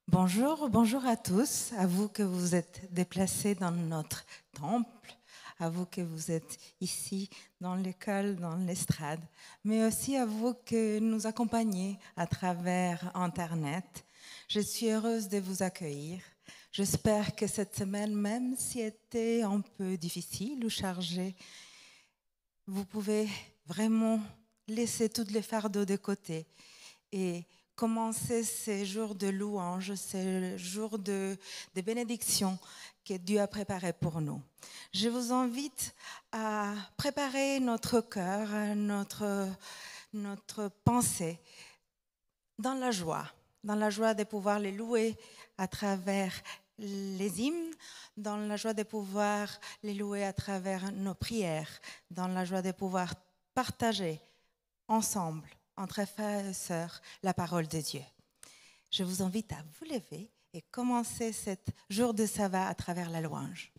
Bonjour, bonjour à tous, à vous que vous êtes déplacés dans notre temple, à vous que vous êtes ici dans l'école, dans l'estrade, mais aussi à vous que nous accompagnez à travers Internet. Je suis heureuse de vous accueillir. J'espère que cette semaine, même si elle était un peu difficile ou chargée, vous pouvez vraiment laisser tous les fardeaux de côté et commencer ces jours de louange, ces jours de bénédiction que Dieu a préparés pour nous. Je vous invite à préparer notre cœur, notre pensée dans la joie de pouvoir les louer à travers les hymnes, dans la joie de pouvoir les louer à travers nos prières, dans la joie de pouvoir partager ensemble, entre frères et sœurs, la parole de Dieu. Je vous invite à vous lever et commencer ce jour de sabbat à travers la louange.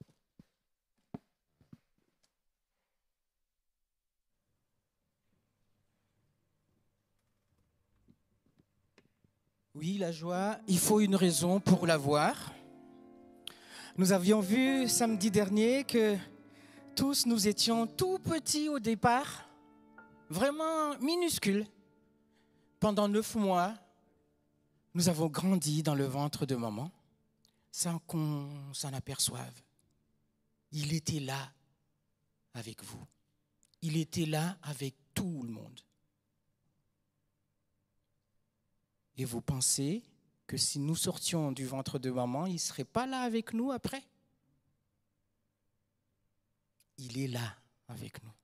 Oui, la joie, il faut une raison pour l'avoir. Nous avions vu samedi dernier que tous nous étions tout petits au départ, vraiment minuscules. Pendant 9 mois, nous avons grandi dans le ventre de maman sans qu'on s'en aperçoive. Il était là avec vous. Il était là avec tout le monde. Et vous pensez que si nous sortions du ventre de maman, il ne serait pas là avec nous après? Il est là avec nous.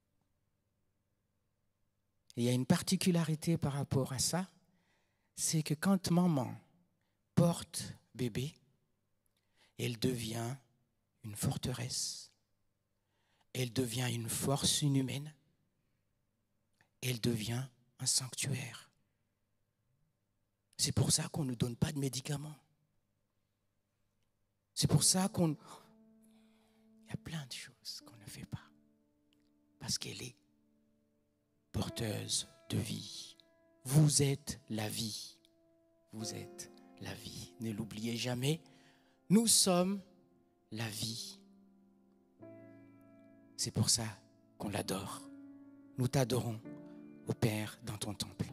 Et il y a une particularité par rapport à ça, c'est que quand maman porte bébé, elle devient une forteresse, elle devient une force inhumaine, elle devient un sanctuaire. C'est pour ça qu'on ne donne pas de médicaments. C'est pour ça il y a plein de choses qu'on ne fait pas. Parce qu'elle est porteuse de vie. Vous êtes la vie. Vous êtes la vie. Ne l'oubliez jamais. Nous sommes la vie. C'est pour ça qu'on l'adore. Nous t'adorons, ô Père, dans ton temple.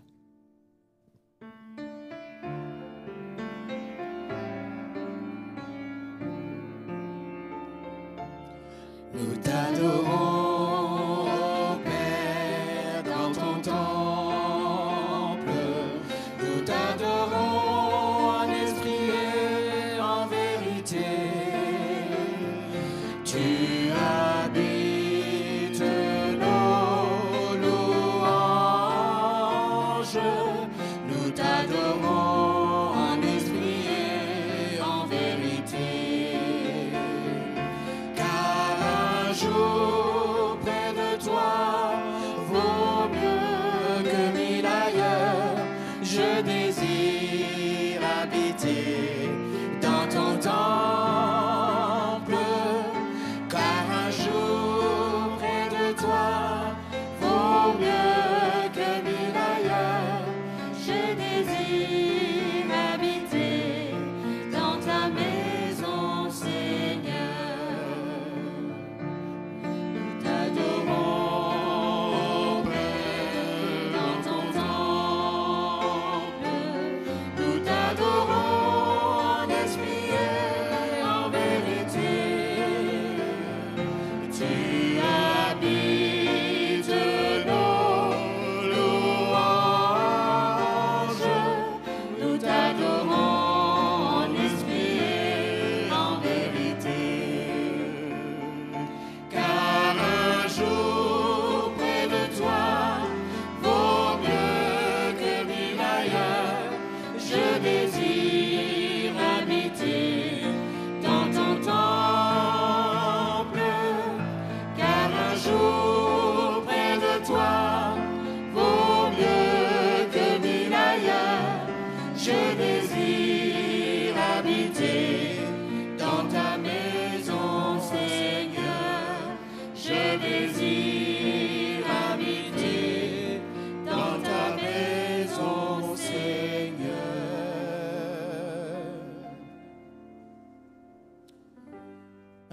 Nous t'adorons, Père, dans ton temple. Nous t'adorons en esprit et en vérité. Tu habites nos louanges. Nous t'adorons en esprit et en vérité. Car un jour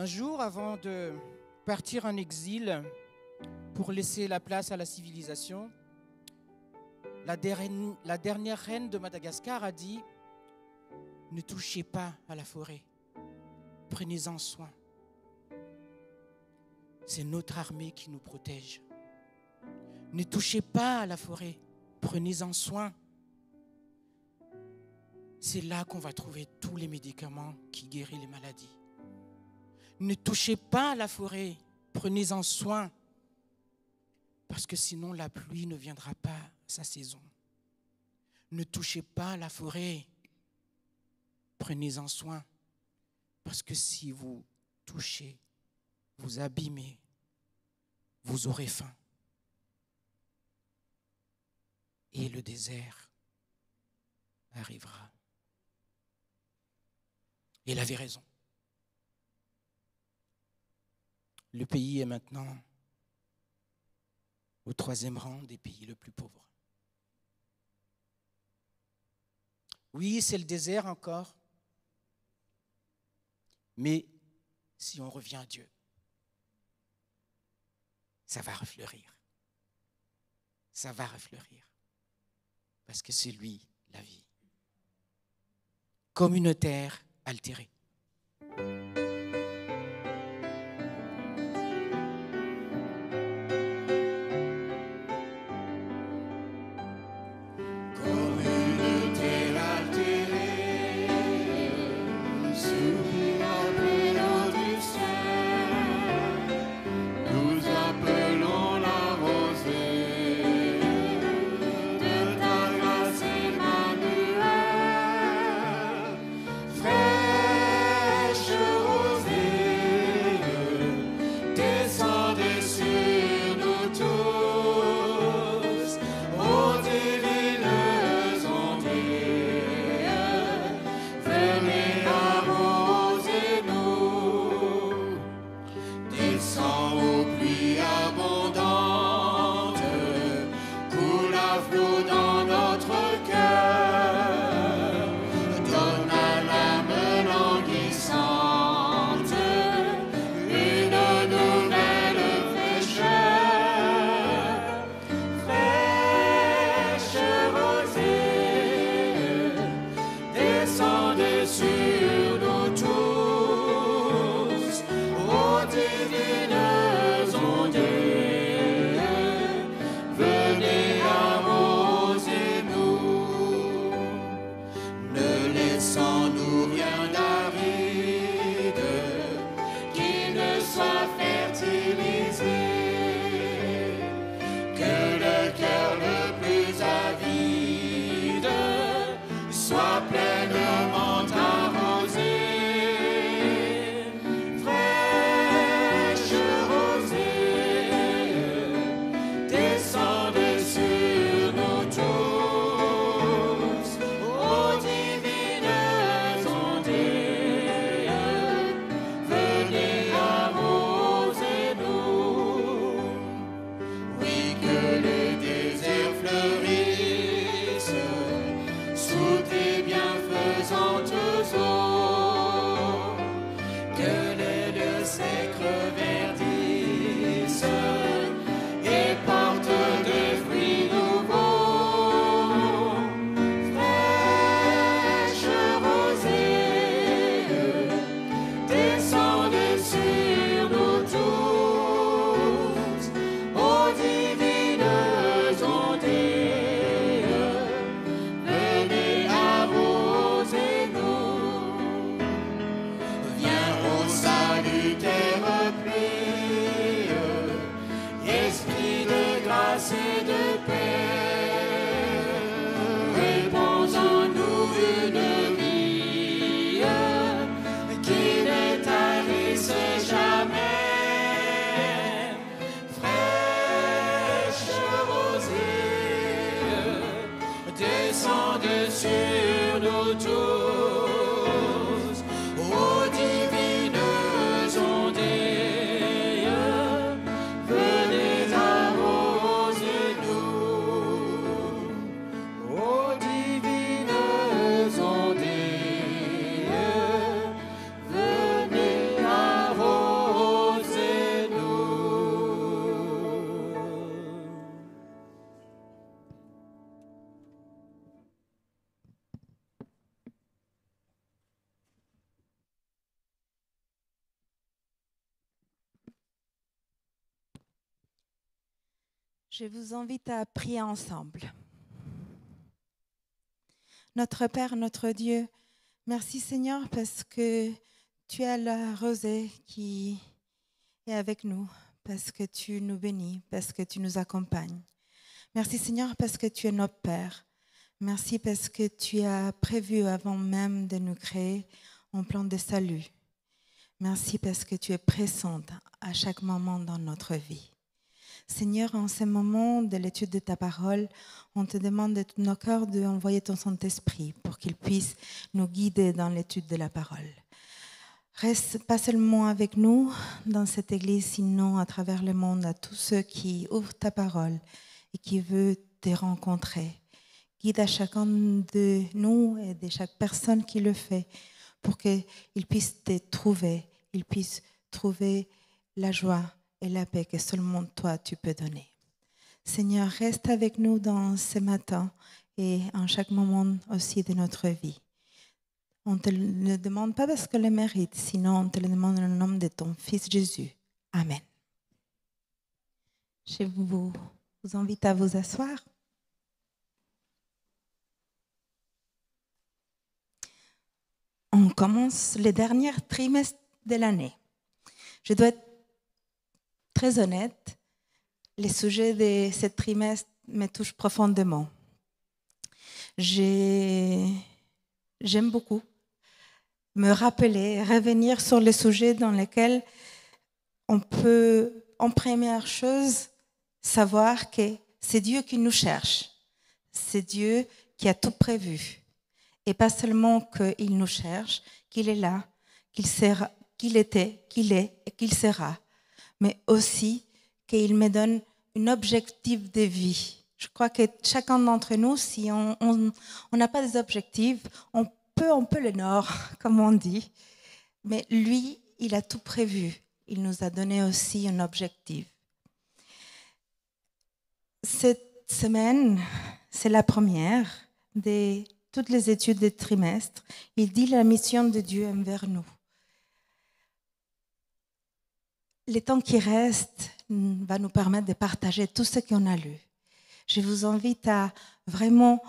jour, avant de partir en exil pour laisser la place à la civilisation, la dernière reine de Madagascar a dit « Ne touchez pas à la forêt, prenez-en soin. C'est notre armée qui nous protège. Ne touchez pas à la forêt, prenez-en soin. C'est là qu'on va trouver tous les médicaments qui guérissent les maladies. Ne touchez pas à la forêt, prenez-en soin, parce que sinon la pluie ne viendra pas à sa saison. Ne touchez pas à la forêt, prenez-en soin, parce que si vous touchez, vous abîmez, vous aurez faim. Et le désert arrivera. » Et elle avait raison. Le pays est maintenant au 3e rang des pays les plus pauvres. Oui, c'est le désert encore, mais si on revient à Dieu, ça va refleurir. Ça va refleurir. Parce que c'est lui, la vie. Comme une terre altérée. Je vous invite à prier ensemble. Notre Père, notre Dieu, merci Seigneur parce que tu as la rosée qui est avec nous, parce que tu nous bénis, parce que tu nous accompagnes. Merci Seigneur parce que tu es notre Père. Merci parce que tu as prévu avant même de nous créer un plan de salut. Merci parce que tu es présente à chaque moment dans notre vie. Seigneur, en ce moment de l'étude de ta parole, on te demande de tout nos cœurs d'envoyer ton Saint-Esprit pour qu'il puisse nous guider dans l'étude de la parole. Reste pas seulement avec nous dans cette église, sinon à travers le monde, à tous ceux qui ouvrent ta parole et qui veulent te rencontrer. Guide à chacun de nous et de chaque personne qui le fait pour qu'ils puissent te trouver, ils puissent trouver la joie et la paix que seulement toi tu peux donner. Seigneur, reste avec nous dans ce matin et en chaque moment aussi de notre vie. On ne te le demande pas parce que le mérite, sinon on te le demande dans le nom de ton Fils Jésus. Amen. Je vous invite à vous asseoir. On commence le dernier trimestre de l'année. Je dois être très honnête, les sujets de ce trimestre me touchent profondément. J'aime beaucoup me rappeler, revenir sur les sujets dans lesquels on peut, en première chose, savoir que c'est Dieu qui nous cherche. C'est Dieu qui a tout prévu. Et pas seulement qu'il nous cherche, qu'il est là, qu'il était, qu'il est et qu'il sera, mais aussi qu'il me donne un objectif de vie. Je crois que chacun d'entre nous, si on n'a pas des objectifs, on peut le nord, comme on dit, mais lui, il a tout prévu. Il nous a donné aussi un objectif. Cette semaine, c'est la première de toutes les études des trimestres. Il dit la mission de Dieu envers nous. Le temps qui reste va nous permettre de partager tout ce qu'on a lu. Je vous invite à vraiment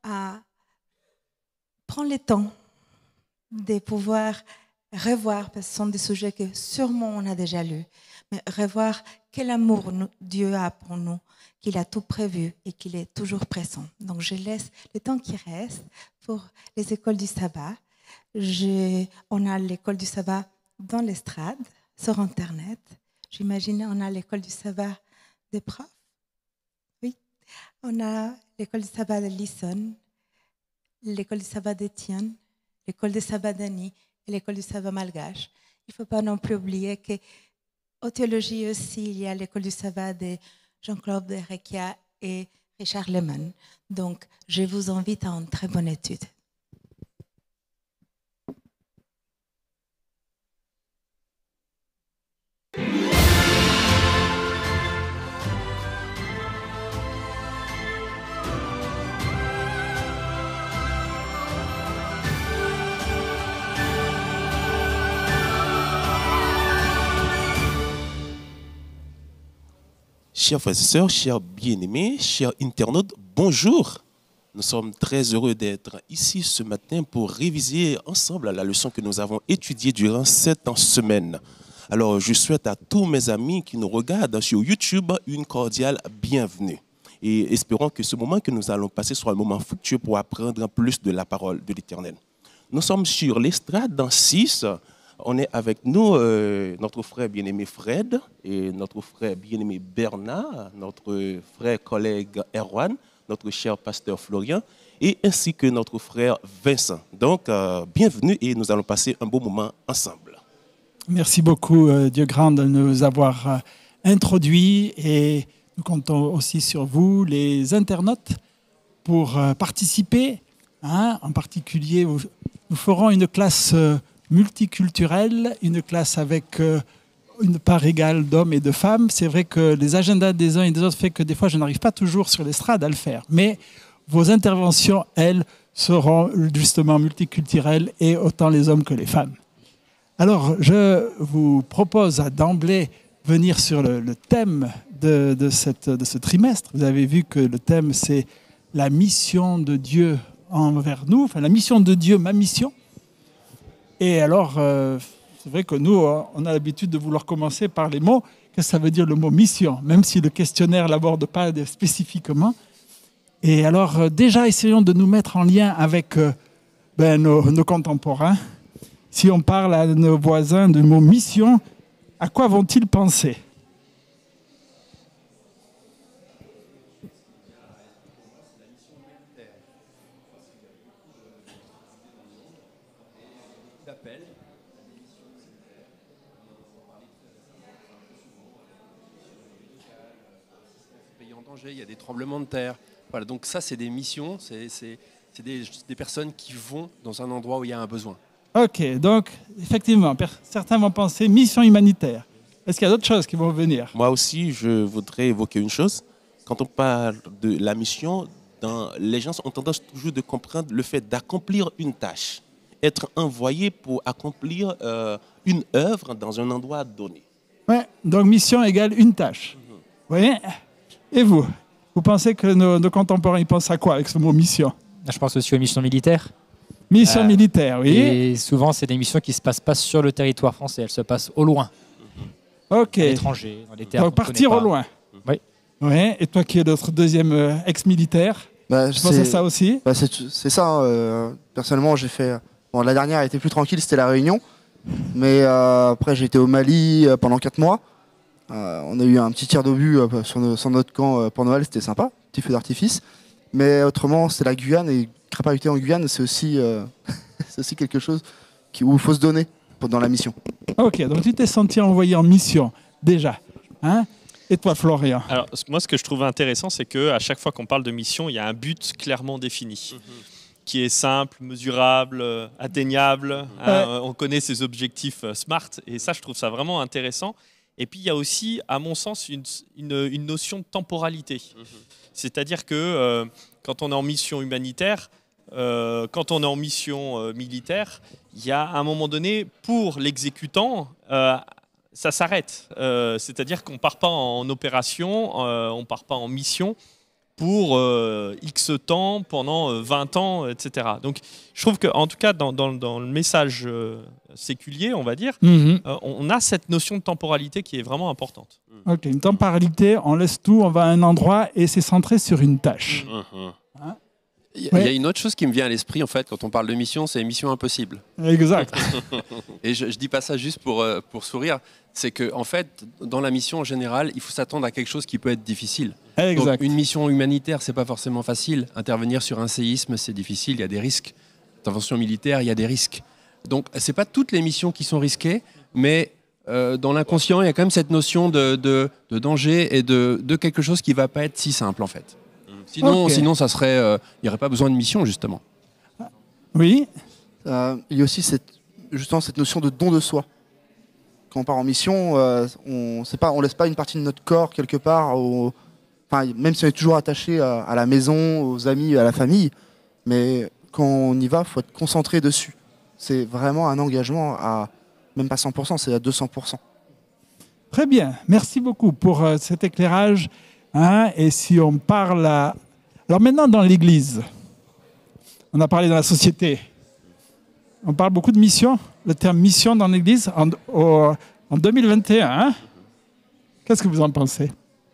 prendre le temps de pouvoir revoir, parce que ce sont des sujets que sûrement on a déjà lus, mais revoir quel amour Dieu a pour nous, qu'il a tout prévu et qu'il est toujours présent. Donc je laisse le temps qui reste pour les écoles du sabbat. On a l'école du sabbat dans l'estrade, sur Internet. J'imagine on a l'école du sabbat des profs. Oui. On a l'école du sabbat de Lisson, l'école du sabbat d'Étienne, l'école du sabbat d'Annie et l'école du sabbat malgache. Il ne faut pas non plus oublier qu'au théologie aussi, il y a l'école du sabbat de Jean-Claude de Requia et Richard Lehmann. Donc, je vous invite à une très bonne étude. Chers frères et sœurs, chers bien-aimés, chers internautes, bonjour. Nous sommes très heureux d'être ici ce matin pour réviser ensemble la leçon que nous avons étudiée durant cette semaine. Alors, je souhaite à tous mes amis qui nous regardent sur YouTube une cordiale bienvenue. Et espérons que ce moment que nous allons passer soit un moment fructueux pour apprendre plus de la parole de l'Éternel. Nous sommes sur l'estrade dans 6. On est avec nous notre frère bien-aimé Fred et notre frère bien-aimé Bernard, notre frère collègue Erwan, notre cher pasteur Florian et ainsi que notre frère Vincent. Donc, bienvenue et nous allons passer un beau moment ensemble. Merci beaucoup, Dieu grand, de nous avoir introduits et nous comptons aussi sur vous, les internautes, pour participer. En particulier, nous ferons une classe multiculturelle, une classe avec une part égale d'hommes et de femmes. C'est vrai que les agendas des uns et des autres fait que des fois je n'arrive pas toujours sur l'estrade à le faire. Mais vos interventions, elles, seront justement multiculturelles et autant les hommes que les femmes. Alors, je vous propose d'emblée venir sur le thème de ce trimestre. Vous avez vu que le thème, c'est la mission de Dieu envers nous, enfin la mission de Dieu, ma mission. Et alors, c'est vrai que nous, on a l'habitude de vouloir commencer par les mots. Qu'est-ce que ça veut dire le mot mission, même si le questionnaire ne l'aborde pas spécifiquement. Et alors, déjà, essayons de nous mettre en lien avec nos contemporains. Si on parle à nos voisins du mot mission, à quoi vont-ils penser ? Il y a des tremblements de terre. Voilà, donc ça, c'est des missions, c'est des personnes qui vont dans un endroit où il y a un besoin. Ok, donc effectivement, certains vont penser mission humanitaire. Est-ce qu'il y a d'autres choses qui vont venir ? Moi aussi, je voudrais évoquer une chose. Quand on parle de la mission, les gens ont tendance toujours de comprendre le fait d'accomplir une tâche, être envoyé pour accomplir une œuvre dans un endroit donné. Ouais, donc mission égale une tâche. Oui. Et vous pensez que nos contemporains ils pensent à quoi avec ce mot mission ? Je pense aussi aux missions militaires. Mission militaire, oui. Et souvent, c'est des missions qui ne se passent pas sur le territoire français, elles se passent au loin. Ok. À l'étranger, dans les terres. Donc partir au loin. Oui. Ouais. Et toi qui es notre deuxième ex-militaire, tu penses à ça aussi ? C'est ça. Personnellement, j'ai fait. Bon, la dernière a été plus tranquille, c'était la Réunion. Mais après, j'ai été au Mali pendant 4 mois. On a eu un petit tir d'obus sur notre camp pour Noël, c'était sympa, petit feu d'artifice. Mais autrement, c'est la Guyane, et crépahuter en Guyane, c'est aussi, c'est aussi quelque chose où il faut se donner dans la mission. Ok, donc tu t'es senti envoyé en mission, déjà. Hein ? Et toi, Florian ? Alors, moi, ce que je trouve intéressant, c'est qu'à chaque fois qu'on parle de mission, il y a un but clairement défini, qui est simple, mesurable, atteignable. Hein, on connaît ses objectifs SMART, et ça, je trouve ça vraiment intéressant. Et puis, il y a aussi, à mon sens, une notion de temporalité. C'est-à-dire que quand on est en mission humanitaire, quand on est en mission militaire, il y a un moment donné, pour l'exécutant, ça s'arrête. C'est-à-dire qu'on ne part pas en opération, on ne part pas en mission pour X temps, pendant 20 ans, etc. Donc, je trouve qu'en tout cas, dans le message séculier, on va dire, on a cette notion de temporalité qui est vraiment importante. Ok, une temporalité, on laisse tout, on va à un endroit et c'est centré sur une tâche. Hein ? Il y a une autre chose qui me vient à l'esprit, en fait, quand on parle de mission, c'est mission impossible. Exact. Et je ne dis pas ça juste pour sourire, c'est qu'en fait, dans la mission en général, il faut s'attendre à quelque chose qui peut être difficile. Exact. Donc, une mission humanitaire, c'est pas forcément facile. Intervenir sur un séisme, c'est difficile, il y a des risques. Intervention militaire, il y a des risques. Donc, c'est pas toutes les missions qui sont risquées, mais dans l'inconscient, il y a quand même cette notion de danger et de quelque chose qui va pas être si simple, en fait. Sinon, ça serait, il n'y aurait pas besoin de mission, justement. Oui. Il y a aussi justement cette notion de don de soi. Quand on part en mission, on laisse pas une partie de notre corps quelque part, même si on est toujours attaché à la maison, aux amis, à la famille, mais quand on y va, il faut être concentré dessus. C'est vraiment un engagement à même pas 100%, c'est à 200%. Très bien, merci beaucoup pour cet éclairage. Hein, et si on parle Alors maintenant dans l'Église, on a parlé dans la société, on parle beaucoup de mission, le terme mission dans l'Église en 2021. Hein, qu'est-ce que vous en pensez ?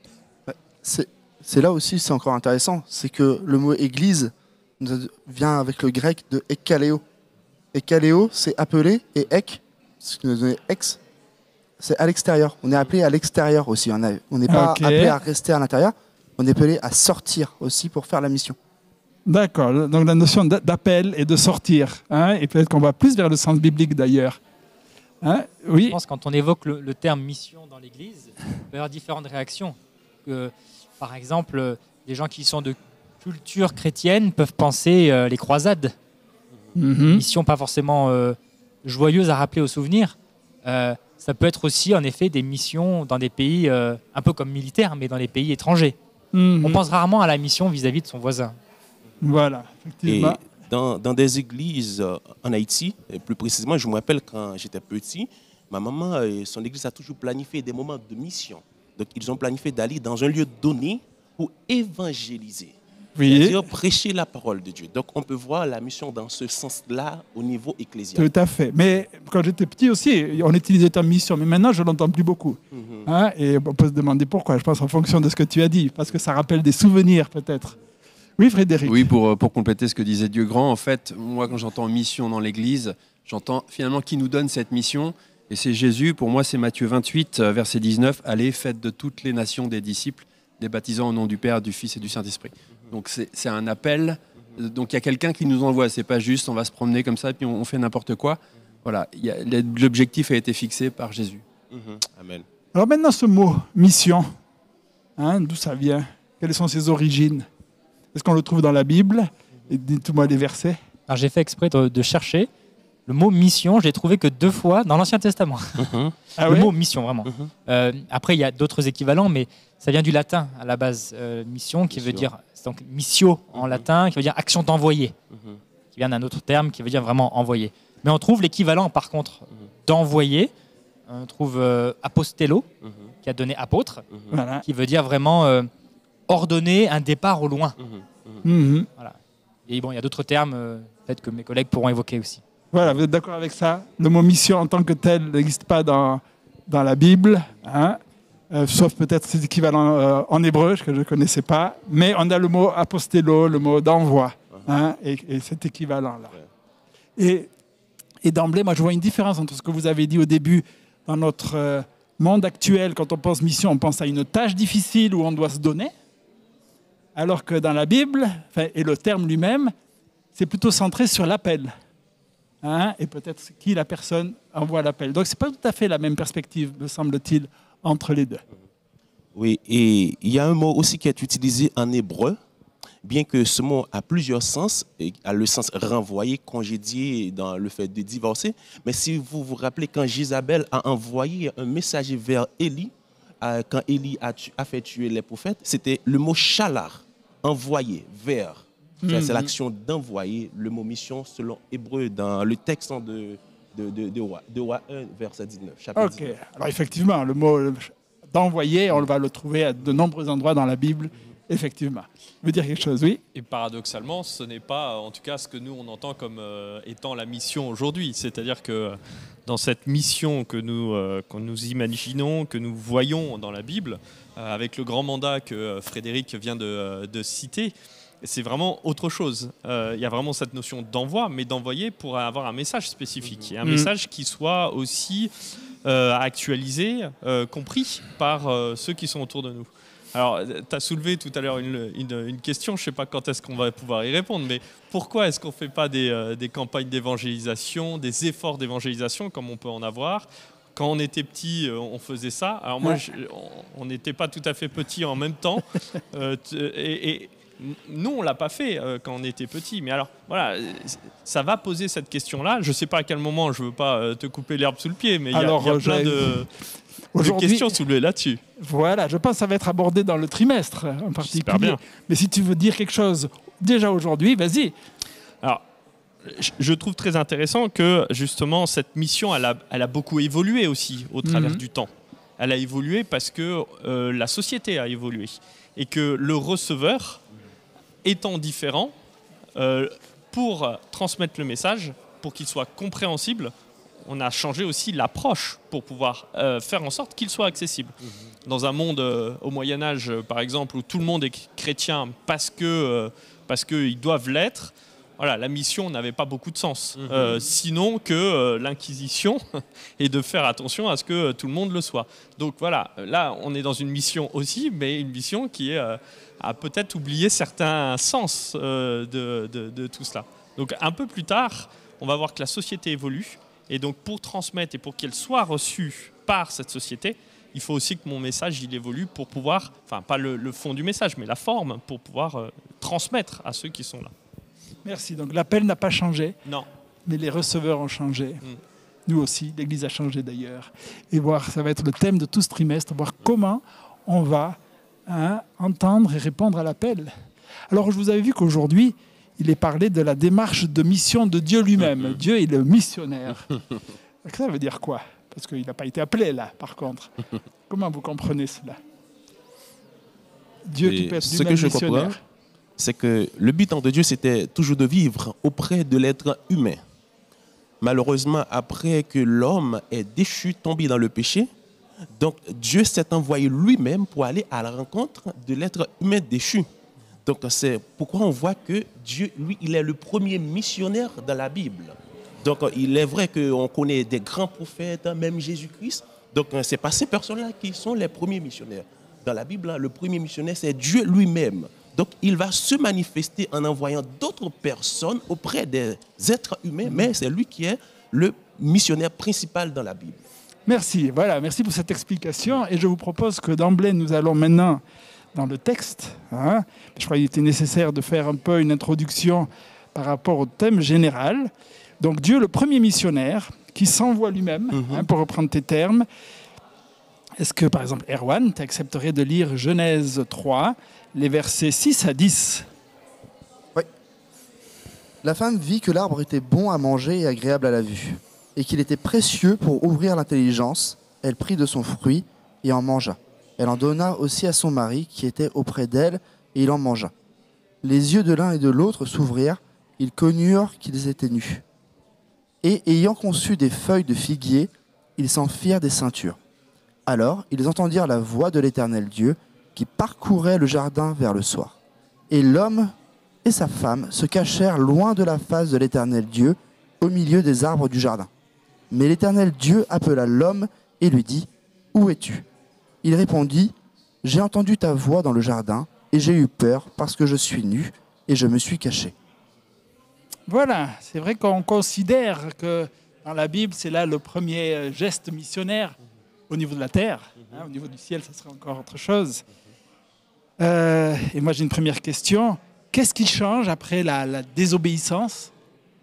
C'est là aussi, c'est encore intéressant, c'est que le mot Église vient avec le grec de ekkaleo. Ekkaleo, c'est appeler, et ek, ce qui nous donne ex, c'est à l'extérieur. On est appelé à l'extérieur aussi. On n'est pas appelé à rester à l'intérieur. On est appelé à sortir aussi pour faire la mission. D'accord. Donc la notion d'appel et de sortir. Hein, et peut-être qu'on va plus vers le sens biblique d'ailleurs. Hein, oui. Je pense que quand on évoque le terme mission dans l'Église, il peut y avoir différentes réactions. Par exemple, des gens qui sont de culture chrétienne peuvent penser les croisades. Mission pas forcément joyeuse à rappeler au souvenir. Ça peut être aussi, en effet, des missions dans des pays un peu comme militaires, mais dans les pays étrangers. On pense rarement à la mission vis-à-vis de son voisin. Voilà, effectivement. Et dans des églises en Haïti, et plus précisément, je me rappelle quand j'étais petit, Ma maman, son église a toujours planifié des moments de mission. Donc, ils ont planifié d'aller dans un lieu donné pour évangéliser. Oui. C'est-à-dire prêcher la parole de Dieu. Donc, on peut voir la mission dans ce sens-là au niveau ecclésial. Tout à fait. Mais quand j'étais petit aussi, on utilisait le terme mission, mais maintenant, je ne l'entends plus beaucoup. Hein, et on peut se demander pourquoi. Je pense en fonction de ce que tu as dit, parce que ça rappelle des souvenirs peut-être. Oui, Frédéric. Oui, pour compléter ce que disait Dieu grand, en fait, moi, quand j'entends mission dans l'Église, j'entends finalement qui nous donne cette mission. Et c'est Jésus. Pour moi, c'est Matthieu 28, verset 19. Allez, faites de toutes les nations des disciples, les baptisant au nom du Père, du Fils et du Saint-Esprit. Donc c'est un appel. Donc il y a quelqu'un qui nous envoie. C'est pas juste on va se promener comme ça et puis on fait n'importe quoi. Voilà, l'objectif a été fixé par Jésus. Amen. Alors maintenant, ce mot mission, hein, d'où ça vient? Quelles sont ses origines? Est-ce qu'on le trouve dans la Bible? Et dites-moi les versets. Alors j'ai fait exprès de chercher. Le mot mission, je l'ai trouvé que 2 fois dans l'Ancien Testament. Ah Le ouais? mot mission, vraiment. Après, il y a d'autres équivalents, mais ça vient du latin à la base. Mission, qui veut dire, c'est donc missio en latin, qui veut dire action d'envoyer, qui vient d'un autre terme qui veut dire vraiment envoyer. Mais on trouve l'équivalent, par contre, d'envoyer. On trouve apostello, qui a donné apôtre, Voilà. qui veut dire vraiment ordonner un départ au loin. Voilà. Et bon, il y a d'autres termes, peut-être que mes collègues pourront évoquer aussi. Voilà, vous êtes d'accord avec ça? Le mot mission en tant que tel n'existe pas dans la Bible, hein, sauf peut-être ses équivalents en hébreu, que je ne connaissais pas. Mais on a le mot apostello, le mot d'envoi, hein, et cet équivalent-là. Et d'emblée, moi, je vois une différence entre ce que vous avez dit au début. Dans notre monde actuel, quand on pense mission, on pense à une tâche difficile où on doit se donner. Alors que dans la Bible, et le terme lui-même, c'est plutôt centré sur l'appel. Hein, et peut-être qui la personne envoie l'appel. Donc, ce n'est pas tout à fait la même perspective, me semble-t-il, entre les deux. Oui, et il y a un mot aussi qui est utilisé en hébreu, bien que ce mot a plusieurs sens, et a le sens renvoyer, congédier dans le fait de divorcer. Mais si vous vous rappelez, quand Jézabel a envoyé un messager vers Élie, quand Élie a fait tuer les prophètes, c'était le mot shalar, envoyer, vers. C'est l'action d'envoyer. Le mot mission selon Hébreu dans le texte de Roi 1, verset 19. Chapitre Ok, 19. alors effectivement, le mot d'envoyer, on va le trouver à de nombreux endroits dans la Bible, effectivement. Vous voulez dire quelque chose, oui? Et paradoxalement, ce n'est pas, en tout cas, ce que nous, on entend comme étant la mission aujourd'hui. C'est-à-dire que dans cette mission que nous imaginons, que nous voyons dans la Bible, avec le grand mandat que Frédéric vient de citer, c'est vraiment autre chose. Il y a vraiment cette notion d'envoi, mais d'envoyer pour avoir un message spécifique. Et un message qui soit aussi actualisé, compris par ceux qui sont autour de nous. Alors, tu as soulevé tout à l'heure une question, je ne sais pas quand est-ce qu'on va pouvoir y répondre, mais pourquoi est-ce qu'on ne fait pas des campagnes d'évangélisation, des efforts d'évangélisation comme on peut en avoir? Quand on était petit, on faisait ça. Alors moi, on n'était pas tout à fait petit en même temps. Et nous, on ne l'a pas fait quand on était petit. Mais alors, voilà, ça va poser cette question-là. Je ne sais pas à quel moment, je ne veux pas te couper l'herbe sous le pied, mais il y a plein de questions soulevées là-dessus. Voilà, je pense que ça va être abordé dans le trimestre en particulier. J'espère bien. Mais si tu veux dire quelque chose déjà aujourd'hui, vas-y. Alors, je trouve très intéressant que justement cette mission, elle a beaucoup évolué aussi au travers du temps. Elle a évolué parce que la société a évolué et que le receveur étant différent, pour transmettre le message, pour qu'il soit compréhensible, on a changé aussi l'approche pour pouvoir faire en sorte qu'il soit accessible. Dans un monde au Moyen-Âge, par exemple, où tout le monde est chrétien parce qu'ils doivent l'être, voilà, la mission n'avait pas beaucoup de sens. Sinon que l'Inquisition et de faire attention à ce que tout le monde le soit. Donc voilà, là on est dans une mission aussi, mais une mission qui a peut-être oublié certains sens de tout cela. Donc un peu plus tard, on va voir que la société évolue. Et donc pour transmettre et pour qu'elle soit reçue par cette société, il faut aussi que mon message il évolue pour pouvoir, enfin pas le fond du message, mais la forme, pour pouvoir transmettre à ceux qui sont là. Merci. Donc l'appel n'a pas changé, Non. mais les receveurs ont changé. Nous aussi, l'Église a changé d'ailleurs. Et voir, ça va être le thème de tout ce trimestre, voir comment on va entendre et répondre à l'appel. Alors je vous avais vu qu'aujourd'hui, il est parlé de la démarche de mission de Dieu lui-même. Dieu est le missionnaire. Ça veut dire quoi? Parce qu'il n'a pas été appelé là, par contre. Comment vous comprenez cela? Dieu qui peut être ce que je comprends, missionnaire. c'est que le but de Dieu, c'était toujours de vivre auprès de l'être humain. Malheureusement, après que l'homme est déchu, tombé dans le péché, donc Dieu s'est envoyé lui-même pour aller à la rencontre de l'être humain déchu. Donc c'est pourquoi on voit que Dieu, lui, il est le premier missionnaire dans la Bible. Donc il est vrai qu'on connaît des grands prophètes, même Jésus-Christ. Donc ce n'est pas ces personnes-là qui sont les premiers missionnaires. Dans la Bible, le premier missionnaire, c'est Dieu lui-même. Donc il va se manifester en envoyant d'autres personnes auprès des êtres humains, mais c'est lui qui est le missionnaire principal dans la Bible. Merci, voilà, merci pour cette explication. Et je vous propose que d'emblée, nous allons maintenant dans le texte. Je crois qu'il était nécessaire de faire un peu une introduction par rapport au thème général. Donc Dieu, le premier missionnaire, qui s'envoie lui-même, pour reprendre tes termes. Est-ce que, par exemple, Erwan, tu accepterais de lire Genèse 3, les versets 6 à 10? Oui. La femme vit que l'arbre était bon à manger et agréable à la vue, et qu'il était précieux pour ouvrir l'intelligence. Elle prit de son fruit et en mangea. Elle en donna aussi à son mari qui était auprès d'elle, et il en mangea. Les yeux de l'un et de l'autre s'ouvrirent, ils connurent qu'ils étaient nus. Et ayant conçu des feuilles de figuier, ils s'en firent des ceintures. Alors ils entendirent la voix de l'Éternel Dieu qui parcourait le jardin vers le soir. Et l'homme et sa femme se cachèrent loin de la face de l'Éternel Dieu, au milieu des arbres du jardin. Mais l'Éternel Dieu appela l'homme et lui dit : « Où es-tu ? » Il répondit : « J'ai entendu ta voix dans le jardin, et j'ai eu peur parce que je suis nu, et je me suis caché. » Voilà, c'est vrai qu'on considère que dans la Bible, c'est là le premier geste missionnaire au niveau de la terre. Au niveau du ciel, ça serait encore autre chose. Et moi, j'ai une première question. Qu'est-ce qui change après la désobéissance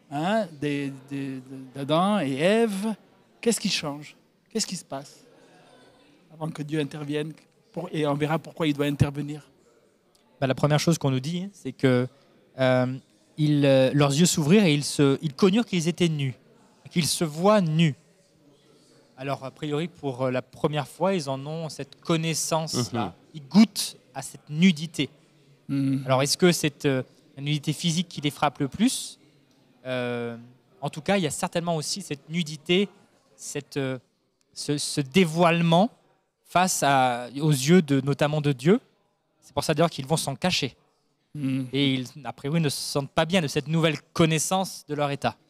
d'Adam et Ève? Qu'est-ce qui change? Qu'est-ce qui se passe avant que Dieu intervienne? Et on verra pourquoi il doit intervenir. La première chose qu'on nous dit, c'est que leurs yeux s'ouvrirent et ils connurent qu'ils étaient nus, qu'ils se voient nus. Alors, a priori, pour la première fois, ils en ont cette connaissance-là. Ils goûtent à cette nudité. Alors, est-ce que c'est la nudité physique qui les frappe le plus? En tout cas, il y a certainement aussi cette nudité, ce dévoilement face aux yeux notamment de Dieu. C'est pour ça d'ailleurs qu'ils vont s'en cacher. Et ils, a priori, ne se sentent pas bien de cette nouvelle connaissance de leur état.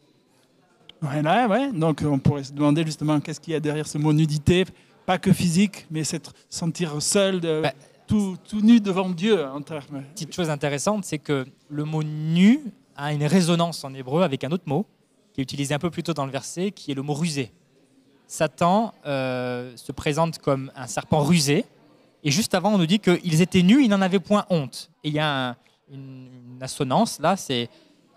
Ouais. Donc on pourrait se demander justement qu'est-ce qu'il y a derrière ce mot nudité, pas que physique, mais s'être sentir seul, tout nu devant Dieu. Petite chose intéressante, c'est que le mot nu a une résonance en hébreu avec un autre mot qui est utilisé un peu plus tôt dans le verset, qui est le mot rusé. Satan se présente comme un serpent rusé, et juste avant on nous dit qu'ils étaient nus, ils n'en avaient point honte. Et il y a une assonance là, c'est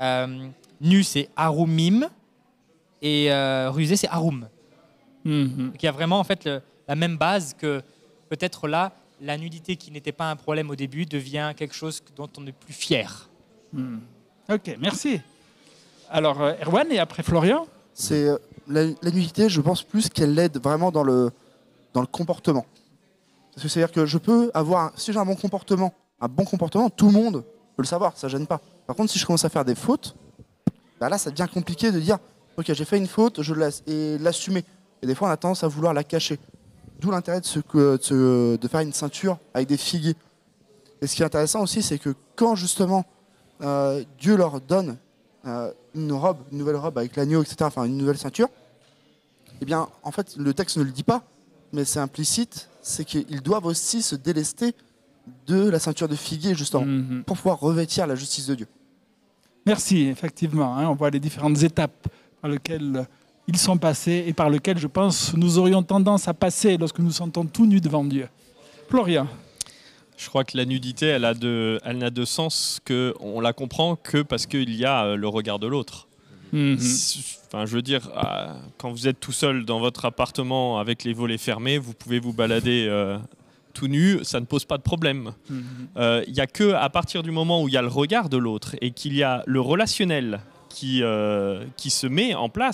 nu c'est arumim, et rusé, c'est arum. Donc il y a vraiment en fait la même base que peut-être là, la nudité qui n'était pas un problème au début devient quelque chose dont on n'est plus fier. Ok, merci. Alors Erwan et après Florian. C'est la nudité, je pense plus qu'elle l'aide vraiment dans le comportement. Parce que c'est-à-dire que je peux avoir, si j'ai un bon comportement, tout le monde peut le savoir, ça gêne pas. Par contre, si je commence à faire des fautes, là ça devient compliqué de dire ok, j'ai fait une faute, je laisse et l'assumer. Et des fois, on a tendance à vouloir la cacher. D'où l'intérêt de faire une ceinture avec des figuiers. Et ce qui est intéressant aussi, c'est que quand justement Dieu leur donne une nouvelle robe avec l'agneau, etc., enfin une nouvelle ceinture, eh bien, en fait, le texte ne le dit pas, mais c'est implicite, c'est qu'ils doivent aussi se délester de la ceinture de figuier, justement, pour pouvoir revêtir la justice de Dieu. Merci, effectivement. On voit les différentes étapes par lesquelles ils sont passés et par lesquelles, je pense, nous aurions tendance à passer lorsque nous sentons tout nus devant Dieu. Florian. Je crois que la nudité, elle n'a de sens qu'on la comprend que parce qu'il y a le regard de l'autre. Enfin, je veux dire, quand vous êtes tout seul dans votre appartement avec les volets fermés, vous pouvez vous balader tout nu, ça ne pose pas de problème. Il n'y a qu'à partir du moment où il y a le regard de l'autre et qu'il y a le relationnel qui se met en place,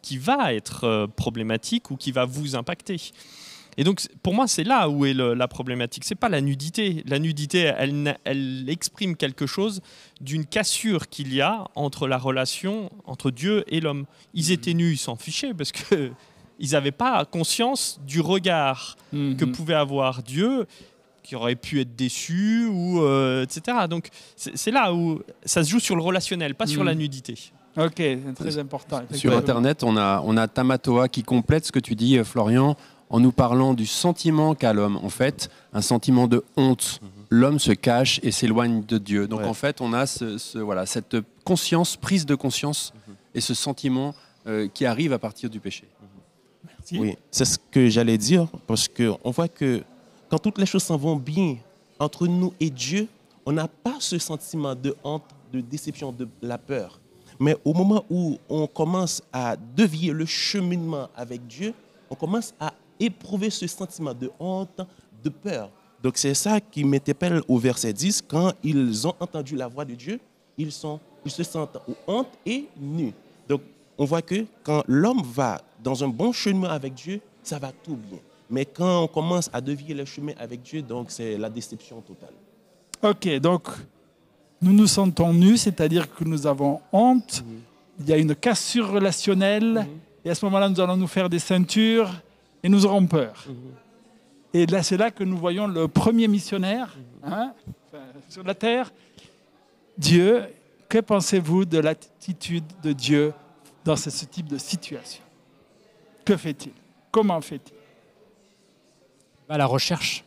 qui va être problématique ou qui va vous impacter. Et donc, pour moi, c'est là où est la problématique. C'est pas la nudité. La nudité, elle exprime quelque chose d'une cassure qu'il y a entre la relation entre Dieu et l'homme. Ils étaient nus, ils s'en fichaient parce que ils n'avaient pas conscience du regard que pouvait avoir Dieu, qui aurait pu être déçu, ou, etc. Donc, c'est là où ça se joue sur le relationnel, pas sur la nudité. Ok, c'est très important. Sur Internet, on a Tamatoa qui complète ce que tu dis, Florian, en nous parlant du sentiment qu'a l'homme. En fait, un sentiment de honte. L'homme se cache et s'éloigne de Dieu. Donc en fait, on a cette conscience, prise de conscience et ce sentiment qui arrive à partir du péché. Merci. Oui, c'est ce que j'allais dire, parce qu'on voit que quand toutes les choses s'en vont bien entre nous et Dieu, on n'a pas ce sentiment de honte, de déception, de la peur. Mais au moment où on commence à dévier le cheminement avec Dieu, on commence à éprouver ce sentiment de honte, de peur. Donc c'est ça qui m'interpelle au verset 10. Quand ils ont entendu la voix de Dieu, ils se sentent honte et nus. Donc on voit que quand l'homme va dans un bon chemin avec Dieu, ça va tout bien. Mais quand on commence à dévier le chemin avec Dieu, donc c'est la déception totale. Ok, donc nous nous sentons nus, c'est-à-dire que nous avons honte, il y a une cassure relationnelle, et à ce moment-là, nous allons nous faire des ceintures et nous aurons peur. Et là, c'est là que nous voyons le premier missionnaire sur la terre. Dieu, que pensez-vous de l'attitude de Dieu dans ce type de situation? Que fait-il? Comment fait-il? Il va à la recherche.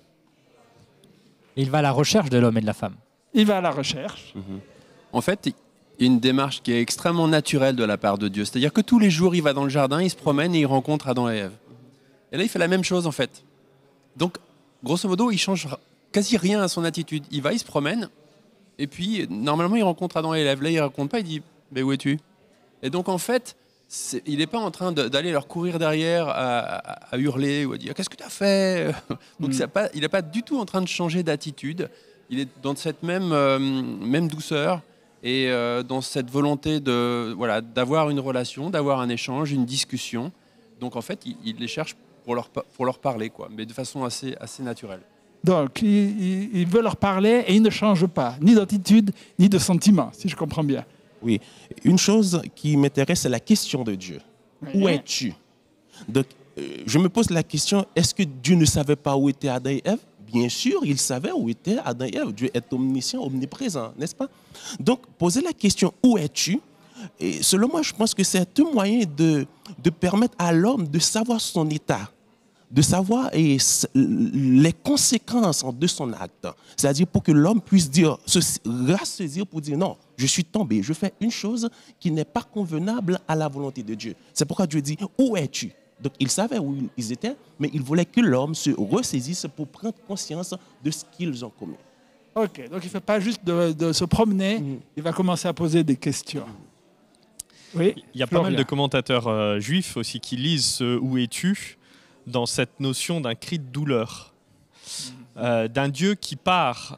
Il va à la recherche de l'homme et de la femme. Il va à la recherche. En fait, il y a une démarche qui est extrêmement naturelle de la part de Dieu. C'est-à-dire que tous les jours, il va dans le jardin, il se promène et il rencontre Adam et Ève. Et là, il fait la même chose, en fait. Donc, grosso modo, il change quasi rien à son attitude. Il va, il se promène, et puis, normalement, il rencontre Adam et Ève. Là, il ne raconte pas, il dit « Mais où es-tu » Et donc, en fait, il n'est pas en train d'aller leur courir derrière à hurler ou à dire « Qu'est-ce que tu as fait ?» Donc, il n'est pas du tout en train de changer d'attitude. Il est dans cette même douceur et dans cette volonté d'avoir une relation, d'avoir un échange, une discussion. Donc, en fait, il les cherche pour leur parler, quoi, mais de façon assez naturelle. Donc, il veut leur parler et il ne change pas, ni d'attitude, ni de sentiment, si je comprends bien. Oui, une chose qui m'intéresse, c'est la question de Dieu. Où es-tu? Donc, je me pose la question, est-ce que Dieu ne savait pas où étaient Adam et Ève? Bien sûr, il savait où étaient Adam et Ève. Dieu est omniscient, omniprésent, n'est-ce pas? Donc, poser la question, où es-tu? Et selon moi, je pense que c'est un moyen de permettre à l'homme de savoir son état, de savoir les conséquences de son acte. C'est-à-dire pour que l'homme puisse ressaisir pour dire non, je suis tombé, je fais une chose qui n'est pas convenable à la volonté de Dieu. C'est pourquoi Dieu dit, où es-tu? Donc il savait où ils étaient, mais il voulait que l'homme se ressaisisse pour prendre conscience de ce qu'ils ont commis. Ok, donc il ne fait pas juste de se promener, il va commencer à poser des questions. Oui, il y a pas mal de commentateurs juifs aussi qui lisent ce « Où es-tu » dans cette notion d'un cri de douleur, d'un Dieu qui part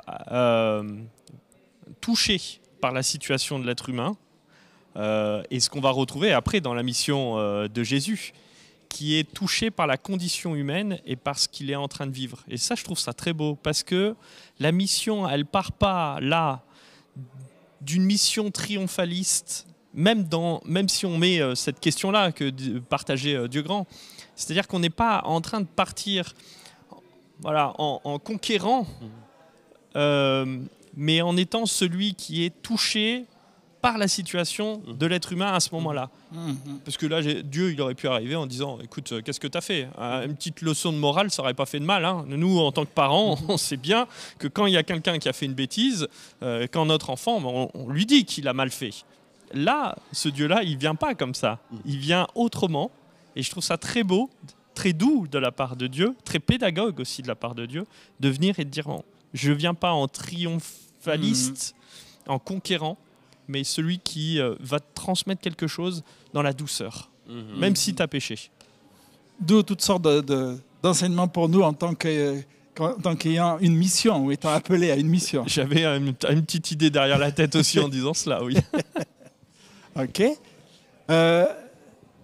touché par la situation de l'être humain, et ce qu'on va retrouver après dans la mission de Jésus, qui est touché par la condition humaine et par ce qu'il est en train de vivre. Et ça, je trouve ça très beau, parce que la mission, elle part pas là d'une mission triomphaliste, même si on met cette question-là que partageait Dieu grand. C'est-à-dire qu'on n'est pas en train de partir en conquérant, mais en étant celui qui est touché par la situation de l'être humain à ce moment-là. Parce que là, Dieu, il aurait pu arriver en disant, écoute, qu'est-ce que tu as fait? Une petite leçon de morale, ça n'aurait pas fait de mal. Hein. Nous, en tant que parents, on sait bien que quand il y a quelqu'un qui a fait une bêtise, quand notre enfant, on lui dit qu'il a mal fait. Là, ce Dieu-là, il ne vient pas comme ça. Il vient autrement. Et je trouve ça très beau, très doux de la part de Dieu, très pédagogue aussi de la part de Dieu, de venir et de dire, je ne viens pas en triomphaliste, en conquérant, mais celui qui va te transmettre quelque chose dans la douceur, même si tu as péché. D'où toutes sortes d'enseignements pour nous en tant qu'ayant une mission, ou étant appelé à une mission. J'avais une petite idée derrière la tête aussi en disant cela, oui. Ok.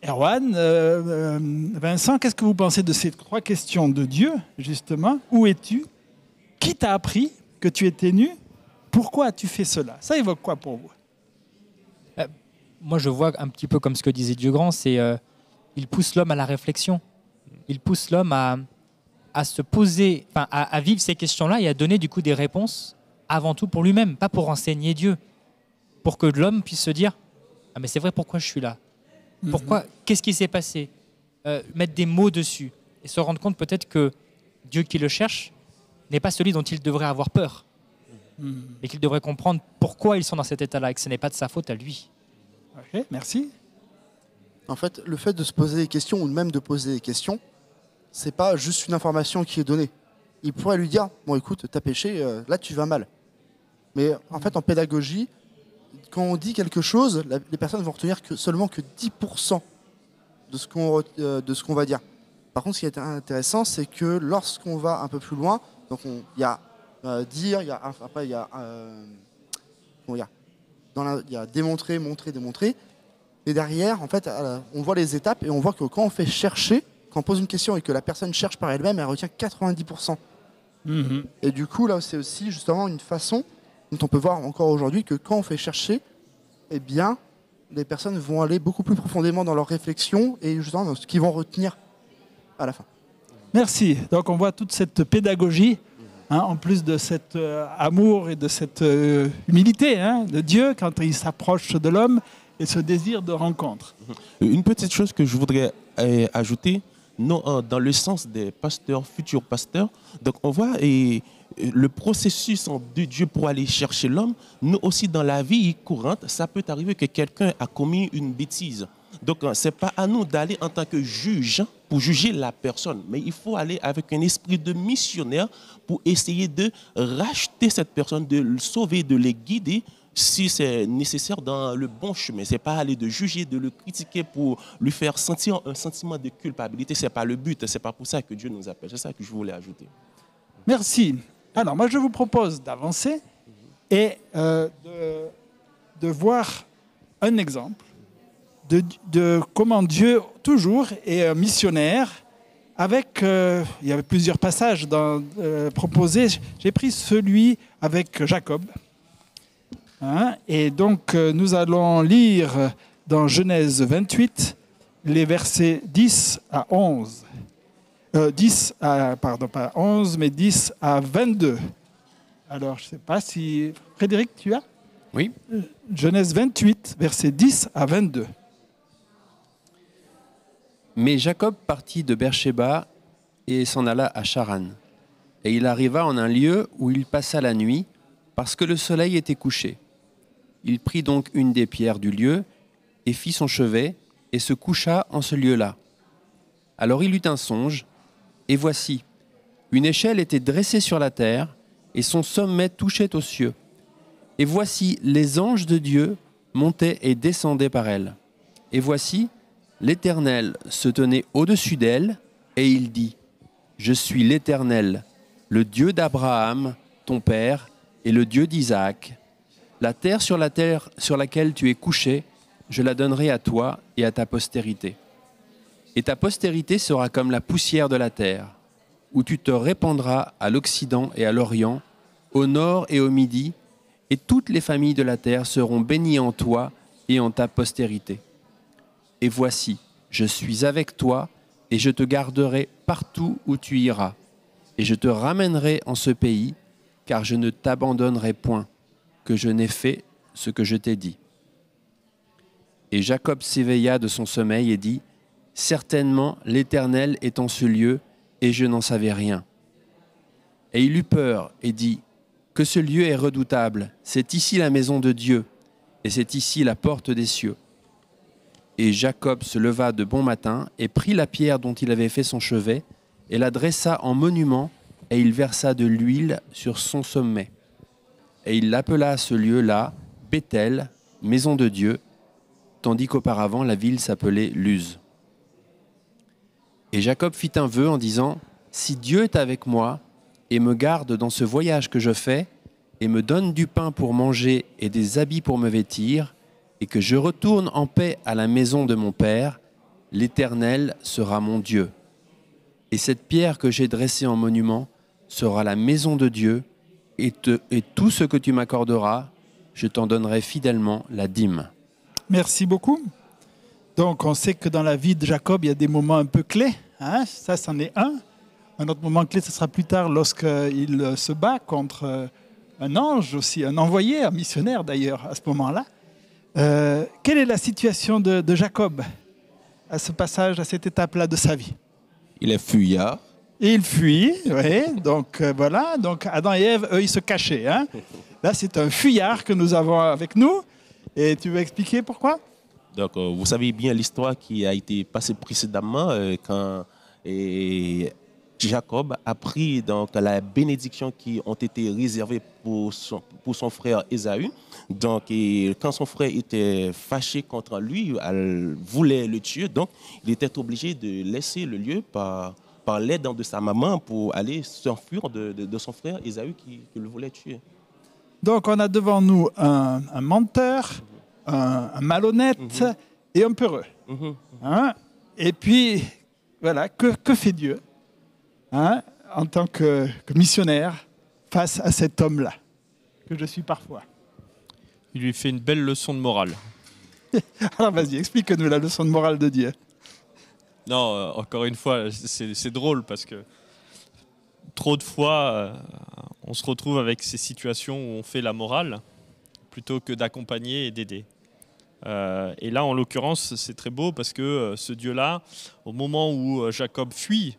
Erwan, Vincent, qu'est-ce que vous pensez de ces 3 questions de Dieu, justement? Où es-tu? Qui t'a appris que tu étais nu? Pourquoi as-tu fait cela? Ça évoque quoi pour vous? Moi, je vois un petit peu comme ce que disait Dieu grand, c'est il pousse l'homme à la réflexion. Il pousse l'homme à se poser, enfin, à vivre ces questions-là et à donner du coup des réponses avant tout pour lui-même, pas pour enseigner Dieu, pour que l'homme puisse se dire ah mais c'est vrai, pourquoi je suis là? Pourquoi? Qu'est-ce qui s'est passé? Mettre des mots dessus et se rendre compte peut-être que Dieu qui le cherche n'est pas celui dont il devrait avoir peur et qu'il devrait comprendre pourquoi ils sont dans cet état-là et que ce n'est pas de sa faute à lui. Ok, merci. En fait, le fait de se poser des questions ou même de poser des questions, c'est pas juste une information qui est donnée. Il pourrait lui dire bon, écoute, t'as péché, là tu vas mal. Mais en fait, en pédagogie, quand on dit quelque chose, les personnes vont retenir seulement que 10% de ce qu'on va dire. Par contre, ce qui est intéressant, c'est que lorsqu'on va un peu plus loin, donc il y a dire, il y a après il y a démontrer, montrer, démontrer. Et derrière, en fait, on voit les étapes et on voit que quand on fait chercher, quand on pose une question et que la personne cherche par elle-même, elle retient 90%. Et du coup, là, c'est aussi justement une façon dont on peut voir encore aujourd'hui que quand on fait chercher, eh bien, les personnes vont aller beaucoup plus profondément dans leur réflexion et justement dans ce qu'ils vont retenir à la fin. Merci. Donc on voit toute cette pédagogie, en plus de cet amour et de cette humilité de Dieu quand il s'approche de l'homme et ce désir de rencontre. Une petite chose que je voudrais ajouter, dans le sens des pasteurs, futurs pasteurs, donc on voit le processus de Dieu pour aller chercher l'homme. Nous aussi, dans la vie courante, ça peut arriver que quelqu'un a commis une bêtise. Donc, ce n'est pas à nous d'aller en tant que juge pour juger la personne, mais il faut aller avec un esprit de missionnaire pour essayer de racheter cette personne, de le sauver, de le guider si c'est nécessaire dans le bon chemin. Ce n'est pas aller de juger, de le critiquer pour lui faire sentir un sentiment de culpabilité. Ce n'est pas le but, ce n'est pas pour ça que Dieu nous appelle. C'est ça que je voulais ajouter. Merci. Alors, moi, je vous propose d'avancer et de voir un exemple de comment Dieu, toujours, est missionnaire. Avec, il y avait plusieurs passages proposés. J'ai pris celui avec Jacob. Et donc, nous allons lire dans Genèse 28, les versets 10 à 11. 10 à, pardon, pas 11, mais 10 à 22. Alors, je ne sais pas si... Frédéric, tu as? Oui. Genèse 28, versets 10 à 22. Mais Jacob partit de Beersheba et s'en alla à Charan. Et il arriva en un lieu où il passa la nuit, parce que le soleil était couché. Il prit donc une des pierres du lieu et fit son chevet et se coucha en ce lieu-là. Alors il eut un songe, et voici, une échelle était dressée sur la terre, et son sommet touchait aux cieux. Et voici, les anges de Dieu montaient et descendaient par elle. Et voici, l'Éternel se tenait au-dessus d'elle, et il dit, « Je suis l'Éternel, le Dieu d'Abraham, ton père, et le Dieu d'Isaac. La terre sur laquelle tu es couché, je la donnerai à toi et à ta postérité. Et ta postérité sera comme la poussière de la terre, où tu te répandras à l'Occident et à l'Orient, au nord et au midi, et toutes les familles de la terre seront bénies en toi et en ta postérité. Et voici, je suis avec toi, et je te garderai partout où tu iras, et je te ramènerai en ce pays, car je ne t'abandonnerai point, que je n'ai fait ce que je t'ai dit. » Et Jacob s'éveilla de son sommeil et dit, « Certainement l'Éternel est en ce lieu, et je n'en savais rien. » Et il eut peur et dit, « Que ce lieu est redoutable, c'est ici la maison de Dieu, et c'est ici la porte des cieux. » Et Jacob se leva de bon matin et prit la pierre dont il avait fait son chevet, et la dressa en monument, et il versa de l'huile sur son sommet. Et il l'appela ce lieu-là Béthel, maison de Dieu, tandis qu'auparavant la ville s'appelait Luz. Et Jacob fit un vœu en disant, « Si Dieu est avec moi et me garde dans ce voyage que je fais, et me donne du pain pour manger et des habits pour me vêtir, et que je retourne en paix à la maison de mon père, l'Éternel sera mon Dieu. Et cette pierre que j'ai dressée en monument sera la maison de Dieu, et tout ce que tu m'accorderas, je t'en donnerai fidèlement la dîme. Merci beaucoup. Donc, on sait que dans la vie de Jacob, il y a des moments un peu clés. Hein? Ça, c'en est un. Un autre moment clé, ce sera plus tard lorsqu'il se bat contre un ange aussi, un envoyé, un missionnaire d'ailleurs, à ce moment-là. Quelle est la situation de Jacob à ce passage, à cette étape-là de sa vie? Il est fuyard. Et il fuit, oui. Donc voilà. Donc Adam et Ève, eux, ils se cachaient. Hein? Là, c'est un fuyard que nous avons avec nous. Et tu veux expliquer pourquoi? Donc, vous savez bien l'histoire qui a été passée précédemment quand Jacob a pris donc, la bénédiction qui ont été réservées pour son frère Ésaü. Donc, quand son frère était fâché contre lui, elle voulait le tuer. Donc, il était obligé de laisser le lieu par l'aide de sa maman pour aller s'enfuir de son frère Ésaü qui le voulait tuer. Donc, on a devant nous un menteur, un malhonnête et un peureux. Hein? Et puis, voilà, que fait Dieu en tant que missionnaire face à cet homme-là, que je suis parfois? Il lui fait une belle leçon de morale. Alors vas-y, explique-nous la leçon de morale de Dieu. Non, encore une fois, c'est drôle parce que trop de fois, on se retrouve avec ces situations où on fait la morale plutôt que d'accompagner et d'aider. Et là, en l'occurrence, c'est très beau parce que ce Dieu-là, au moment où Jacob fuit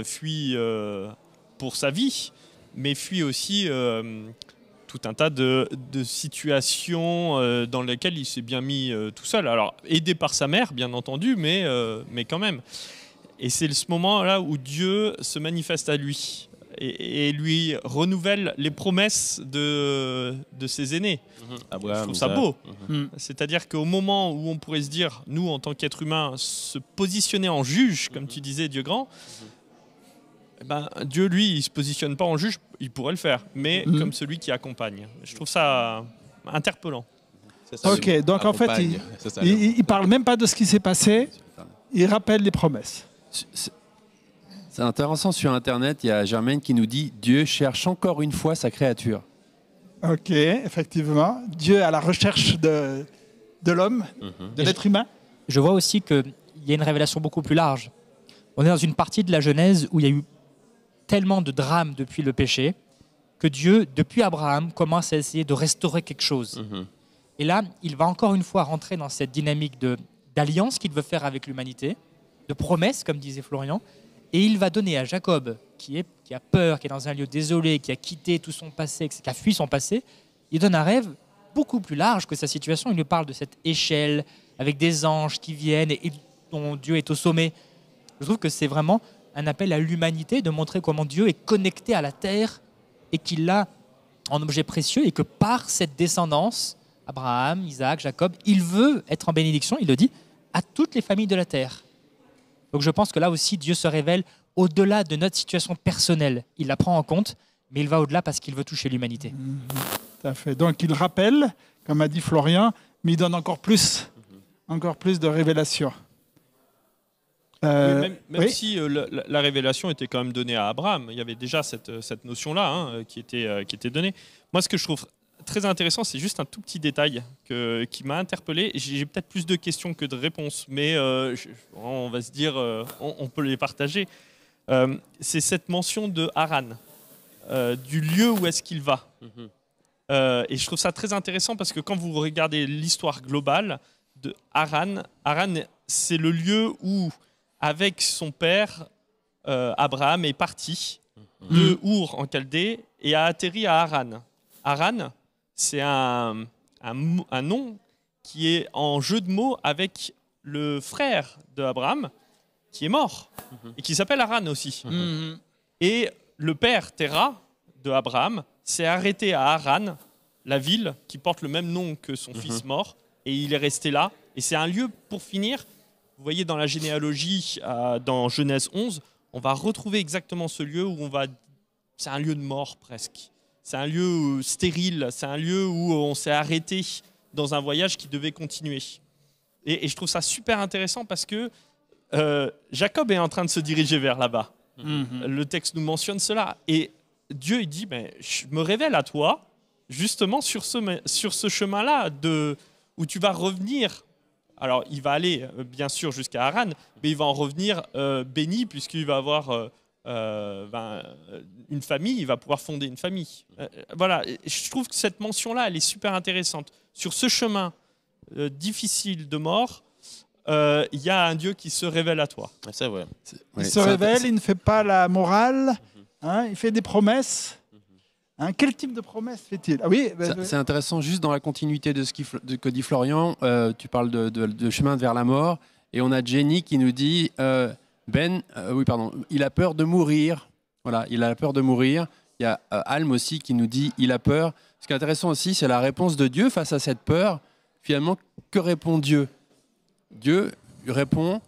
pour sa vie, mais fuit aussi tout un tas de situations dans lesquelles il s'est bien mis tout seul. Alors, aidé par sa mère, bien entendu, mais quand même. Et c'est ce moment-là où Dieu se manifeste à lui et lui renouvelle les promesses de ses aînés. Abraham, je trouve ça beau. C'est-à-dire qu'au moment où on pourrait se dire, nous, en tant qu'êtres humains, se positionner en juge, comme tu disais, Dieu grand, ben, Dieu, lui, il ne se positionne pas en juge, il pourrait le faire, mais comme celui qui accompagne. Je trouve ça interpellant. Ok, donc en fait, il ne parle même pas de ce qui s'est passé, il rappelle les promesses. C'est intéressant, sur Internet, il y a Germaine qui nous dit « Dieu cherche encore une fois sa créature ». Ok, effectivement. Dieu à la recherche de l'homme, de l'être humain. Je vois aussi qu'il y a une révélation beaucoup plus large. On est dans une partie de la Genèse où il y a eu tellement de drames depuis le péché que Dieu, depuis Abraham, commence à essayer de restaurer quelque chose. Et là, il va encore une fois rentrer dans cette dynamique d'alliance qu'il veut faire avec l'humanité, de promesse, comme disait Florian, et il va donner à Jacob, qui a peur, qui est dans un lieu désolé, qui a quitté tout son passé, qui a fui son passé, il donne un rêve beaucoup plus large que sa situation. Il lui parle de cette échelle avec des anges qui viennent et dont Dieu est au sommet. Je trouve que c'est vraiment un appel à l'humanité de montrer comment Dieu est connecté à la terre et qu'il l'a en objet précieux et que par cette descendance, Abraham, Isaac, Jacob, il veut être en bénédiction, il le dit, à toutes les familles de la terre. Donc je pense que là aussi, Dieu se révèle au-delà de notre situation personnelle. Il la prend en compte, mais il va au-delà parce qu'il veut toucher l'humanité. Tout à fait. Donc il rappelle, comme a dit Florian, mais il donne encore plus de révélations. Même si la révélation était quand même donnée à Abraham, il y avait déjà cette notion-là qui était donnée. Moi, ce que je trouve très intéressant, c'est juste un tout petit détail qui m'a interpellé. J'ai peut-être plus de questions que de réponses, mais on va se dire, on peut les partager. C'est cette mention de Haran, du lieu où est-ce qu'il va. Et je trouve ça très intéressant parce que quand vous regardez l'histoire globale de Haran, c'est le lieu où, avec son père, Abraham est parti de Our en Chaldée et a atterri à Haran. Haran, c'est un nom qui est en jeu de mots avec le frère d'Abraham qui est mort et qui s'appelle Haran aussi. Et le père Terah de Abraham s'est arrêté à Haran, la ville qui porte le même nom que son fils mort, et il est resté là. Et c'est un lieu, pour finir, vous voyez dans la généalogie, dans Genèse 11, on va retrouver exactement ce lieu où c'est un lieu de mort presque. C'est un lieu stérile, c'est un lieu où on s'est arrêté dans un voyage qui devait continuer. Et je trouve ça super intéressant parce que Jacob est en train de se diriger vers là-bas. Mhm. Le texte nous mentionne cela. Et Dieu, il dit, ben, je me révèle à toi, justement, sur ce chemin-là, où tu vas revenir. Alors, il va aller, bien sûr, jusqu'à Haran, mais il va en revenir béni, puisqu'il va avoir une famille, il va pouvoir fonder une famille. Voilà, et je trouve que cette mention-là, elle est super intéressante. Sur ce chemin difficile de mort, il y a un Dieu qui se révèle à toi. C'est vrai. Il se révèle, il ne fait pas la morale, hein, il fait des promesses. Hein, quel type de promesses fait-il? Ah oui, C'est intéressant, juste dans la continuité de ce que dit Florian, tu parles de chemin vers la mort, et on a Jenny qui nous dit il a peur de mourir. Voilà, il a peur de mourir. Il y a Alm aussi qui nous dit il a peur. Ce qui est intéressant aussi, c'est la réponse de Dieu face à cette peur. Finalement, que répond Dieu? Dieu répond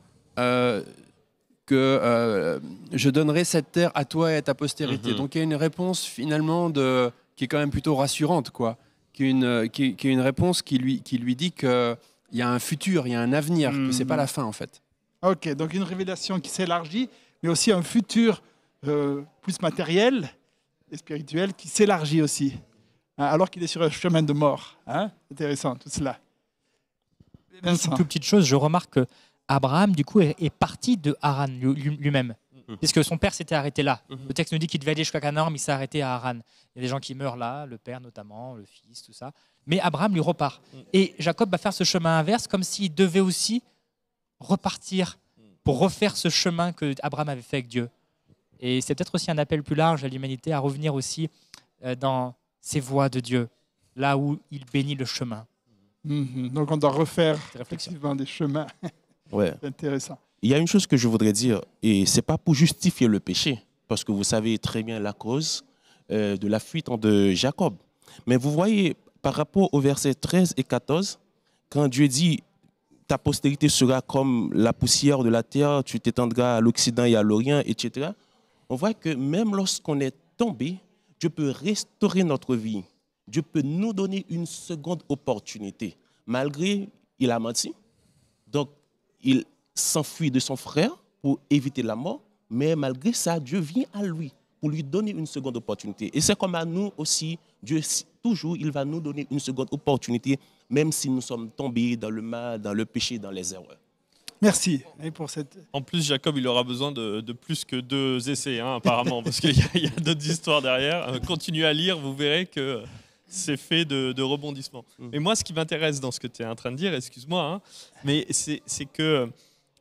que je donnerai cette terre à toi et à ta postérité. Donc il y a une réponse finalement qui est quand même plutôt rassurante, quoi. Qui est une réponse qui lui dit qu'il y a un futur, il y a un avenir, que c'est pas la fin en fait. Ok, donc une révélation qui s'élargit, mais aussi un futur plus matériel et spirituel qui s'élargit aussi, hein, alors qu'il est sur un chemin de mort. Hein. Intéressant tout cela. Vincent. Une toute petite chose, je remarque que Abraham, du coup, est parti de Haran lui-même. Puisque son père s'était arrêté là. Le texte nous dit qu'il devait aller jusqu'à Canaan, mais il s'est arrêté à Haran. Il y a des gens qui meurent là, le père notamment, le fils, tout ça. Mais Abraham lui repart. Et Jacob va faire ce chemin inverse, comme s'il devait aussi repartir pour refaire ce chemin que Abraham avait fait avec Dieu. Et c'est peut-être aussi un appel plus large à l'humanité à revenir aussi dans ces voies de Dieu, là où il bénit le chemin. Donc on doit refaire réflexion. effectivement des chemins. Ouais. C'est intéressant. Il y a une chose que je voudrais dire, et ce n'est pas pour justifier le péché, parce que vous savez très bien la cause de la fuite de Jacob. Mais vous voyez, par rapport aux versets 13 et 14, quand Dieu dit « ta postérité sera comme la poussière de la terre, tu t'étendras à l'Occident et à l'Orient, etc. » On voit que même lorsqu'on est tombé, Dieu peut restaurer notre vie. Dieu peut nous donner une seconde opportunité. Malgré, il a menti. Donc, il s'enfuit de son frère pour éviter la mort. Mais malgré ça, Dieu vient à lui pour lui donner une seconde opportunité. Et c'est comme à nous aussi. Dieu, toujours, il va nous donner une seconde opportunité, même si nous sommes tombés dans le mal, dans le péché, dans les erreurs. Merci. Et pour cette... En plus, Jacob, il aura besoin de plus que 2 essais, hein, apparemment, parce qu'il y a d'autres histoires derrière. Continuez à lire, vous verrez que c'est fait de rebondissements. Mais moi, ce qui m'intéresse dans ce que tu es en train de dire, excuse-moi, hein, mais c'est que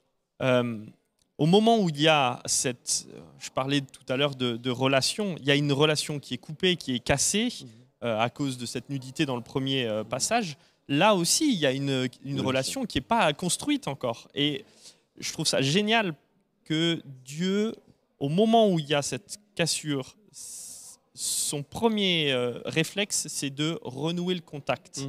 au moment où il y a je parlais tout à l'heure de relation, il y a une relation qui est coupée, qui est cassée à cause de cette nudité dans le premier passage. Là aussi, il y a une relation qui n'est pas construite encore. Et je trouve ça génial que Dieu, au moment où il y a cette cassure, son premier réflexe, c'est de renouer le contact,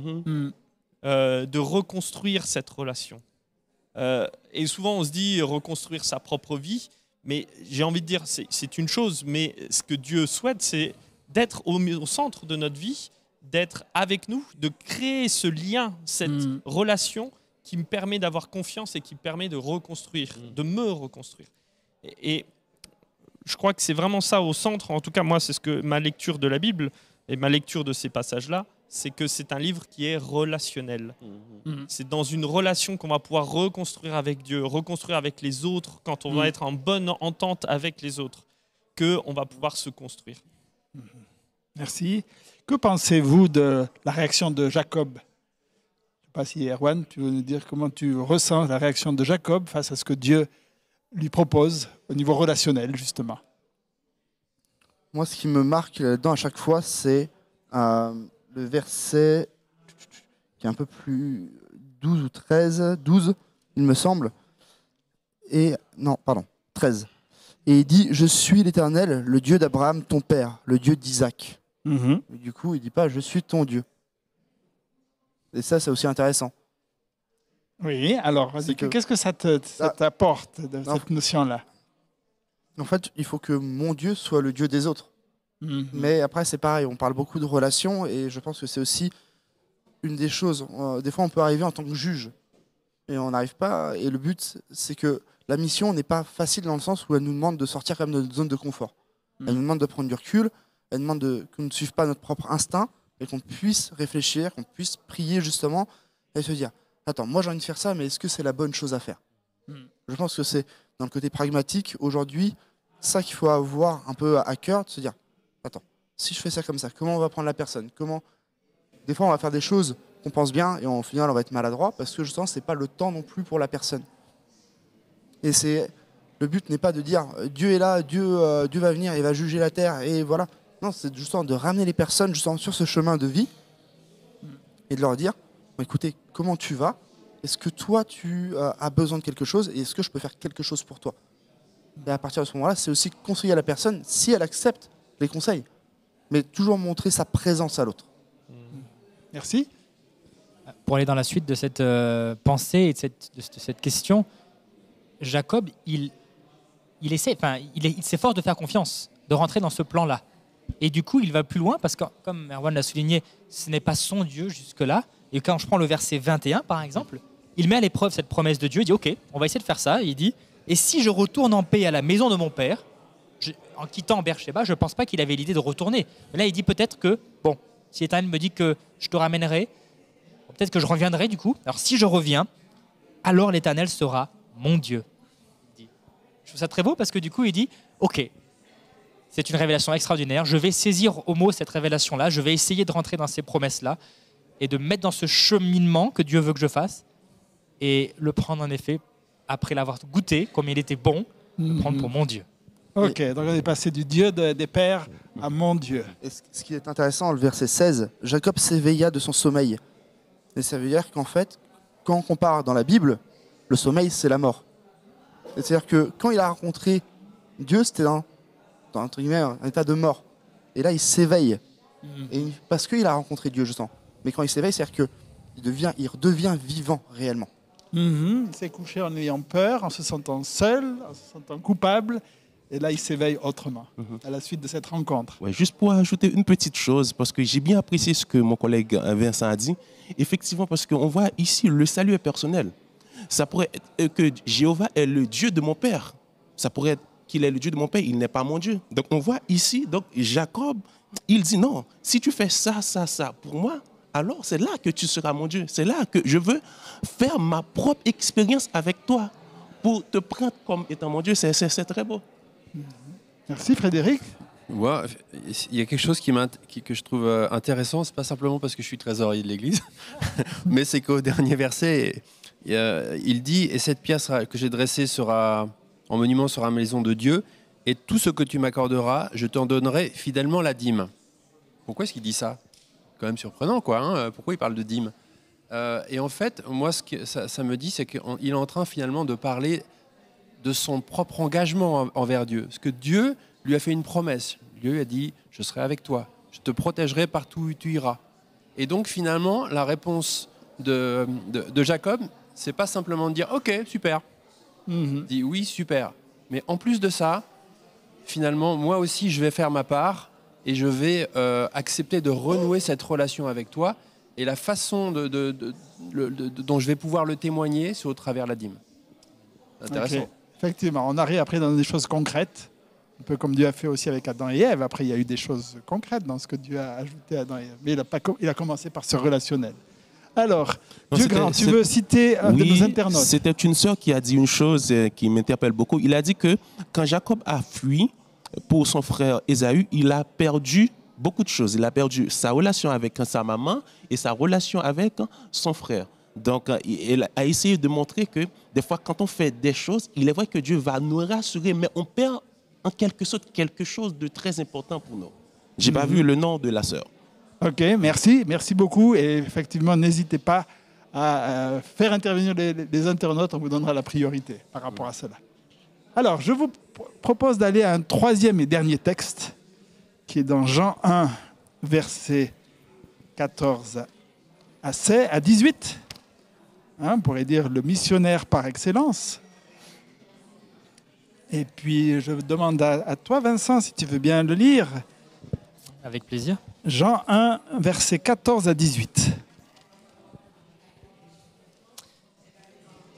de reconstruire cette relation. Et souvent, on se dit reconstruire sa propre vie, mais j'ai envie de dire, c'est une chose, mais ce que Dieu souhaite, c'est d'être au centre de notre vie, d'être avec nous, de créer ce lien, cette relation qui me permet d'avoir confiance et qui me permet de reconstruire, de me reconstruire. Et je crois que c'est vraiment ça au centre. En tout cas, moi, c'est ce que ma lecture de la Bible et ma lecture de ces passages-là, c'est que c'est un livre qui est relationnel. C'est dans une relation qu'on va pouvoir reconstruire avec Dieu, reconstruire avec les autres, quand on va être en bonne entente avec les autres, qu'on va pouvoir se construire. Merci. Que pensez-vous de la réaction de Jacob? Je ne sais pas si Erwan, tu veux nous dire comment tu ressens la réaction de Jacob face à ce que Dieu lui propose au niveau relationnel, justement. Moi, ce qui me marque là-dedans à chaque fois, c'est le verset qui est un peu plus 12 ou 13, 12, il me semble. Et non, pardon, 13. Et il dit « Je suis l'Éternel, le Dieu d'Abraham, ton père, le Dieu d'Isaac. » Et du coup, il ne dit pas « Je suis ton Dieu ». Et ça, c'est aussi intéressant. Oui, alors, qu'est-ce que ça t'apporte, cette notion-là? En fait, il faut que mon Dieu soit le Dieu des autres. Mais après, c'est pareil, on parle beaucoup de relations et je pense que c'est aussi une des choses. Des fois, on peut arriver en tant que juge et on n'arrive pas. Et le but, c'est que la mission n'est pas facile dans le sens où elle nous demande de sortir quand même de notre zone de confort. Elle nous demande de prendre du recul, elle demande qu'on ne suive pas notre propre instinct, et qu'on puisse réfléchir, qu'on puisse prier justement, et se dire, attends, moi j'ai envie de faire ça, mais est-ce que c'est la bonne chose à faire? Je pense que c'est dans le côté pragmatique, aujourd'hui, ça qu'il faut avoir un peu à cœur, de se dire, attends, si je fais ça comme ça, comment on va prendre la personne? Des fois, on va faire des choses qu'on pense bien, et au final, on va être maladroit, parce que justement, c'est pas le temps non plus pour la personne. Et le but n'est pas de dire, Dieu est là, Dieu va venir, il va juger la terre, et voilà. Non, c'est justement de ramener les personnes justement sur ce chemin de vie, et de leur dire, bon, écoutez, comment tu vas? Est-ce que toi, tu as besoin de quelque chose et est-ce que je peux faire quelque chose pour toi? Et à partir de ce moment-là, c'est aussi conseiller à la personne si elle accepte les conseils, mais toujours montrer sa présence à l'autre. Merci. Pour aller dans la suite de cette pensée et de cette question, Jacob, il s'efforce de faire confiance, de rentrer dans ce plan-là. Et du coup, il va plus loin parce que, comme Erwan l'a souligné, ce n'est pas son Dieu jusque-là. Et quand je prends le verset 21, par exemple, il met à l'épreuve cette promesse de Dieu. Il dit, OK, on va essayer de faire ça. Et il dit, et si je retourne en paix à la maison de mon père, en quittant Beersheba, je ne pense pas qu'il avait l'idée de retourner. Mais là, il dit peut-être que, bon, si l'Éternel me dit que je te ramènerai, peut-être que je reviendrai du coup. Alors si je reviens, alors l'Éternel sera mon Dieu. Je trouve ça très beau parce que du coup, il dit, OK, c'est une révélation extraordinaire. Je vais saisir au mot cette révélation-là. Je vais essayer de rentrer dans ces promesses-là et de me mettre dans ce cheminement que Dieu veut que je fasse et le prendre en effet, après l'avoir goûté, comme il était bon, le prendre pour mon Dieu. Ok, donc on est passé du Dieu des pères à mon Dieu. Et ce qui est intéressant, le verset 16, Jacob s'éveilla de son sommeil. Et ça veut dire qu'en fait, quand on compare dans la Bible, le sommeil, c'est la mort. C'est-à-dire que quand il a rencontré Dieu, c'était dans entre guillemets, un état de mort. Et là, il s'éveille. Parce qu'il a rencontré Dieu, justement. Mais quand il s'éveille, c'est-à-dire qu'il redevient vivant réellement. Il s'est couché en ayant peur, en se sentant seul, en se sentant coupable. Et là, il s'éveille autrement, à la suite de cette rencontre. Ouais, juste pour ajouter une petite chose, parce que j'ai bien apprécié ce que mon collègue Vincent a dit. Effectivement, parce qu'on voit ici, le salut est personnel. Ça pourrait être que Jéhovah est le Dieu de mon père. Ça pourrait être qu'il est le Dieu de mon père, il n'est pas mon Dieu. Donc on voit ici, donc Jacob, il dit non, si tu fais ça, pour moi, alors c'est là que tu seras mon Dieu. C'est là que je veux faire ma propre expérience avec toi pour te prendre comme étant mon Dieu. C'est très beau. Merci Frédéric. Ouais, il y a quelque chose que je trouve intéressant, c'est pas simplement parce que je suis trésorier de l'Église, mais c'est qu'au dernier verset, il dit « Et cette pierre que j'ai dressée sera en monument sur la maison de Dieu, et tout ce que tu m'accorderas, je t'en donnerai fidèlement la dîme. » Pourquoi est-ce qu'il dit ça? Quand même surprenant, quoi. Hein, pourquoi il parle de dîme? Et en fait, moi, ce que ça me dit, c'est qu'il est en train finalement de parler de son propre engagement envers Dieu. Parce que Dieu lui a fait une promesse. Dieu lui a dit « Je serai avec toi, je te protégerai partout où tu iras. » Et donc finalement, la réponse de Jacob, c'est pas simplement de dire « Ok, super ». Il dit « Oui, super ». Mais en plus de ça, finalement, moi aussi, je vais faire ma part et je vais accepter de renouer cette relation avec toi. Et la façon dont je vais pouvoir le témoigner, c'est au travers de la dîme. C'est intéressant. Okay. Effectivement, on arrive après dans des choses concrètes, un peu comme Dieu a fait aussi avec Adam et Ève. Après, il y a eu des choses concrètes dans ce que Dieu a ajouté à Adam et Ève. Mais il a commencé par ce relationnel. Alors, Dieu grand, tu veux citer un de nos internautes? C'était une sœur qui a dit une chose qui m'interpelle beaucoup. Il a dit que quand Jacob a fui pour son frère Ésaü, il a perdu beaucoup de choses. Il a perdu sa relation avec sa maman et sa relation avec son frère. Donc, il a essayé de montrer que des fois, quand on fait des choses, il est vrai que Dieu va nous rassurer, mais on perd en quelque sorte quelque chose de très important pour nous. Je n'ai pas vu le nom de la sœur. Ok, merci. Merci beaucoup. Et effectivement, n'hésitez pas à faire intervenir les internautes. On vous donnera la priorité par rapport à cela. Alors, je vous propose d'aller à un troisième et dernier texte qui est dans Jean 1, verset 14 à 18. On pourrait dire le missionnaire par excellence. Et puis, je demande à toi, Vincent, si tu veux bien le lire. Avec plaisir. Jean 1, verset 14 à 18.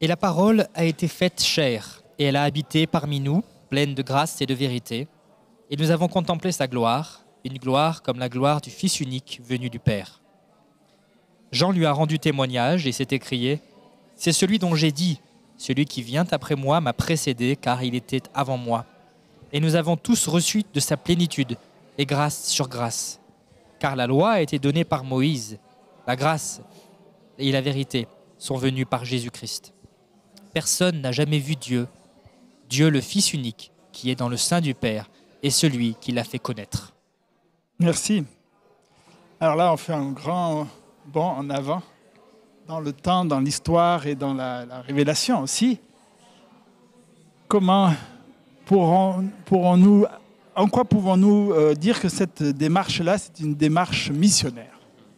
Et la parole a été faite chair, et elle a habité parmi nous, pleine de grâce et de vérité. Et nous avons contemplé sa gloire, une gloire comme la gloire du Fils unique venu du Père. Jean lui a rendu témoignage et s'est écrié « C'est celui dont j'ai dit, celui qui vient après moi m'a précédé, car il était avant moi. Et nous avons tous reçu de sa plénitude, et grâce sur grâce. Car la loi a été donnée par Moïse, la grâce et la vérité sont venues par Jésus-Christ. Personne n'a jamais vu Dieu, Dieu le Fils unique, qui est dans le sein du Père, est celui qui l'a fait connaître. » Merci. Alors là, on fait un grand bond en avant dans le temps, dans l'histoire et dans la révélation aussi. Comment pourrons-nous, en quoi pouvons-nous dire que cette démarche-là, c'est une démarche missionnaire?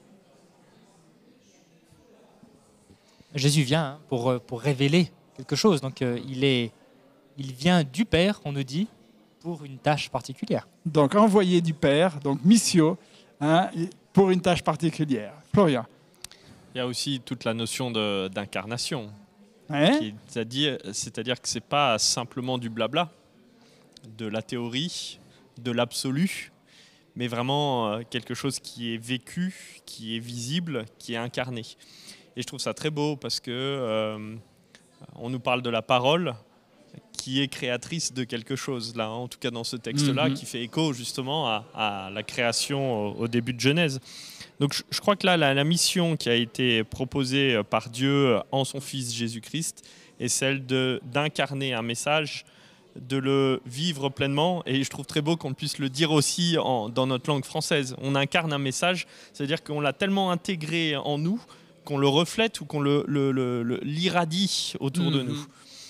Jésus vient pour révéler quelque chose. Donc il vient du Père, on nous dit, pour une tâche particulière. Donc envoyé du Père, donc missio, pour une tâche particulière. Florian. Il y a aussi toute la notion d'incarnation. Ouais. C'est-à-dire que ce n'est pas simplement du blabla, de la théorie, de l'absolu, mais vraiment quelque chose qui est vécu, qui est visible, qui est incarné. Et je trouve ça très beau parce que on nous parle de la parole qui est créatrice de quelque chose, là, en tout cas dans ce texte-là, qui fait écho justement à la création au début de Genèse. Donc je crois que là, la mission qui a été proposée par Dieu en son Fils Jésus-Christ est celle d'incarner un message, de le vivre pleinement. Et je trouve très beau qu'on puisse le dire aussi dans notre langue française. On incarne un message, c'est-à-dire qu'on l'a tellement intégré en nous qu'on le reflète ou qu'on l'irradie autour de nous.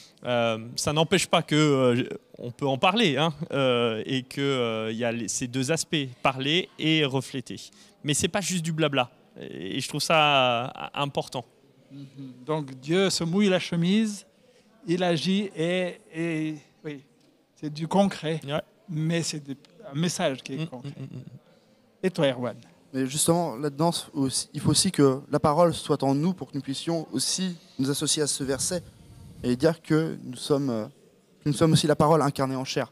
Ça n'empêche pas qu'on peut en parler et qu'il y a ces deux aspects, parler et refléter. Mais ce n'est pas juste du blabla. Et je trouve ça important. Donc Dieu se mouille la chemise, il agit et oui, c'est du concret, mais c'est un message qui est concret. Et toi, Erwan? Mais justement, là-dedans, il faut aussi que la parole soit en nous pour que nous puissions aussi nous associer à ce verset et dire que nous sommes aussi la parole incarnée en chair.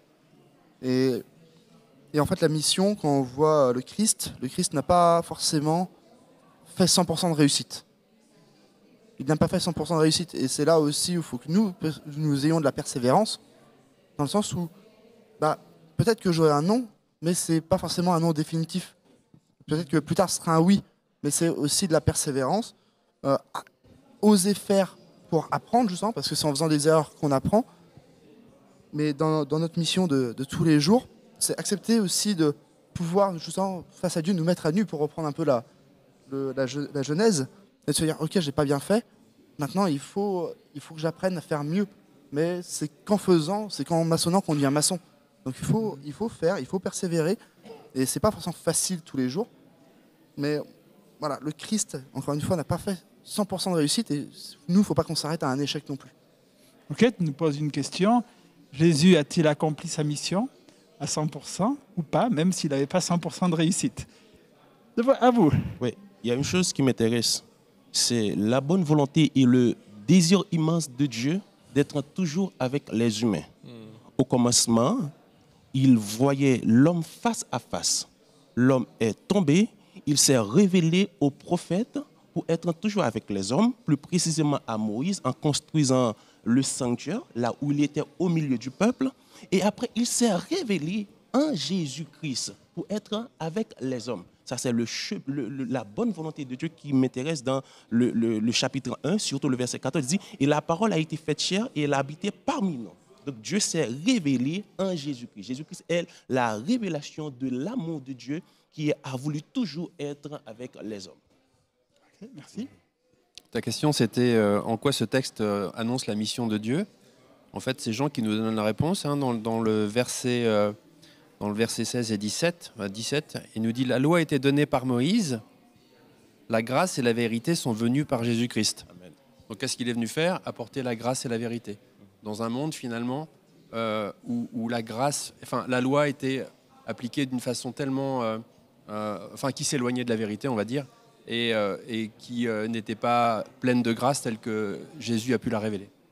Et en fait, la mission, quand on voit le Christ n'a pas forcément fait 100% de réussite. Il n'a pas fait 100% de réussite. Et c'est là aussi où il faut que nous ayons de la persévérance, dans le sens où peut-être que j'aurai un non, mais ce n'est pas forcément un non définitif. Peut-être que plus tard ce sera un oui, mais c'est aussi de la persévérance. Oser faire pour apprendre, justement, parce que c'est en faisant des erreurs qu'on apprend. Mais dans notre mission de tous les jours, c'est accepter aussi de pouvoir, justement, face à Dieu, nous mettre à nu, pour reprendre un peu la Genèse, et de se dire, ok, j'ai pas bien fait, maintenant il faut que j'apprenne à faire mieux. Mais c'est qu'en faisant, c'est qu'en maçonnant qu'on devient maçon. Donc il faut faire, il faut persévérer. Et c'est pas forcément facile tous les jours. Mais voilà, le Christ, encore une fois, n'a pas fait 100% de réussite. Et nous, il ne faut pas qu'on s'arrête à un échec non plus. Ok, tu nous poses une question. Jésus a-t-il accompli sa mission à 100% ou pas, même s'il n'avait pas 100% de réussite? À vous. Oui, il y a une chose qui m'intéresse. C'est la bonne volonté et le désir immense de Dieu d'être toujours avec les humains. Au commencement, il voyait l'homme face à face. L'homme est tombé, il s'est révélé au prophète pour être toujours avec les hommes, plus précisément à Moïse, en construisant le sanctuaire, là où il était au milieu du peuple. Et après, il s'est révélé en Jésus-Christ pour être avec les hommes. Ça, c'est la bonne volonté de Dieu qui m'intéresse dans le chapitre 1, surtout le verset 14. Il dit « Et la parole a été faite chair et elle a habité parmi nous ». Donc Dieu s'est révélé en Jésus-Christ. Jésus-Christ est la révélation de l'amour de Dieu qui a voulu toujours être avec les hommes. Okay, merci. Ta question, c'était en quoi ce texte annonce la mission de Dieu. En fait, c'est Jean qui nous donne la réponse dans le verset 16 et 17. Il nous dit « La loi a été donnée par Moïse, la grâce et la vérité sont venues par Jésus-Christ. » Donc qu'est-ce qu'il est venu faire? Apporter la grâce et la vérité. Dans un monde finalement où la loi était appliquée d'une façon tellement, qui s'éloignait de la vérité, on va dire, et qui n'était pas pleine de grâce telle que Jésus a pu la révéler.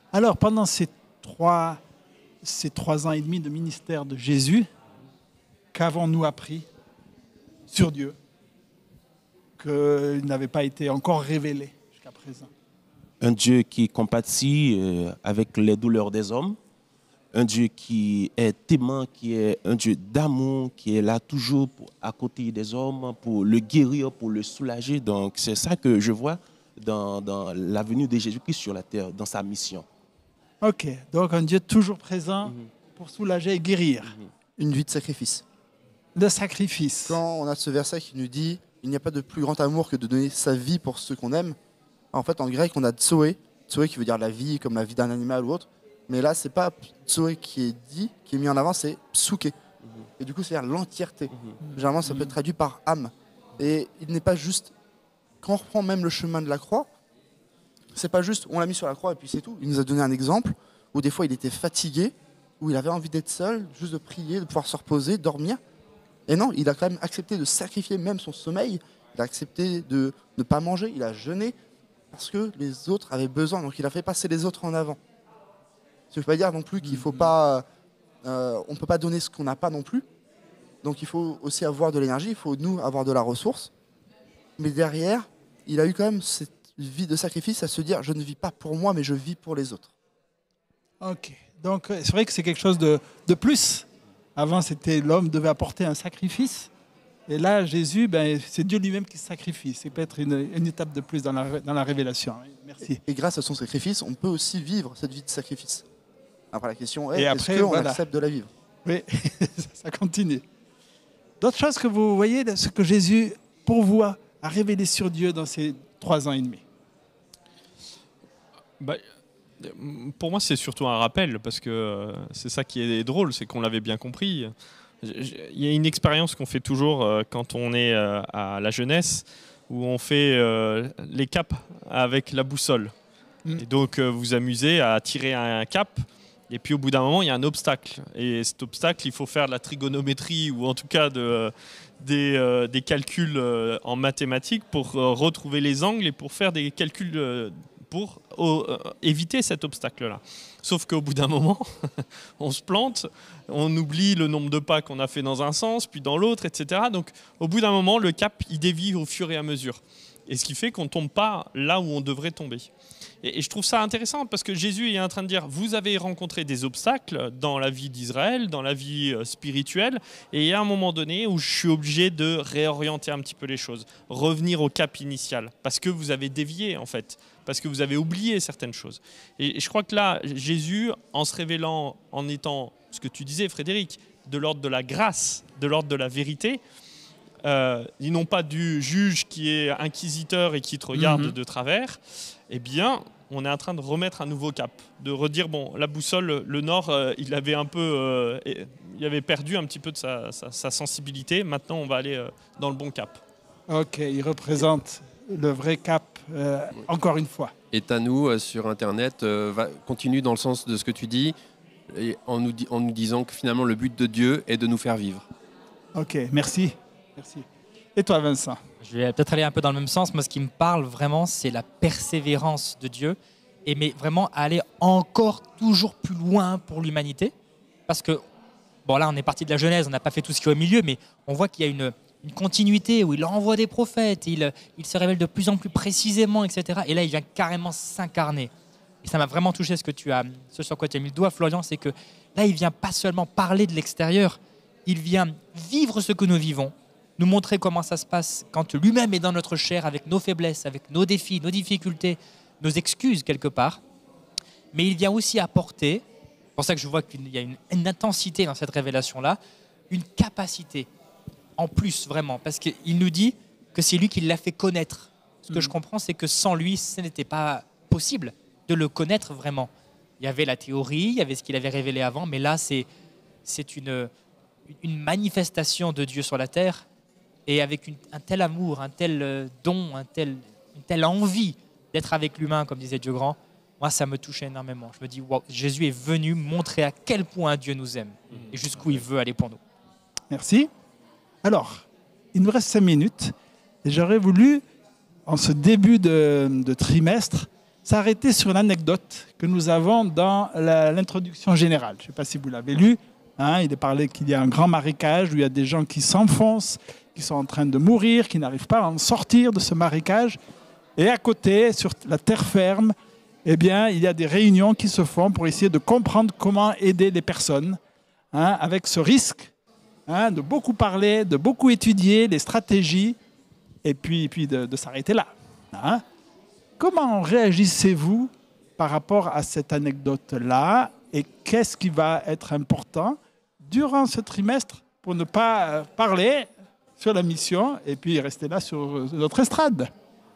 Alors, pendant ces 3 ans et demi de ministère de Jésus, qu'avons-nous appris sur Dieu qu'il n'avait pas été encore révélé jusqu'à présent? Un Dieu qui compatit avec les douleurs des hommes, un Dieu qui est aimant, qui est un Dieu d'amour, qui est là toujours à côté des hommes pour le guérir, pour le soulager. Donc c'est ça que je vois dans la venue de Jésus-Christ sur la terre, dans sa mission. Ok, donc un Dieu toujours présent pour soulager et guérir. Une vie de sacrifice. Le sacrifice. Quand on a ce verset qui nous dit « Il n'y a pas de plus grand amour que de donner sa vie pour ceux qu'on aime », en fait, en grec, on a tsoé. Tsoé qui veut dire la vie, comme la vie d'un animal ou autre. Mais là, c'est pas tsoé qui est dit, qui est mis en avant, c'est psuké. Et du coup, c'est-à-dire l'entièreté. Généralement, ça peut être traduit par âme. Et il n'est pas juste... Quand on reprend même le chemin de la croix, c'est pas juste on l'a mis sur la croix et puis c'est tout. Il nous a donné un exemple où des fois il était fatigué, où il avait envie d'être seul, juste de prier, de pouvoir se reposer, dormir. Et non, il a quand même accepté de sacrifier même son sommeil. Il a accepté de ne pas manger, il a jeûné parce que les autres avaient besoin. Donc il a fait passer les autres en avant. Ça ne veut pas dire non plus qu'il faut pas... on ne peut pas donner ce qu'on n'a pas non plus. Donc il faut aussi avoir de l'énergie, il faut nous avoir de la ressource. Mais derrière, il a eu quand même cette vie de sacrifice à se dire je ne vis pas pour moi mais je vis pour les autres. Ok, donc c'est vrai que c'est quelque chose de plus. Avant, c'était l'homme devait apporter un sacrifice. Et là, Jésus, c'est Dieu lui-même qui se sacrifie. C'est peut-être une étape de plus dans la révélation. Merci. Et grâce à son sacrifice, on peut aussi vivre cette vie de sacrifice. Après, la question est, est-ce qu'on accepte de la vivre? Oui, ça continue. D'autres choses que vous voyez, ce que Jésus, pour vous, a révélé sur Dieu dans ces 3 ans et demi? Pour moi, c'est surtout un rappel, parce que c'est ça qui est drôle, c'est qu'on l'avait bien compris. Il y a une expérience qu'on fait toujours quand on est à la jeunesse, où on fait les caps avec la boussole. Et donc, vous amusez à tirer un cap, et puis au bout d'un moment, il y a un obstacle. Et cet obstacle, il faut faire de la trigonométrie, ou en tout cas des calculs en mathématiques pour retrouver les angles et pour faire des calculs pour éviter cet obstacle-là. Sauf qu'au bout d'un moment, on se plante, on oublie le nombre de pas qu'on a fait dans un sens, puis dans l'autre, etc. Donc au bout d'un moment, le cap, il dévie au fur et à mesure. Et ce qui fait qu'on ne tombe pas là où on devrait tomber. Et je trouve ça intéressant parce que Jésus est en train de dire, vous avez rencontré des obstacles dans la vie d'Israël, dans la vie spirituelle, et il y a un moment donné où je suis obligé de réorienter un petit peu les choses, revenir au cap initial, parce que vous avez dévié en fait, parce que vous avez oublié certaines choses. Et je crois que là, Jésus, en se révélant, en étant, ce que tu disais Frédéric, de l'ordre de la grâce, de l'ordre de la vérité, ils n'ont pas du juge qui est inquisiteur et qui te regarde de travers, eh bien, on est en train de remettre un nouveau cap, de redire, bon, la boussole, le nord, il avait un peu, il avait perdu un petit peu de sa sensibilité, maintenant on va aller dans le bon cap. Ok, il représente le vrai cap, encore une fois. Et Tanou, sur Internet, continue dans le sens de ce que tu dis, et en nous disant que finalement le but de Dieu est de nous faire vivre. Ok, merci. Merci. Et toi, Vincent? Je vais peut-être aller un peu dans le même sens. Moi, ce qui me parle vraiment, c'est la persévérance de Dieu. Mais vraiment aller encore toujours plus loin pour l'humanité. Parce que, bon là, on est parti de la Genèse, on n'a pas fait tout ce qui est au milieu, mais on voit qu'il y a une continuité où il envoie des prophètes, il se révèle de plus en plus précisément, etc. Et là, il vient carrément s'incarner. Et ça m'a vraiment touché ce sur quoi tu as mis le doigt, Florian, c'est que là, il vient pas seulement parler de l'extérieur, il vient vivre ce que nous vivons, nous montrer comment ça se passe quand lui-même est dans notre chair, avec nos faiblesses, avec nos défis, nos difficultés, nos excuses quelque part. Mais il vient aussi apporter, c'est pour ça que je vois qu'il y a une intensité dans cette révélation-là, une capacité en plus vraiment, parce qu'il nous dit que c'est lui qui l'a fait connaître. Ce que je comprends, c'est que sans lui, ce n'était pas possible de le connaître vraiment. Il y avait la théorie, il y avait ce qu'il avait révélé avant, mais là, c'est une manifestation de Dieu sur la terre, et avec un tel amour, un tel don, une telle envie d'être avec l'humain, comme disait Dieu grand, moi, ça me touche énormément. Je me dis, wow, Jésus est venu montrer à quel point Dieu nous aime et jusqu'où il veut aller pour nous. Merci. Alors, il nous reste 5 minutes, et j'aurais voulu, en ce début de trimestre, s'arrêter sur l'anecdote que nous avons dans l'introduction générale. Je ne sais pas si vous l'avez lu. Hein, il est parlé qu'il y a un grand marécage où il y a des gens qui s'enfoncent, qui sont en train de mourir, qui n'arrivent pas à en sortir de ce marécage. Et à côté, sur la terre ferme, eh bien, il y a des réunions qui se font pour essayer de comprendre comment aider les personnes, hein, avec ce risque, hein, de beaucoup parler, de beaucoup étudier les stratégies et puis de s'arrêter là. Hein. Comment réagissez-vous par rapport à cette anecdote-là et qu'est-ce qui va être important durant ce trimestre pour ne pas parler sur la mission et puis rester là sur notre estrade?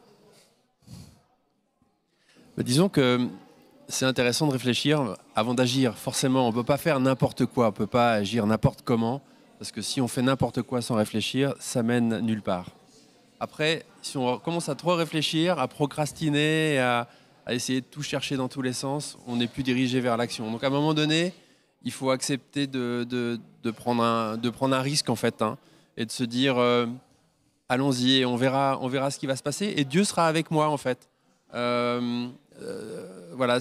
Disons que c'est intéressant de réfléchir avant d'agir. Forcément, on ne peut pas faire n'importe quoi, on ne peut pas agir n'importe comment, parce que si on fait n'importe quoi sans réfléchir, ça mène nulle part. Après, si on commence à trop réfléchir, à procrastiner, à essayer de tout chercher dans tous les sens, on n'est plus dirigé vers l'action. Donc à un moment donné, il faut accepter de prendre un risque en fait, hein, et de se dire allons-y et on verra ce qui va se passer et Dieu sera avec moi en fait. Voilà,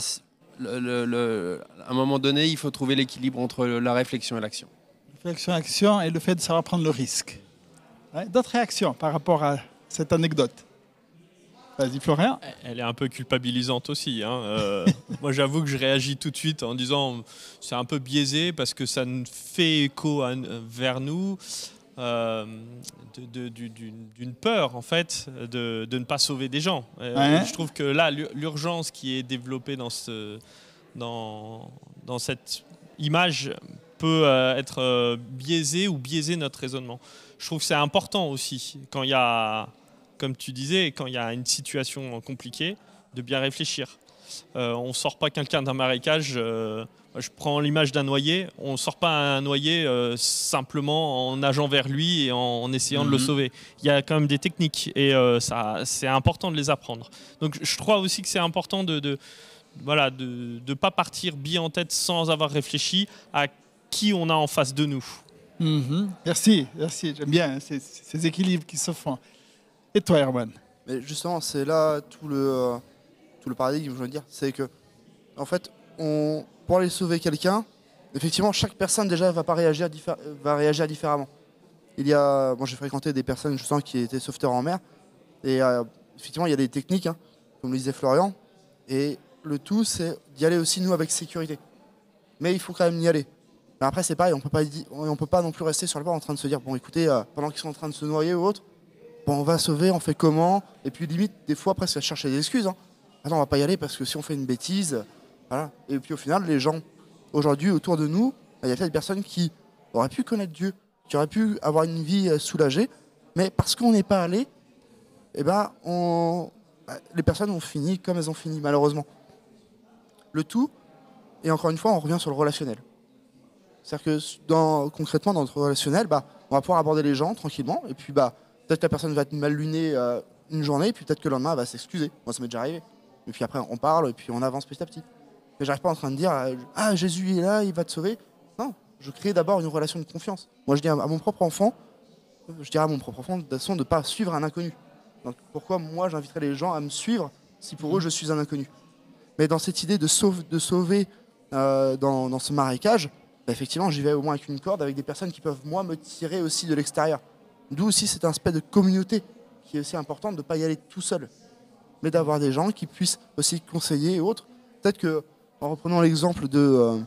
à un moment donné, il faut trouver l'équilibre entre la réflexion et l'action. Réflexion, action et le fait de savoir prendre le risque. Ouais, d'autres réactions par rapport à cette anecdote? Vas-y Florian. Elle est un peu culpabilisante aussi. Hein. Moi j'avoue que je réagis tout de suite en disant c'est un peu biaisé parce que ça fait écho vers nous d'une peur en fait de ne pas sauver des gens. Ouais. Je trouve que là l'urgence qui est développée dans cette image peut être biaisée ou biaiser notre raisonnement. Je trouve que c'est important aussi quand il y a, comme tu disais, quand il y a une situation compliquée, de bien réfléchir. On ne sort pas quelqu'un d'un marécage. Je prends l'image d'un noyé. On ne sort pas un noyé simplement en nageant vers lui et en essayant de le sauver. Il y a quand même des techniques et c'est important de les apprendre. Donc je crois aussi que c'est important de pas partir bien en tête sans avoir réfléchi à qui on a en face de nous. Merci. J'aime bien ces équilibres qui se font. Et toi, Herman? Mais justement, c'est là tout le paradigme, je veux dire. C'est que, en fait, pour aller sauver quelqu'un, effectivement, chaque personne déjà va réagir différemment. Moi, j'ai fréquenté des personnes justement qui étaient sauveteurs en mer. Et effectivement, il y a des techniques, hein, comme le disait Florian. Et le tout, c'est d'y aller aussi, nous, avec sécurité. Mais il faut quand même y aller. Mais après, c'est pareil, on peut pas non plus rester sur le bord en train de se dire, bon, écoutez, pendant qu'ils sont en train de se noyer ou autre, bon, on va sauver, on fait comment? Et puis limite, des fois, presque à chercher des excuses. Hein. Attends, on va pas y aller parce que si on fait une bêtise, voilà. Et puis au final, les gens, aujourd'hui, autour de nous, il y a peut-être des personnes qui auraient pu connaître Dieu, qui auraient pu avoir une vie soulagée, mais parce qu'on n'est pas allé, eh ben, les personnes ont fini comme elles ont fini, malheureusement. Le tout, et encore une fois, on revient sur le relationnel. C'est-à-dire que concrètement, dans notre relationnel, on va pouvoir aborder les gens tranquillement, et puis peut-être que la personne va être mal lunée une journée, et puis peut-être que le lendemain, elle va s'excuser. Moi, ça m'est déjà arrivé. Et puis après, on parle, et puis on avance petit à petit. Mais j'arrive pas en train de dire « Ah, Jésus est là, il va te sauver ». Non, je crée d'abord une relation de confiance. Moi, je dis à mon propre enfant, de toute façon, de ne pas suivre un inconnu. Donc pourquoi moi, j'inviterais les gens à me suivre si pour eux, je suis un inconnu? Mais dans cette idée de sauver dans ce marécage, effectivement, j'y vais au moins avec une corde, avec des personnes qui peuvent, moi, me tirer aussi de l'extérieur. D'où aussi cet aspect de communauté qui est aussi important, de ne pas y aller tout seul, mais d'avoir des gens qui puissent aussi conseiller et autres. Peut-être qu'en reprenant l'exemple tu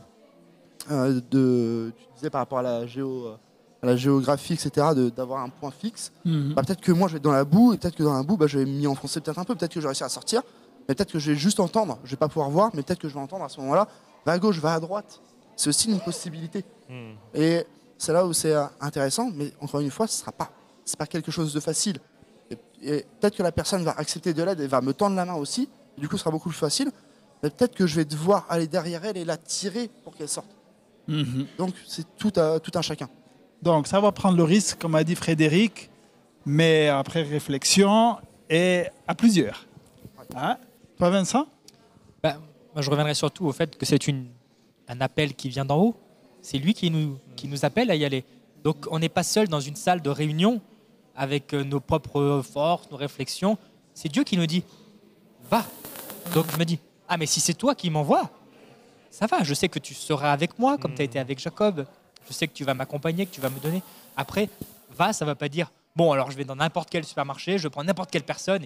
disais par rapport à la géographie, etc., d'avoir un point fixe, peut-être que moi, je vais être dans la boue, et peut-être que dans la boue, je vais m'y enfoncer peut-être un peu, peut-être que je vais réussir à sortir, mais peut-être que je vais juste entendre, je ne vais pas pouvoir voir, mais peut-être que je vais entendre à ce moment-là, va à gauche, va à droite. C'est aussi une possibilité. Et c'est là où c'est intéressant, mais encore une fois, c'est pas quelque chose de facile. Et peut-être que la personne va accepter de l'aide et va me tendre la main aussi, et du coup, ce sera beaucoup plus facile. Mais peut-être que je vais devoir aller derrière elle et la tirer pour qu'elle sorte. Donc, c'est tout un chacun. Donc, ça va prendre le risque, comme a dit Frédéric, mais après réflexion et à plusieurs. Hein? Toi, Vincent? Moi, je reviendrai surtout au fait que c'est un appel qui vient d'en haut. C'est lui qui nous appelle à y aller. Donc on n'est pas seul dans une salle de réunion avec nos propres forces, nos réflexions. C'est Dieu qui nous dit « Va ». Donc je me dis, ah mais si c'est toi qui m'envoies, ça va, je sais que tu seras avec moi comme tu as été avec Jacob, je sais que tu vas m'accompagner, que tu vas me donner. Après, ça ne va pas dire, bon alors je vais dans n'importe quel supermarché, je prends n'importe quelle personne.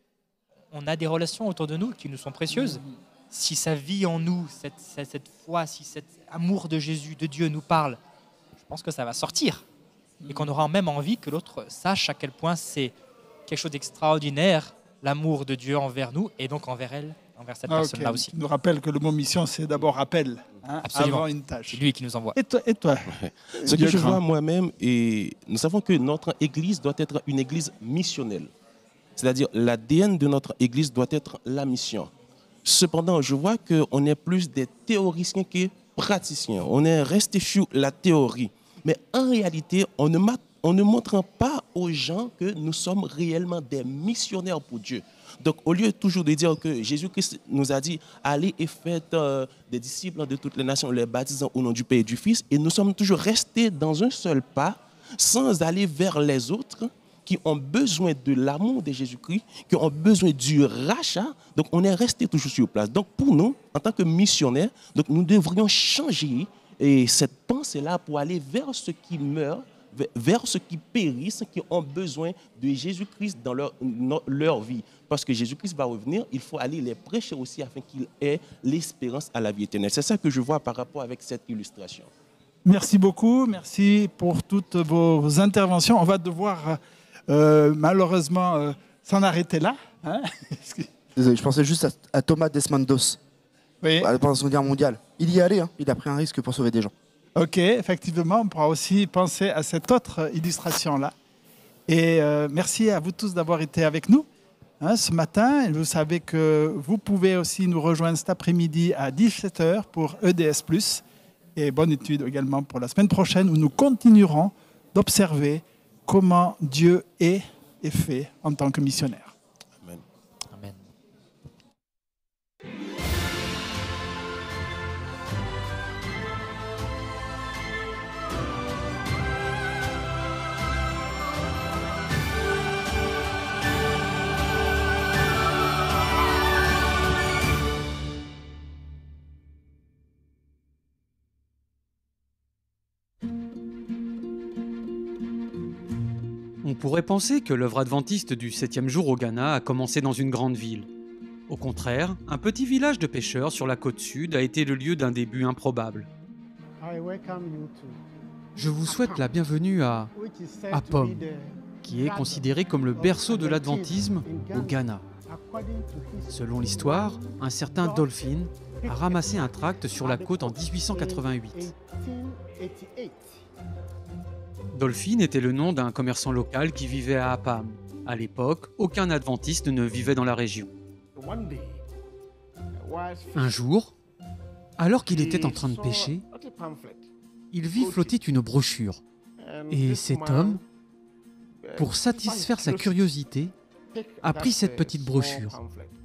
On a des relations autour de nous qui nous sont précieuses. Si ça vit en nous, cette foi, si cet amour de Jésus, de Dieu nous parle, je pense que ça va sortir. Et qu'on aura même envie que l'autre sache à quel point c'est quelque chose d'extraordinaire, l'amour de Dieu envers nous et donc envers elle, envers cette personne-là aussi. Tu nous rappelles que le mot mission, c'est d'abord appel, avant une tâche. C'est lui qui nous envoie. Et toi Ce que je vois moi-même, et nous savons que notre Église doit être une Église missionnelle. C'est-à-dire l'ADN de notre Église doit être la mission. Cependant, je vois qu'on est plus des théoriciens que praticiens. On est resté sur la théorie. Mais en réalité, on ne montre pas aux gens que nous sommes réellement des missionnaires pour Dieu. Donc, au lieu toujours de dire que Jésus-Christ nous a dit « Allez et faites des disciples de toutes les nations, les baptisant au nom du Père et du Fils », et nous sommes toujours restés dans un seul pas, sans aller vers les autres, qui ont besoin de l'amour de Jésus-Christ, qui ont besoin du rachat. Donc, on est resté toujours sur place. Donc, pour nous, en tant que missionnaires, donc, nous devrions changer cette pensée-là pour aller vers ceux qui meurent, vers ceux qui périssent, qui ont besoin de Jésus-Christ dans leur vie. Parce que Jésus-Christ va revenir, il faut aller les prêcher aussi afin qu'ils aient l'espérance à la vie éternelle. C'est ça que je vois par rapport avec cette illustration. Merci beaucoup, merci pour toutes vos interventions. On va devoir malheureusement s'en arrêter là. Hein. Désolé, je pensais juste à Thomas Desmandos, pendant la Seconde Guerre mondiale. Il y est allé, il a pris un risque pour sauver des gens. Ok, effectivement, on pourra aussi penser à cette autre illustration-là. Et merci à vous tous d'avoir été avec nous ce matin. Et vous savez que vous pouvez aussi nous rejoindre cet après-midi à 17h pour EDS+. Et bonne étude également pour la semaine prochaine où nous continuerons d'observer comment Dieu est et fait en tant que missionnaire. Amen. Amen. On pourrait penser que l'œuvre adventiste du 7e jour au Ghana a commencé dans une grande ville. Au contraire, un petit village de pêcheurs sur la côte sud a été le lieu d'un début improbable. Je vous souhaite la bienvenue à Apom, qui est considéré comme le berceau de l'adventisme au Ghana. Selon l'histoire, un certain Dolphin a ramassé un tract sur la côte en 1888. Dolphin était le nom d'un commerçant local qui vivait à Apam. À l'époque, aucun adventiste ne vivait dans la région. Un jour, alors qu'il était en train de pêcher, il vit flotter une brochure. Et cet homme, pour satisfaire sa curiosité, a pris cette petite brochure.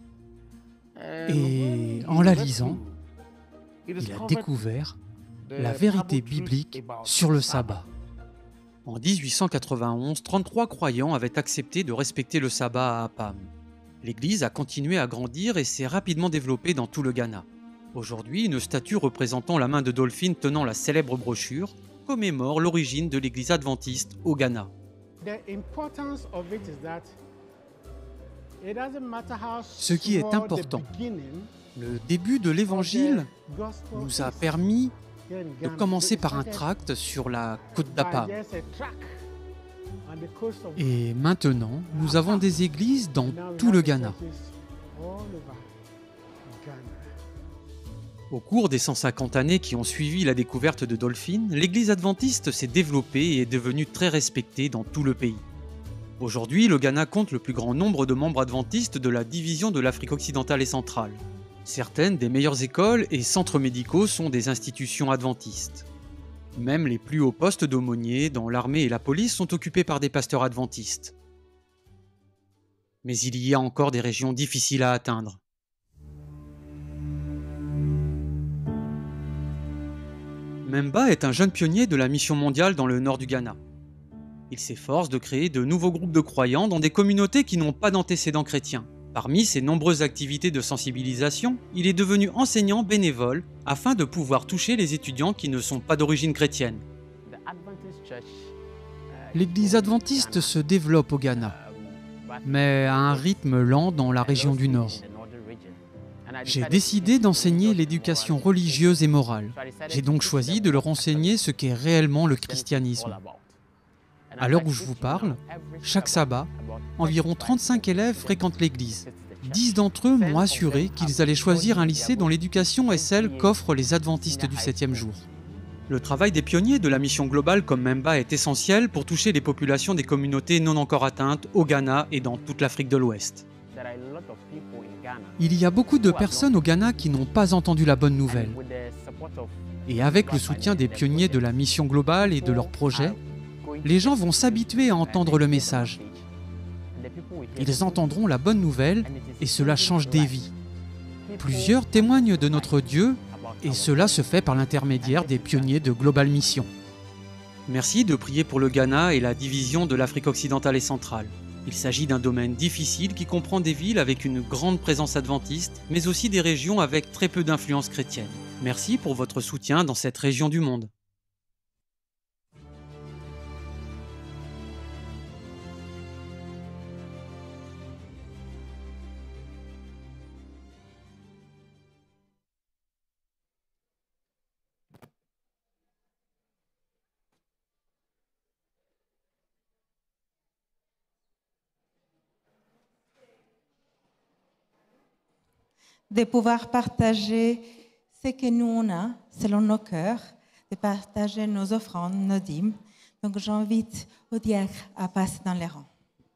Et en la lisant, il a découvert la vérité biblique sur le sabbat. En 1891, 33 croyants avaient accepté de respecter le sabbat à Apam. L'Église a continué à grandir et s'est rapidement développée dans tout le Ghana. Aujourd'hui, une statue représentant la main de Dolphin tenant la célèbre brochure commémore l'origine de l'Église adventiste au Ghana. Ce qui est important, le début de l'Évangile nous a permis de commencer par un tract sur la côte d'Apam. Et maintenant, nous avons des églises dans tout le Ghana. Au cours des 150 années qui ont suivi la découverte de Dolphin, l'église adventiste s'est développée et est devenue très respectée dans tout le pays. Aujourd'hui, le Ghana compte le plus grand nombre de membres adventistes de la division de l'Afrique occidentale et centrale. Certaines des meilleures écoles et centres médicaux sont des institutions adventistes. Même les plus hauts postes d'aumôniers dans l'armée et la police sont occupés par des pasteurs adventistes. Mais il y a encore des régions difficiles à atteindre. Memba est un jeune pionnier de la mission mondiale dans le nord du Ghana. Il s'efforce de créer de nouveaux groupes de croyants dans des communautés qui n'ont pas d'antécédents chrétiens. Parmi ses nombreuses activités de sensibilisation, il est devenu enseignant bénévole afin de pouvoir toucher les étudiants qui ne sont pas d'origine chrétienne. L'Église adventiste se développe au Ghana, mais à un rythme lent dans la région du Nord. J'ai décidé d'enseigner l'éducation religieuse et morale. J'ai donc choisi de leur enseigner ce qu'est réellement le christianisme. À l'heure où je vous parle, chaque sabbat, environ 35 élèves fréquentent l'église. 10 d'entre eux m'ont assuré qu'ils allaient choisir un lycée dont l'éducation est celle qu'offrent les adventistes du 7e jour. Le travail des pionniers de la mission globale comme Memba est essentiel pour toucher les populations des communautés non encore atteintes au Ghana et dans toute l'Afrique de l'Ouest. Il y a beaucoup de personnes au Ghana qui n'ont pas entendu la bonne nouvelle. Et avec le soutien des pionniers de la mission globale et de leurs projets, les gens vont s'habituer à entendre le message. Ils entendront la bonne nouvelle et cela change des vies. Plusieurs témoignent de notre Dieu et cela se fait par l'intermédiaire des pionniers de Global Mission. Merci de prier pour le Ghana et la division de l'Afrique occidentale et centrale. Il s'agit d'un domaine difficile qui comprend des villes avec une grande présence adventiste, mais aussi des régions avec très peu d'influence chrétienne. Merci pour votre soutien dans cette région du monde. De pouvoir partager ce que nous on a, selon nos cœurs, de partager nos offrandes, nos dîmes. Donc j'invite au diacre à passer dans les rangs.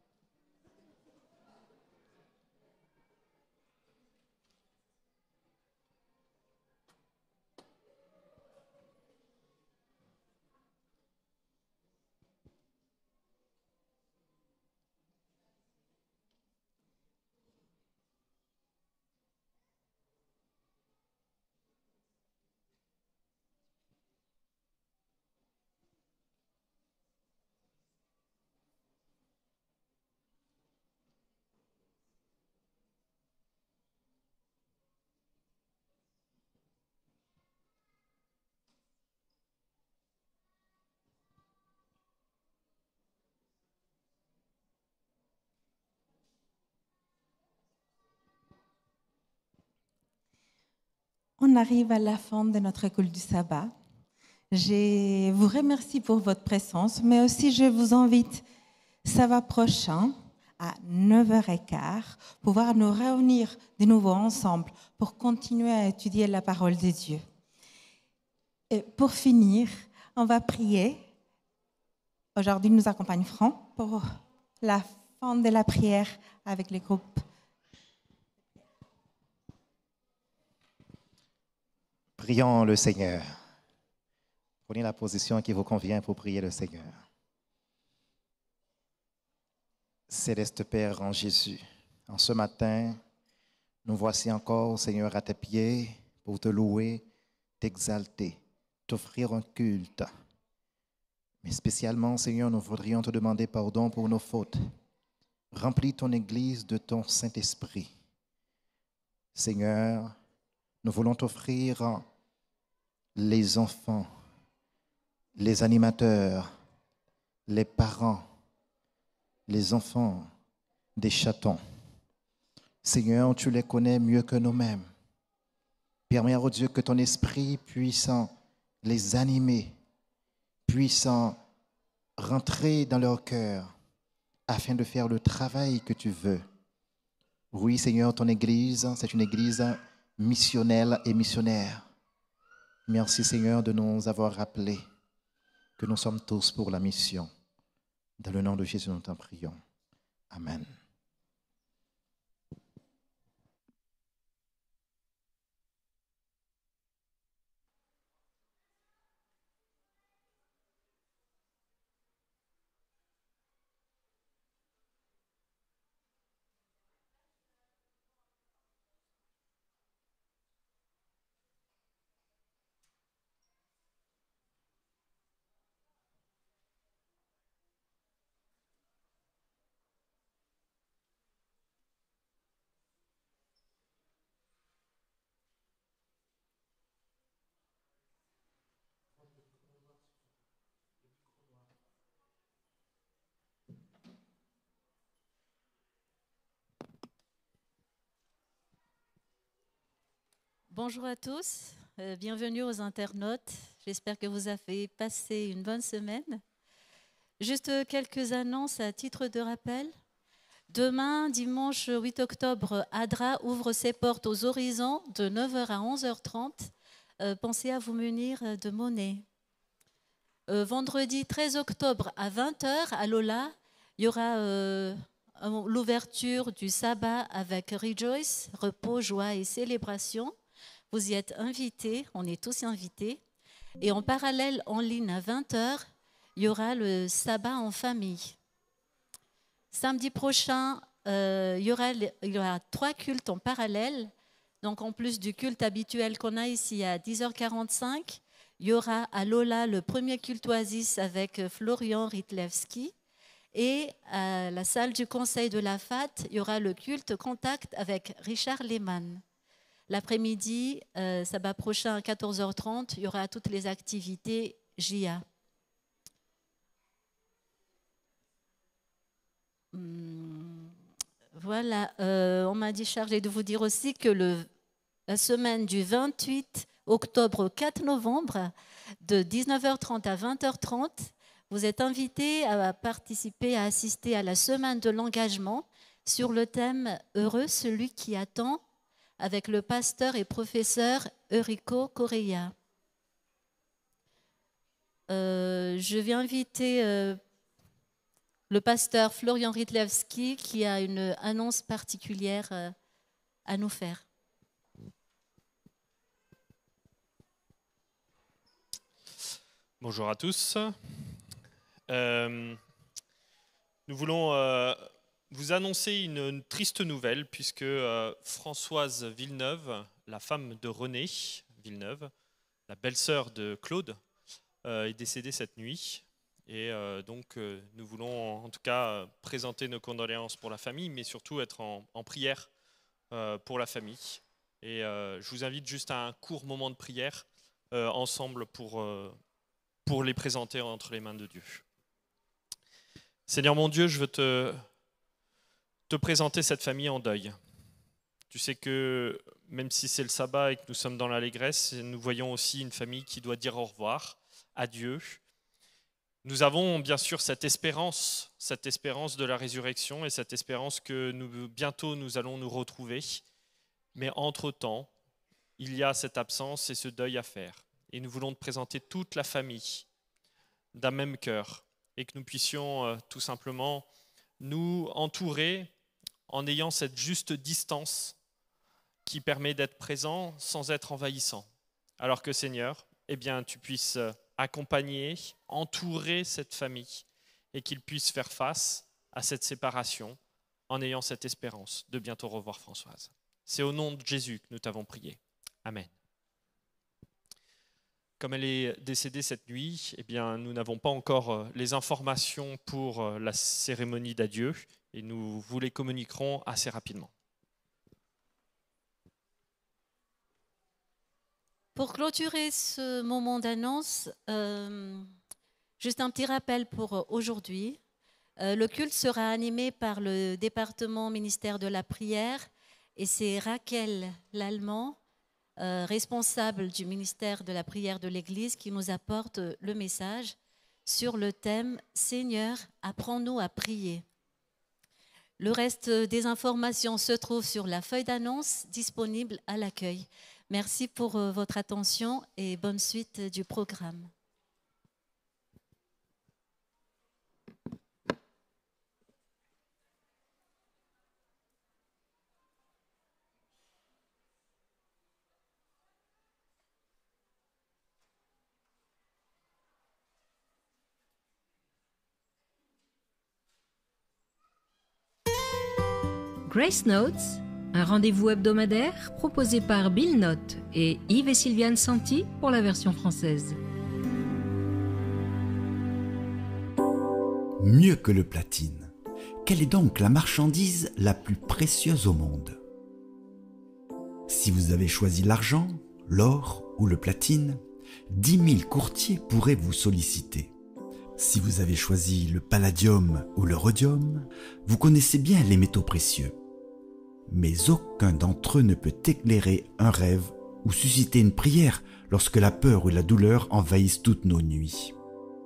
On arrive à la fin de notre école du sabbat. Je vous remercie pour votre présence, mais aussi je vous invite sabbat prochain à 9h15 pouvoir nous réunir de nouveau ensemble pour continuer à étudier la parole de Dieu. Et pour finir, on va prier. Aujourd'hui, nous accompagne Franck pour la fin de la prière avec les groupes. Prions le Seigneur. Prenez la position qui vous convient pour prier le Seigneur. Céleste Père en Jésus, en ce matin, nous voici encore, Seigneur, à tes pieds pour te louer, t'exalter, t'offrir un culte. Mais spécialement, Seigneur, nous voudrions te demander pardon pour nos fautes. Remplis ton Église de ton Saint-Esprit. Seigneur, nous voulons t'offrir les enfants, les animateurs, les parents, les enfants des chatons. Seigneur, tu les connais mieux que nous-mêmes. Permets, oh Dieu, que ton esprit puisse les animer, puisse rentrer dans leur cœur afin de faire le travail que tu veux. Oui, Seigneur, ton Église, c'est une Église missionnelle et missionnaire. Merci, Seigneur, de nous avoir rappelé que nous sommes tous pour la mission. Dans le nom de Jésus, nous t'en prions. Amen. Bonjour à tous, bienvenue aux internautes. J'espère que vous avez passé une bonne semaine. Juste quelques annonces à titre de rappel. Demain, dimanche 8 octobre, ADRA ouvre ses portes aux horizons de 9h à 11h30. Pensez à vous munir de monnaie. Vendredi 13 octobre à 20h à Lola, il y aura l'ouverture du sabbat avec Rejoice, repos, joie et célébration. Vous y êtes invités, on est tous invités. Et en parallèle, en ligne à 20h, il y aura le sabbat en famille. Samedi prochain, il y aura 3 cultes en parallèle. Donc en plus du culte habituel qu'on a ici à 10h45, il y aura à Lola le premier culte Oasis avec Florian Ritlewski. Et à la salle du Conseil de la FAT, il y aura le culte Contact avec Richard Lehmann. L'après-midi, sabbat prochain à 14h30, il y aura toutes les activités JA. Voilà, on m'a dit chargé de vous dire aussi que la semaine du 28 octobre au 4 novembre, de 19h30 à 20h30, vous êtes invités à participer, à assister à la semaine de l'engagement sur le thème « Heureux celui qui attend » avec le pasteur et professeur Eurico Correa. Je vais inviter le pasteur Florian Ritlewski qui a une annonce particulière à nous faire. Bonjour à tous. Nous voulons vous annoncer une triste nouvelle puisque Françoise Villeneuve, la femme de René Villeneuve, la belle-sœur de Claude, est décédée cette nuit. Et donc nous voulons en tout cas présenter nos condoléances pour la famille, mais surtout être en prière pour la famille. Et je vous invite juste à un court moment de prière ensemble pour les présenter entre les mains de Dieu. Seigneur mon Dieu, je veux te présenter cette famille en deuil. Tu sais que même si c'est le sabbat et que nous sommes dans l'allégresse, nous voyons aussi une famille qui doit dire au revoir à Dieu. Nous avons bien sûr cette espérance de la résurrection et cette espérance que bientôt nous allons nous retrouver. Mais entre-temps, il y a cette absence et ce deuil à faire. Et nous voulons te présenter toute la famille d'un même cœur et que nous puissions tout simplement nous entourer en ayant cette juste distance qui permet d'être présent sans être envahissant. Alors que Seigneur, eh bien, tu puisses accompagner, entourer cette famille et qu'ils puissent faire face à cette séparation en ayant cette espérance de bientôt revoir Françoise. C'est au nom de Jésus que nous t'avons prié. Amen. Comme elle est décédée cette nuit, eh bien, nous n'avons pas encore les informations pour la cérémonie d'adieu et nous vous les communiquerons assez rapidement. Pour clôturer ce moment d'annonce, juste un petit rappel pour aujourd'hui. Le culte sera animé par le département ministère de la prière et c'est Raquel Lallemand, responsable du ministère de la prière de l'Église, qui nous apporte le message sur le thème « Seigneur, apprends-nous à prier ». Le reste des informations se trouve sur la feuille d'annonce disponible à l'accueil. Merci pour votre attention et bonne suite du programme. Grace Notes, un rendez-vous hebdomadaire proposé par Bill Note et Yves et Sylviane Santi pour la version française. Mieux que le platine. Quelle est donc la marchandise la plus précieuse au monde? Si vous avez choisi l'argent, l'or ou le platine, 10 000 courtiers pourraient vous solliciter. Si vous avez choisi le palladium ou le rhodium, vous connaissez bien les métaux précieux. Mais aucun d'entre eux ne peut éclairer un rêve ou susciter une prière lorsque la peur ou la douleur envahissent toutes nos nuits.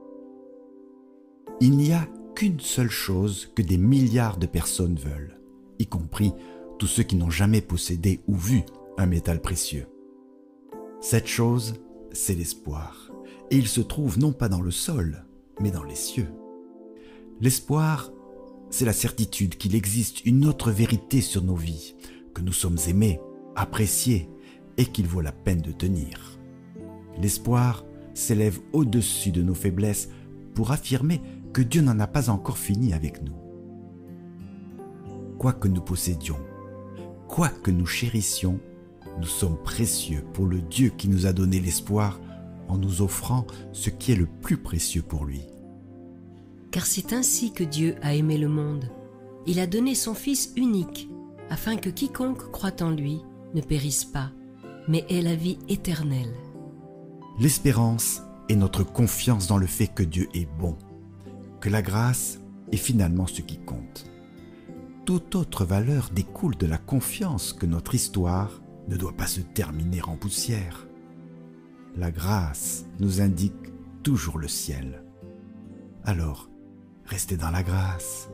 Il n'y a qu'une seule chose que des milliards de personnes veulent, y compris tous ceux qui n'ont jamais possédé ou vu un métal précieux. Cette chose, c'est l'espoir, et il se trouve non pas dans le sol, mais dans les cieux. L'espoir, c'est la certitude qu'il existe une autre vérité sur nos vies, que nous sommes aimés, appréciés, et qu'il vaut la peine de tenir. L'espoir s'élève au-dessus de nos faiblesses pour affirmer que Dieu n'en a pas encore fini avec nous. Quoi que nous possédions, quoi que nous chérissions, nous sommes précieux pour le Dieu qui nous a donné l'espoir en nous offrant ce qui est le plus précieux pour lui. Car c'est ainsi que Dieu a aimé le monde. Il a donné son Fils unique, afin que quiconque croit en lui ne périsse pas, mais ait la vie éternelle. L'espérance est notre confiance dans le fait que Dieu est bon, que la grâce est finalement ce qui compte. Toute autre valeur découle de la confiance que notre histoire ne doit pas se terminer en poussière. La grâce nous indique toujours le ciel. Alors, restez dans la grâce.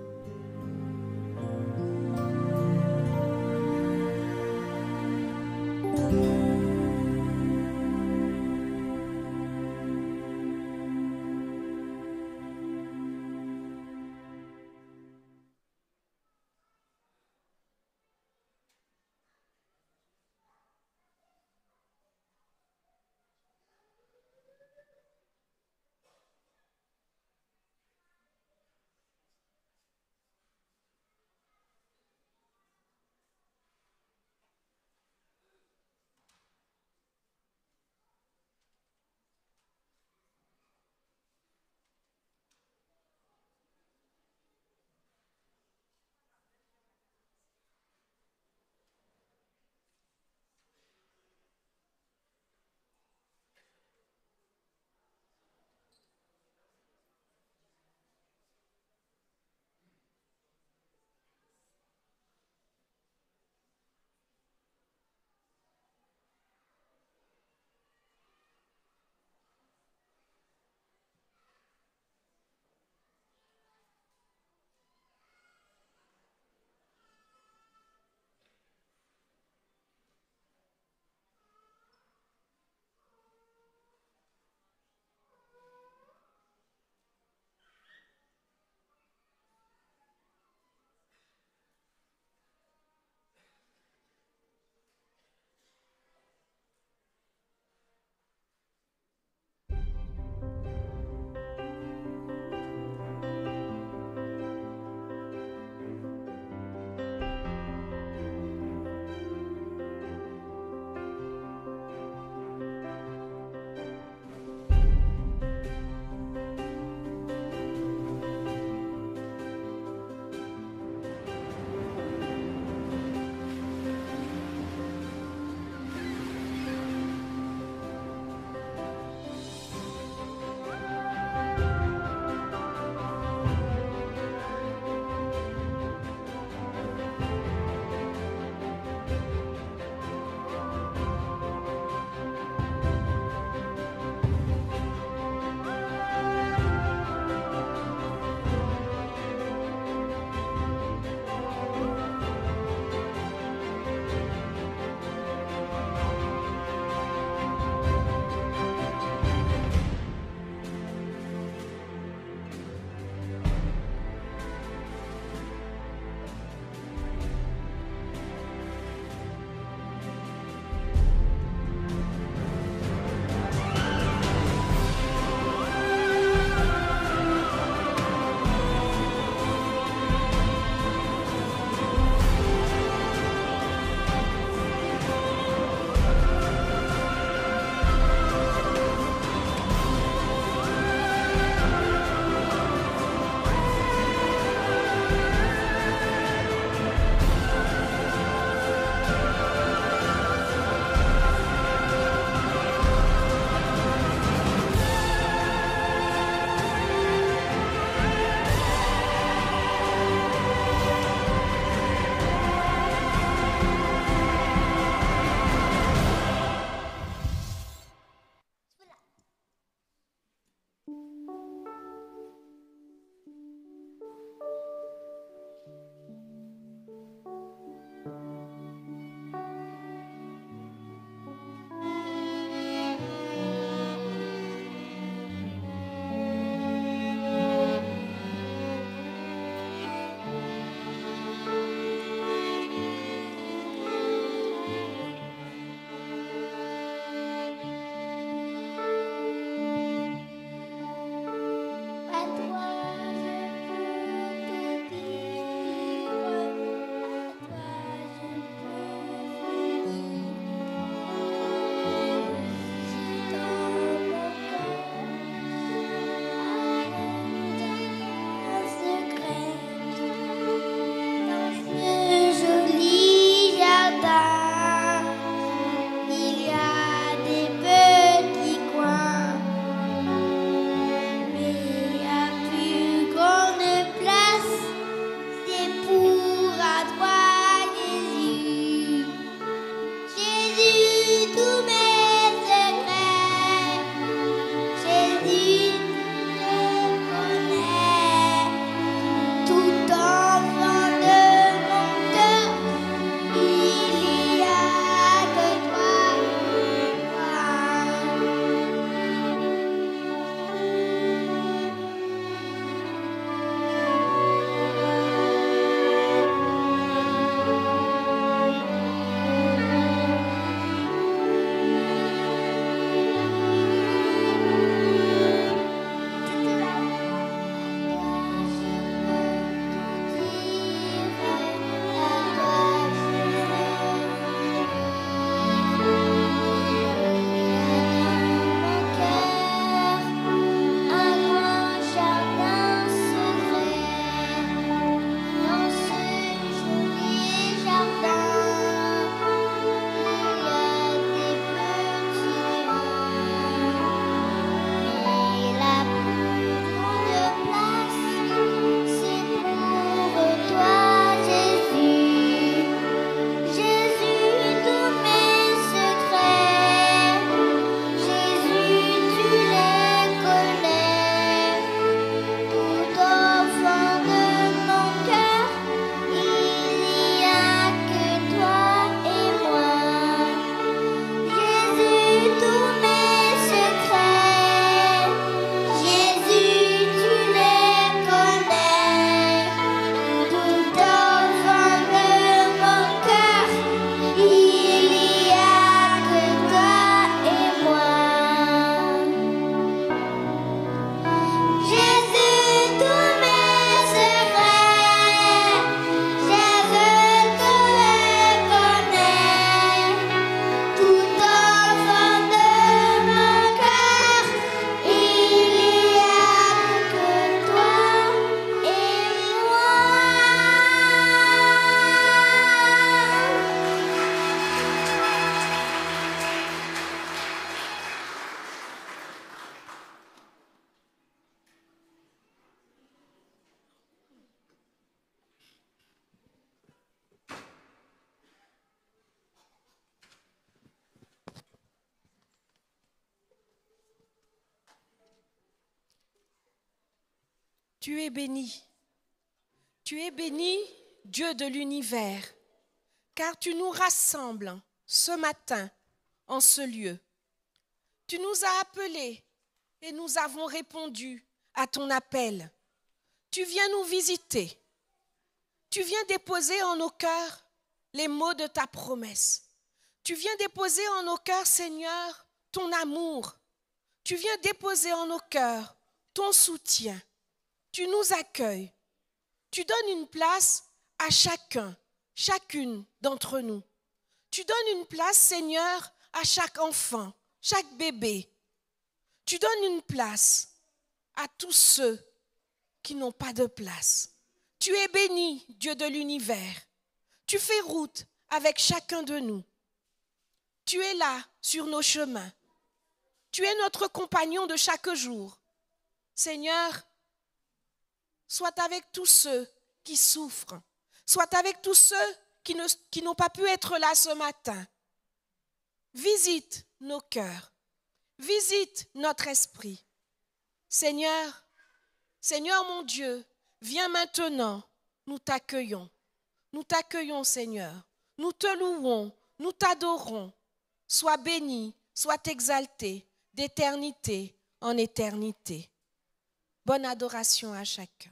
Tu es béni. Tu es béni, Dieu de l'univers, car tu nous rassembles ce matin en ce lieu. Tu nous as appelés et nous avons répondu à ton appel. Tu viens nous visiter. Tu viens déposer en nos cœurs les mots de ta promesse. Tu viens déposer en nos cœurs, Seigneur, ton amour. Tu viens déposer en nos cœurs ton soutien. Tu nous accueilles. Tu donnes une place à chacun, chacune d'entre nous. Tu donnes une place, Seigneur, à chaque enfant, chaque bébé. Tu donnes une place à tous ceux qui n'ont pas de place. Tu es béni, Dieu de l'univers. Tu fais route avec chacun de nous. Tu es là sur nos chemins. Tu es notre compagnon de chaque jour. Seigneur, sois avec tous ceux qui souffrent. Sois avec tous ceux qui n'ont pas pu être là ce matin. Visite nos cœurs. Visite notre esprit. Seigneur, Seigneur mon Dieu, viens maintenant, nous t'accueillons. Nous t'accueillons, Seigneur. Nous te louons, nous t'adorons. Sois béni, sois exalté d'éternité en éternité. Bonne adoration à chacun.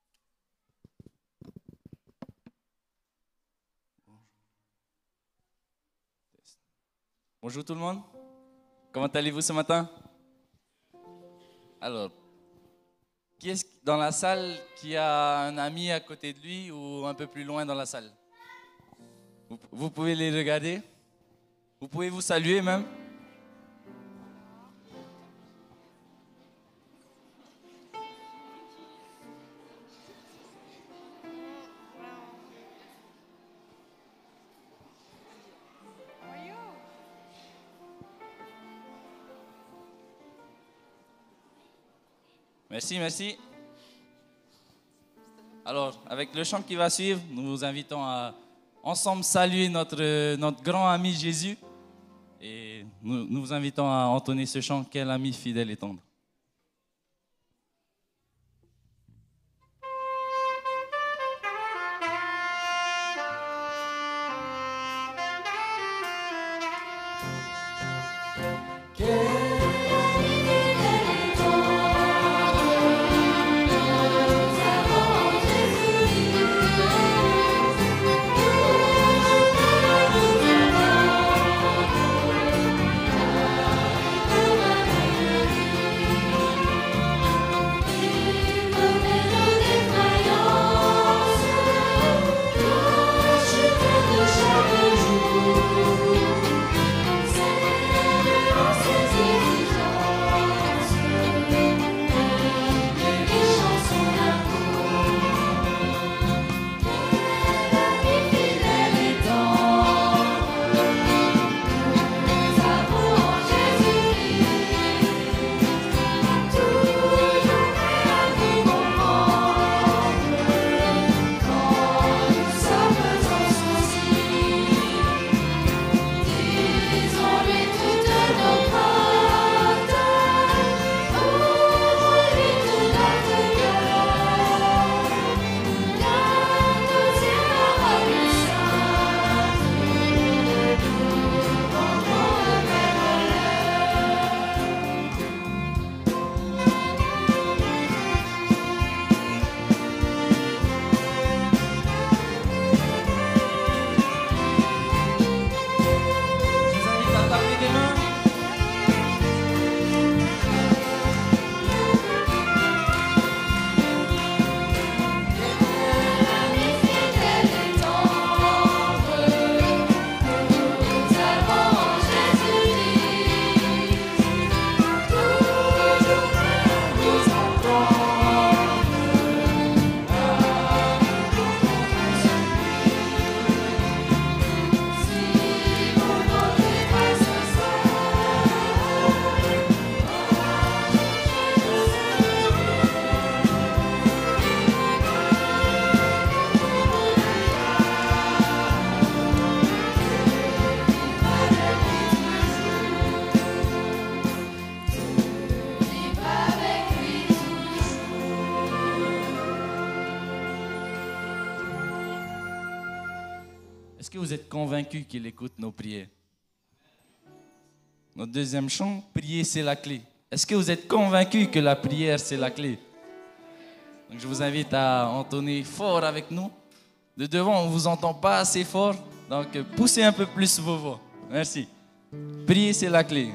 Bonjour tout le monde. Comment allez-vous ce matin? Alors, qui est-ce dans la salle qui a un ami à côté de lui ou un peu plus loin dans la salle? Vous pouvez les regarder. Vous pouvez vous saluer même. Merci, merci. Alors, avec le chant qui va suivre, nous vous invitons à ensemble saluer notre grand ami Jésus. Et nous vous invitons à entonner ce chant, quel ami fidèle et tendre. Merci. Est-ce que vous êtes convaincus qu'il écoute nos prières? Notre deuxième chant, prier c'est la clé. Est-ce que vous êtes convaincus que la prière c'est la clé? Donc je vous invite à entonner fort avec nous. De devant, on ne vous entend pas assez fort, donc poussez un peu plus vos voix. Merci. Prier c'est la clé.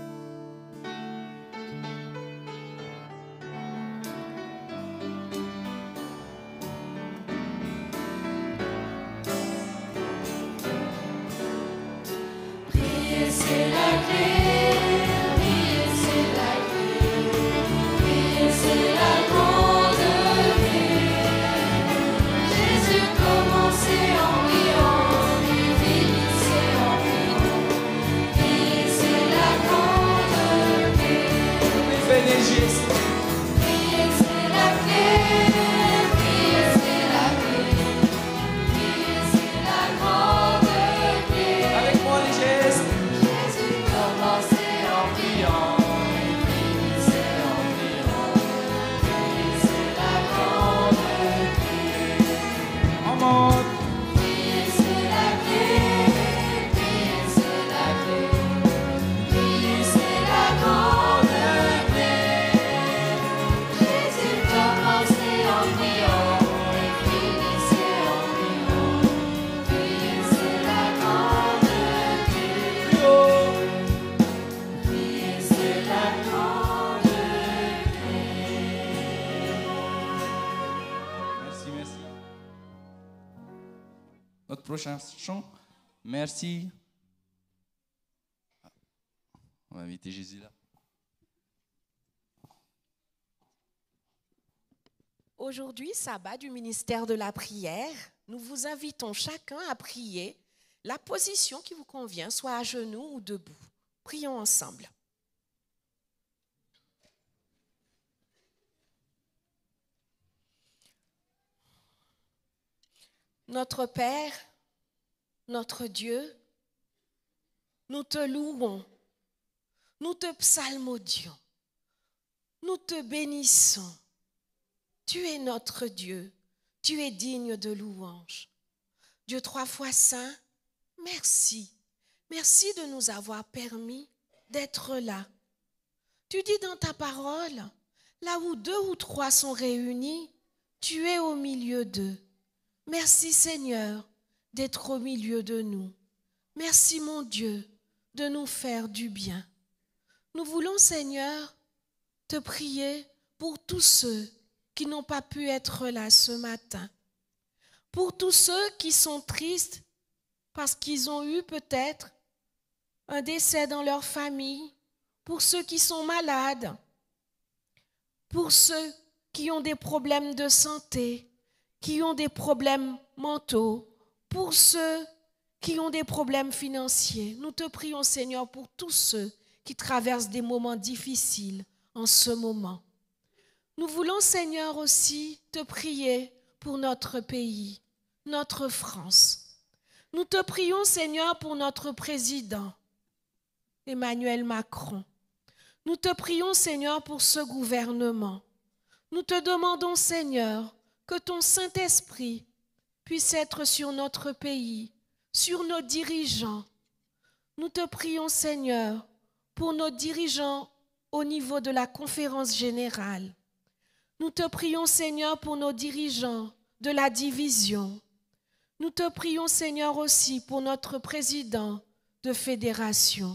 Notre prochain chant, merci. On va inviter Jésus là. Aujourd'hui, sabbat du ministère de la prière, nous vous invitons chacun à prier la position qui vous convient, soit à genoux ou debout. Prions ensemble. Notre Père, notre Dieu, nous te louons, nous te psalmodions, nous te bénissons. Tu es notre Dieu, tu es digne de louange. Dieu trois fois saint, merci. Merci de nous avoir permis d'être là. Tu dis dans ta parole, là où 2 ou 3 sont réunis, tu es au milieu d'eux. Merci Seigneur d'être au milieu de nous. Merci mon Dieu de nous faire du bien. Nous voulons Seigneur te prier pour tous ceux qui n'ont pas pu être là ce matin. Pour tous ceux qui sont tristes parce qu'ils ont eu peut-être un décès dans leur famille. Pour ceux qui sont malades. Pour ceux qui ont des problèmes de santé, qui ont des problèmes mentaux, pour ceux qui ont des problèmes financiers. Nous te prions, Seigneur, pour tous ceux qui traversent des moments difficiles en ce moment. Nous voulons, Seigneur, aussi te prier pour notre pays, notre France. Nous te prions, Seigneur, pour notre président, Emmanuel Macron. Nous te prions, Seigneur, pour ce gouvernement. Nous te demandons, Seigneur, que ton Saint-Esprit puisse être sur notre pays, sur nos dirigeants. Nous te prions, Seigneur, pour nos dirigeants au niveau de la conférence générale. Nous te prions, Seigneur, pour nos dirigeants de la division. Nous te prions, Seigneur, aussi pour notre président de fédération.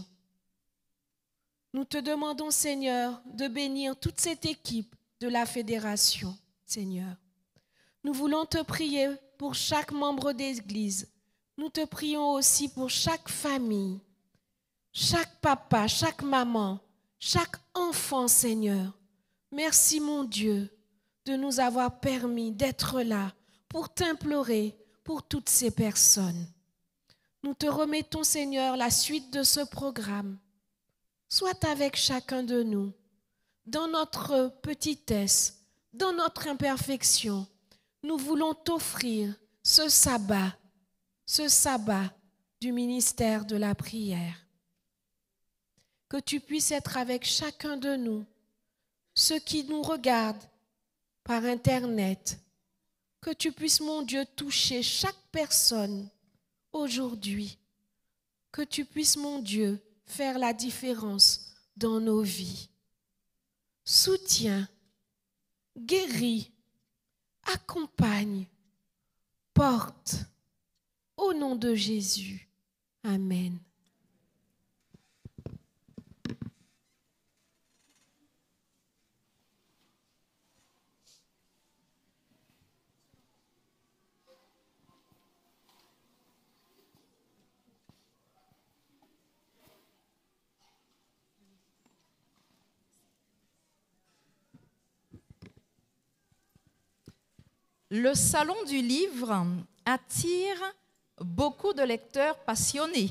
Nous te demandons, Seigneur, de bénir toute cette équipe de la fédération, Seigneur. Nous voulons te prier pour chaque membre d'église. Nous te prions aussi pour chaque famille, chaque papa, chaque maman, chaque enfant, Seigneur. Merci, mon Dieu, de nous avoir permis d'être là pour t'implorer pour toutes ces personnes. Nous te remettons, Seigneur, la suite de ce programme. Sois avec chacun de nous, dans notre petitesse, dans notre imperfection. Nous voulons t'offrir ce sabbat du ministère de la prière. Que tu puisses être avec chacun de nous, ceux qui nous regardent par Internet. Que tu puisses, mon Dieu, toucher chaque personne aujourd'hui. Que tu puisses, mon Dieu, faire la différence dans nos vies. Soutiens, guéris, accompagne, porte. Au nom de Jésus. Amen. Le salon du livre attire beaucoup de lecteurs passionnés,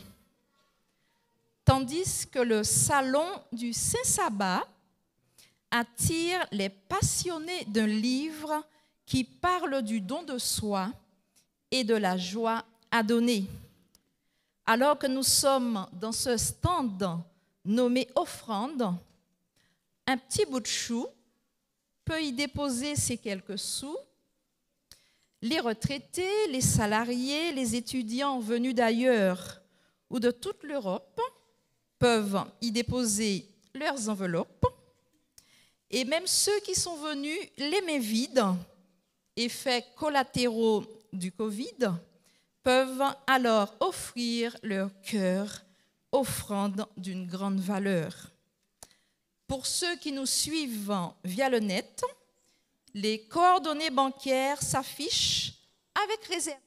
tandis que le salon du Saint-Sabbat attire les passionnés d'un livre qui parle du don de soi et de la joie à donner. Alors que nous sommes dans ce stand nommé offrande, un petit bout de chou peut y déposer ses quelques sous. Les retraités, les salariés, les étudiants venus d'ailleurs ou de toute l'Europe peuvent y déposer leurs enveloppes. Et même ceux qui sont venus les mains vides, effets collatéraux du Covid, peuvent alors offrir leur cœur, offrande d'une grande valeur. Pour ceux qui nous suivent via le net, les coordonnées bancaires s'affichent avec réserve.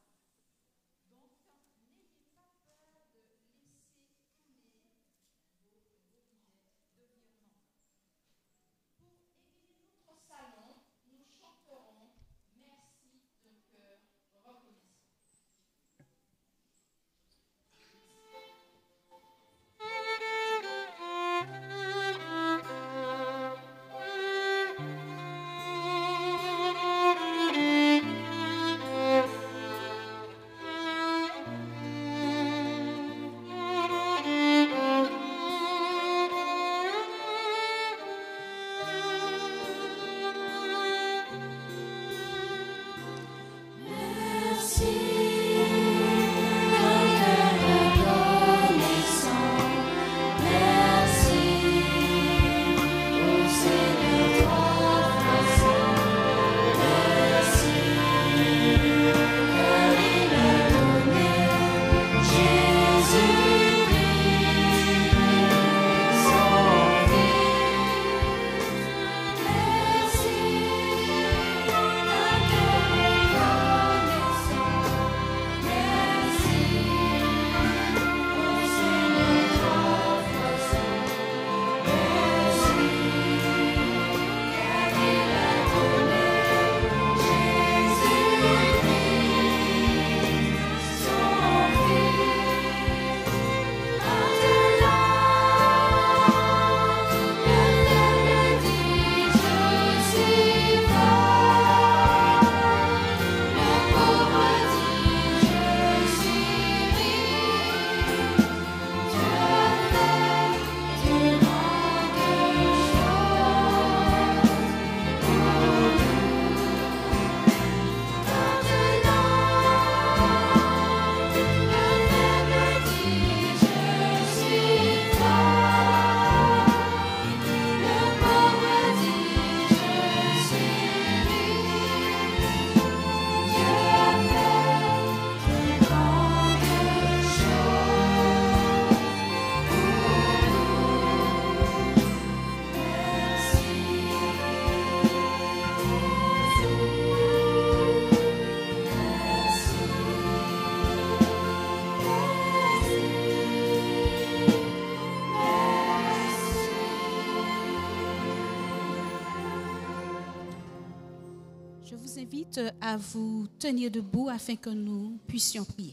Je vous invite à vous tenir debout afin que nous puissions prier.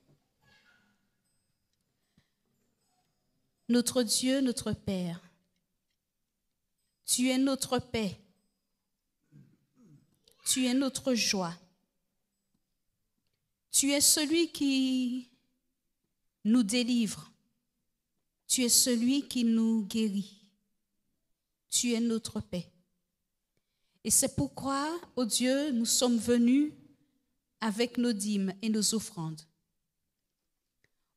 Notre Dieu, notre Père, tu es notre paix, tu es notre joie, tu es celui qui nous délivre, tu es celui qui nous guérit, tu es notre paix. Et c'est pourquoi, ô Dieu, nous sommes venus avec nos dîmes et nos offrandes.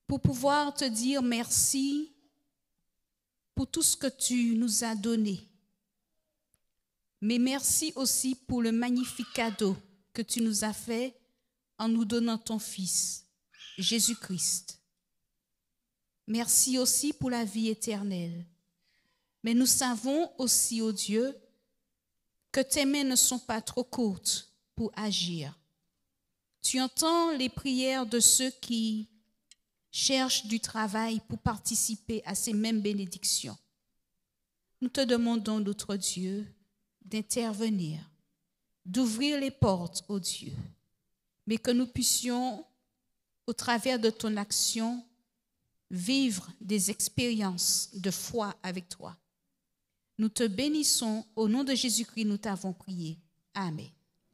pour pouvoir te dire merci pour tout ce que tu nous as donné. Mais merci aussi pour le magnifique cadeau que tu nous as fait en nous donnant ton Fils, Jésus-Christ. Merci aussi pour la vie éternelle. Mais nous savons aussi, ô Dieu, que tes mains ne sont pas trop courtes pour agir. Tu entends les prières de ceux qui cherchent du travail pour participer à ces mêmes bénédictions. Nous te demandons, notre Dieu, d'intervenir, d'ouvrir les portes, ô Dieu, mais que nous puissions, au travers de ton action, vivre des expériences de foi avec toi. Nous te bénissons, au nom de Jésus-Christ, nous t'avons prié. Amen.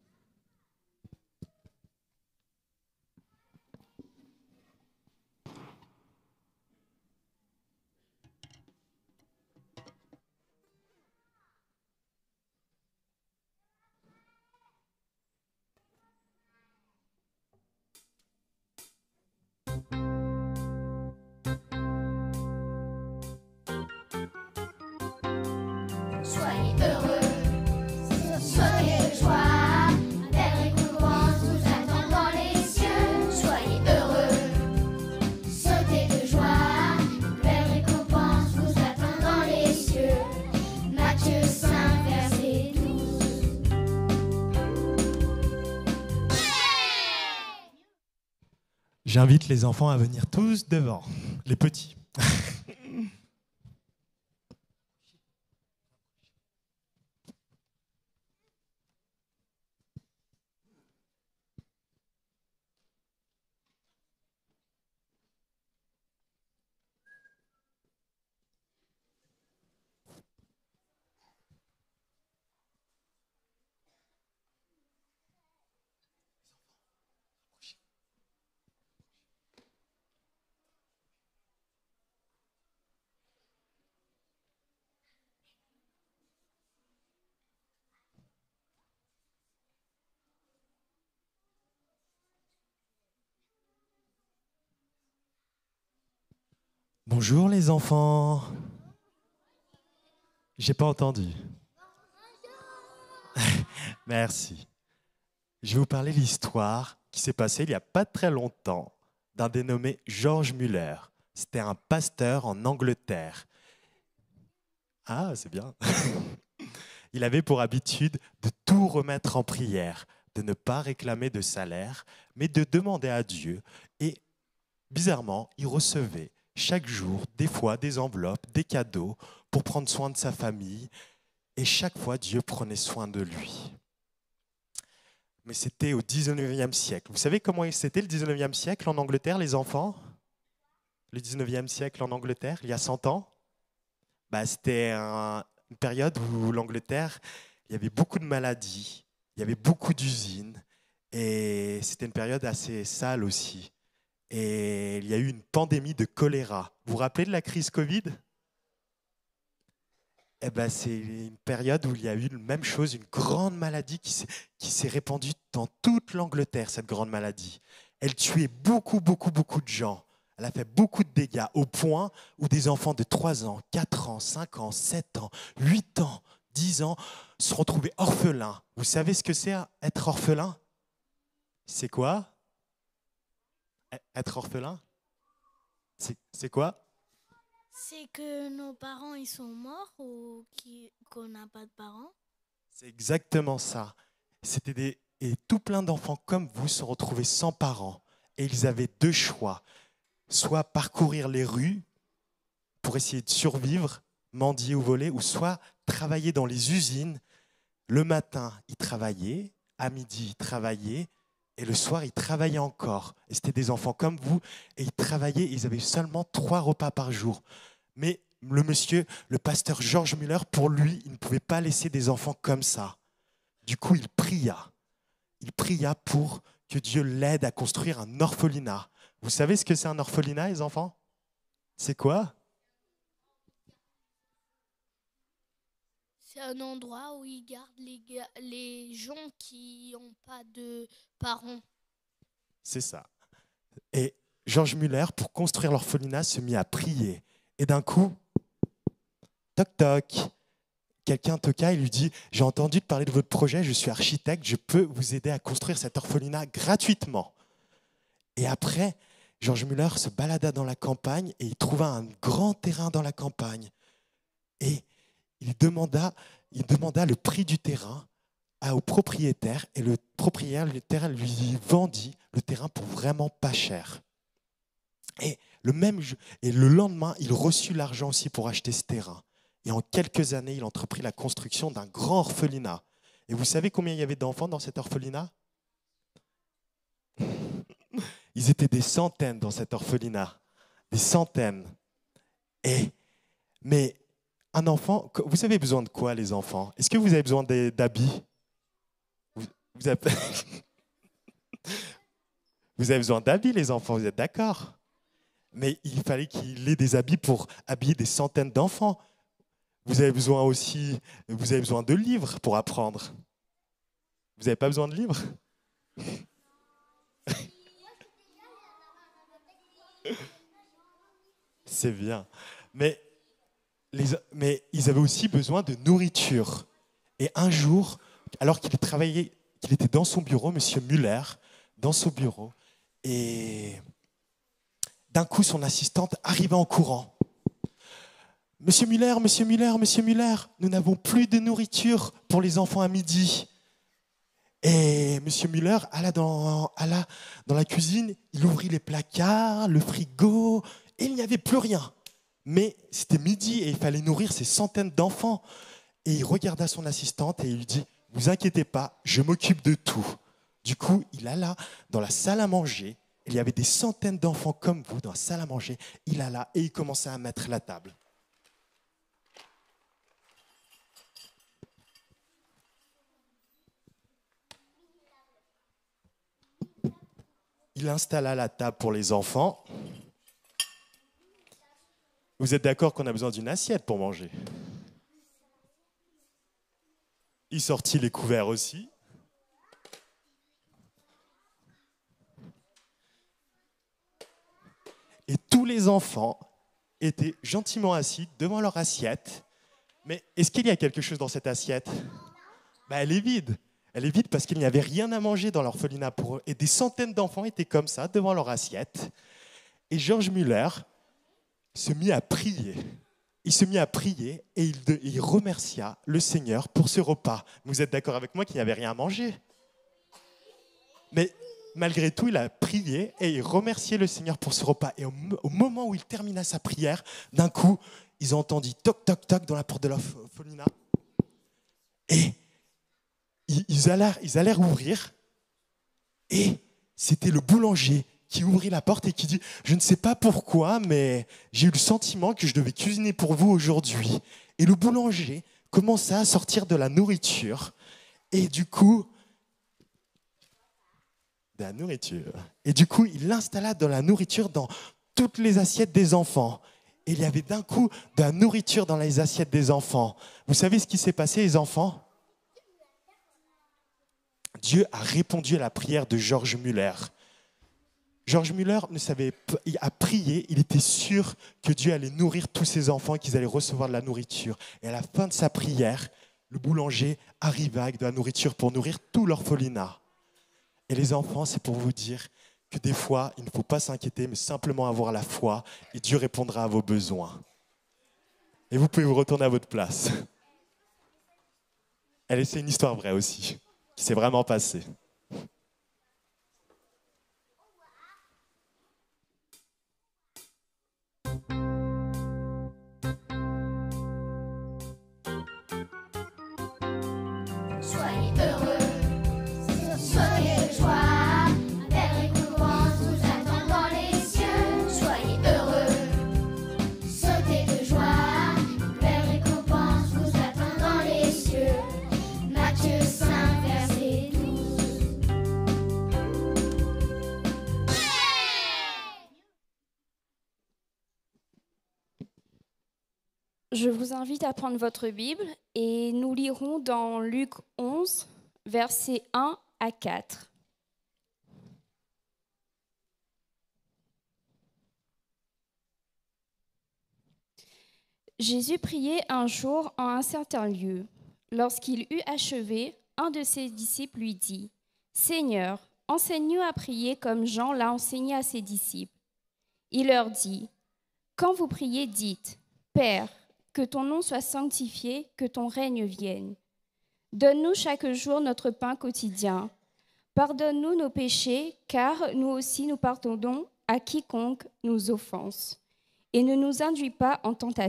Soyez heureux, soyez de joie, une belle récompense vous attend dans les cieux. Soyez heureux, sautez de joie, une belle récompense vous attend dans les cieux. Matthieu 5, verset 12. J'invite les enfants à venir tous devant, les petits. Bonjour les enfants. J'ai pas entendu. Merci. Je vais vous parler de l'histoire qui s'est passée il n'y a pas très longtemps d'un dénommé George Muller. C'était un pasteur en Angleterre. Ah, c'est bien. Il avait pour habitude de tout remettre en prière, de ne pas réclamer de salaire, mais de demander à Dieu. Et bizarrement, il recevait chaque jour, des fois, des enveloppes, des cadeaux pour prendre soin de sa famille. Et chaque fois, Dieu prenait soin de lui. Mais c'était au 19e siècle. Vous savez comment c'était le 19e siècle en Angleterre, les enfants? Le 19e siècle en Angleterre, il y a 100 ans? C'était une période où l'Angleterre, il y avait beaucoup de maladies, il y avait beaucoup d'usines, et c'était une période assez sale aussi. Et il y a eu une pandémie de choléra. Vous vous rappelez de la crise Covid? C'est une période où il y a eu la même chose, une grande maladie qui s'est répandue dans toute l'Angleterre, cette grande maladie. Elle tuait beaucoup de gens. Elle a fait beaucoup de dégâts, au point où des enfants de 3 ans, 4 ans, 5 ans, 7 ans, 8 ans, 10 ans se sont retrouvés orphelins. Vous savez ce que c'est être orphelin? C'est quoi? Être orphelin? C'est quoi? C'est que nos parents ils sont morts ou qu'on n'a pas de parents. C'est exactement ça. Et tout plein d'enfants comme vous se sont retrouvés sans parents. Et ils avaient 2 choix. Soit parcourir les rues pour essayer de survivre, mendier ou voler, ou soit travailler dans les usines. Le matin, ils travaillaient, à midi, ils travaillaient, et le soir, ils travaillaient encore. Et c'était des enfants comme vous, et ils travaillaient, ils avaient seulement 3 repas par jour. Mais le pasteur George Muller, pour lui, il ne pouvait pas laisser des enfants comme ça. Du coup, il pria. Il pria pour que Dieu l'aide à construire un orphelinat. Vous savez ce que c'est un orphelinat, les enfants? C'est quoi? C'est un endroit où ils gardent les gens qui n'ont pas de parents. C'est ça. Et Georges Muller, pour construire l'orphelinat, se mit à prier. Et d'un coup, toc toc, quelqu'un toqua et lui dit « J'ai entendu parler de votre projet, je suis architecte, je peux vous aider à construire cet orphelinat gratuitement. » Et après, Georges Muller se balada dans la campagne et il trouva un grand terrain dans la campagne. Et il demanda le prix du terrain au propriétaire et le propriétaire lui vendit le terrain pour vraiment pas cher. Et le lendemain, il reçut l'argent aussi pour acheter ce terrain. Et en quelques années, il entreprit la construction d'un grand orphelinat. Et vous savez combien il y avait d'enfants dans cet orphelinat? Ils étaient des centaines dans cet orphelinat. Des centaines. Mais un enfant, vous avez besoin de quoi, les enfants? Est-ce que vous avez besoin d'habits? Vous avez besoin d'habits, les enfants, vous êtes d'accord? Mais il fallait qu'il ait des habits pour habiller des centaines d'enfants. Vous avez besoin de livres pour apprendre. Vous n'avez pas besoin de livres? C'est bien. Mais ils avaient aussi besoin de nourriture. Et un jour, alors qu'il était dans son bureau, M. Muller, dans son bureau, et d'un coup, son assistante arriva en courant. « Monsieur Muller, Monsieur Muller, Monsieur Muller, nous n'avons plus de nourriture pour les enfants à midi. » Et M. Muller alla dans la cuisine, il ouvrit les placards, le frigo, et il n'y avait plus rien. Mais c'était midi et il fallait nourrir ces centaines d'enfants. Et il regarda son assistante et il lui dit « Ne vous inquiétez pas, je m'occupe de tout. » Du coup, il alla dans la salle à manger. Il y avait des centaines d'enfants comme vous dans la salle à manger. Il alla et il commença à mettre la table. Il installa la table pour les enfants. Vous êtes d'accord qu'on a besoin d'une assiette pour manger? Il sortit les couverts aussi. Et tous les enfants étaient gentiment assis devant leur assiette. Mais est-ce qu'il y a quelque chose dans cette assiette? Elle est vide. Elle est vide parce qu'il n'y avait rien à manger dans l'orphelinat pour eux. Et des centaines d'enfants étaient comme ça, devant leur assiette. Et Georges Muller se mit à prier. Il se mit à prier et il remercia le Seigneur pour ce repas. Vous êtes d'accord avec moi qu'il n'y avait rien à manger? Mais malgré tout, il a prié et il remerciait le Seigneur pour ce repas. Et au moment où il termina sa prière, d'un coup, ils ont entendu toc, toc, toc dans la porte de l'orphelinat. Et ils allèrent ouvrir. Et c'était le boulanger qui ouvrit la porte et qui dit « Je ne sais pas pourquoi, mais j'ai eu le sentiment que je devais cuisiner pour vous aujourd'hui. » Et le boulanger commença à sortir de la nourriture. Et du coup, il installa de la nourriture dans toutes les assiettes des enfants. Et il y avait d'un coup de la nourriture dans les assiettes des enfants. Vous savez ce qui s'est passé, les enfants? Dieu a répondu à la prière de Georges Muller. Georges Muller a prié, il était sûr que Dieu allait nourrir tous ses enfants et qu'ils allaient recevoir de la nourriture. Et à la fin de sa prière, le boulanger arriva avec de la nourriture pour nourrir tout l'orphelinat. Et les enfants, c'est pour vous dire que des fois, il ne faut pas s'inquiéter, mais simplement avoir la foi et Dieu répondra à vos besoins. Et vous pouvez vous retourner à votre place. C'est une histoire vraie aussi, qui s'est vraiment passée. Soyez heureux, soyez de joie, un bel récompense vous attend dans les cieux. Soyez heureux, sautez de joie, une belle récompense vous attend dans les cieux. Matthieu 5, verset 12. Je vous invite à prendre votre Bible et nous lirons dans Luc 11, versets 1 à 4. Jésus priait un jour en un certain lieu. Lorsqu'il eut achevé, un de ses disciples lui dit, « Seigneur, enseigne-nous à prier comme Jean l'a enseigné à ses disciples. » Il leur dit, « Quand vous priez, dites, « Père, que ton nom soit sanctifié, que ton règne vienne. Donne-nous chaque jour notre pain quotidien. Pardonne-nous nos péchés, car nous aussi nous pardonnons à quiconque nous offense. Et ne nous induis pas en tentation. »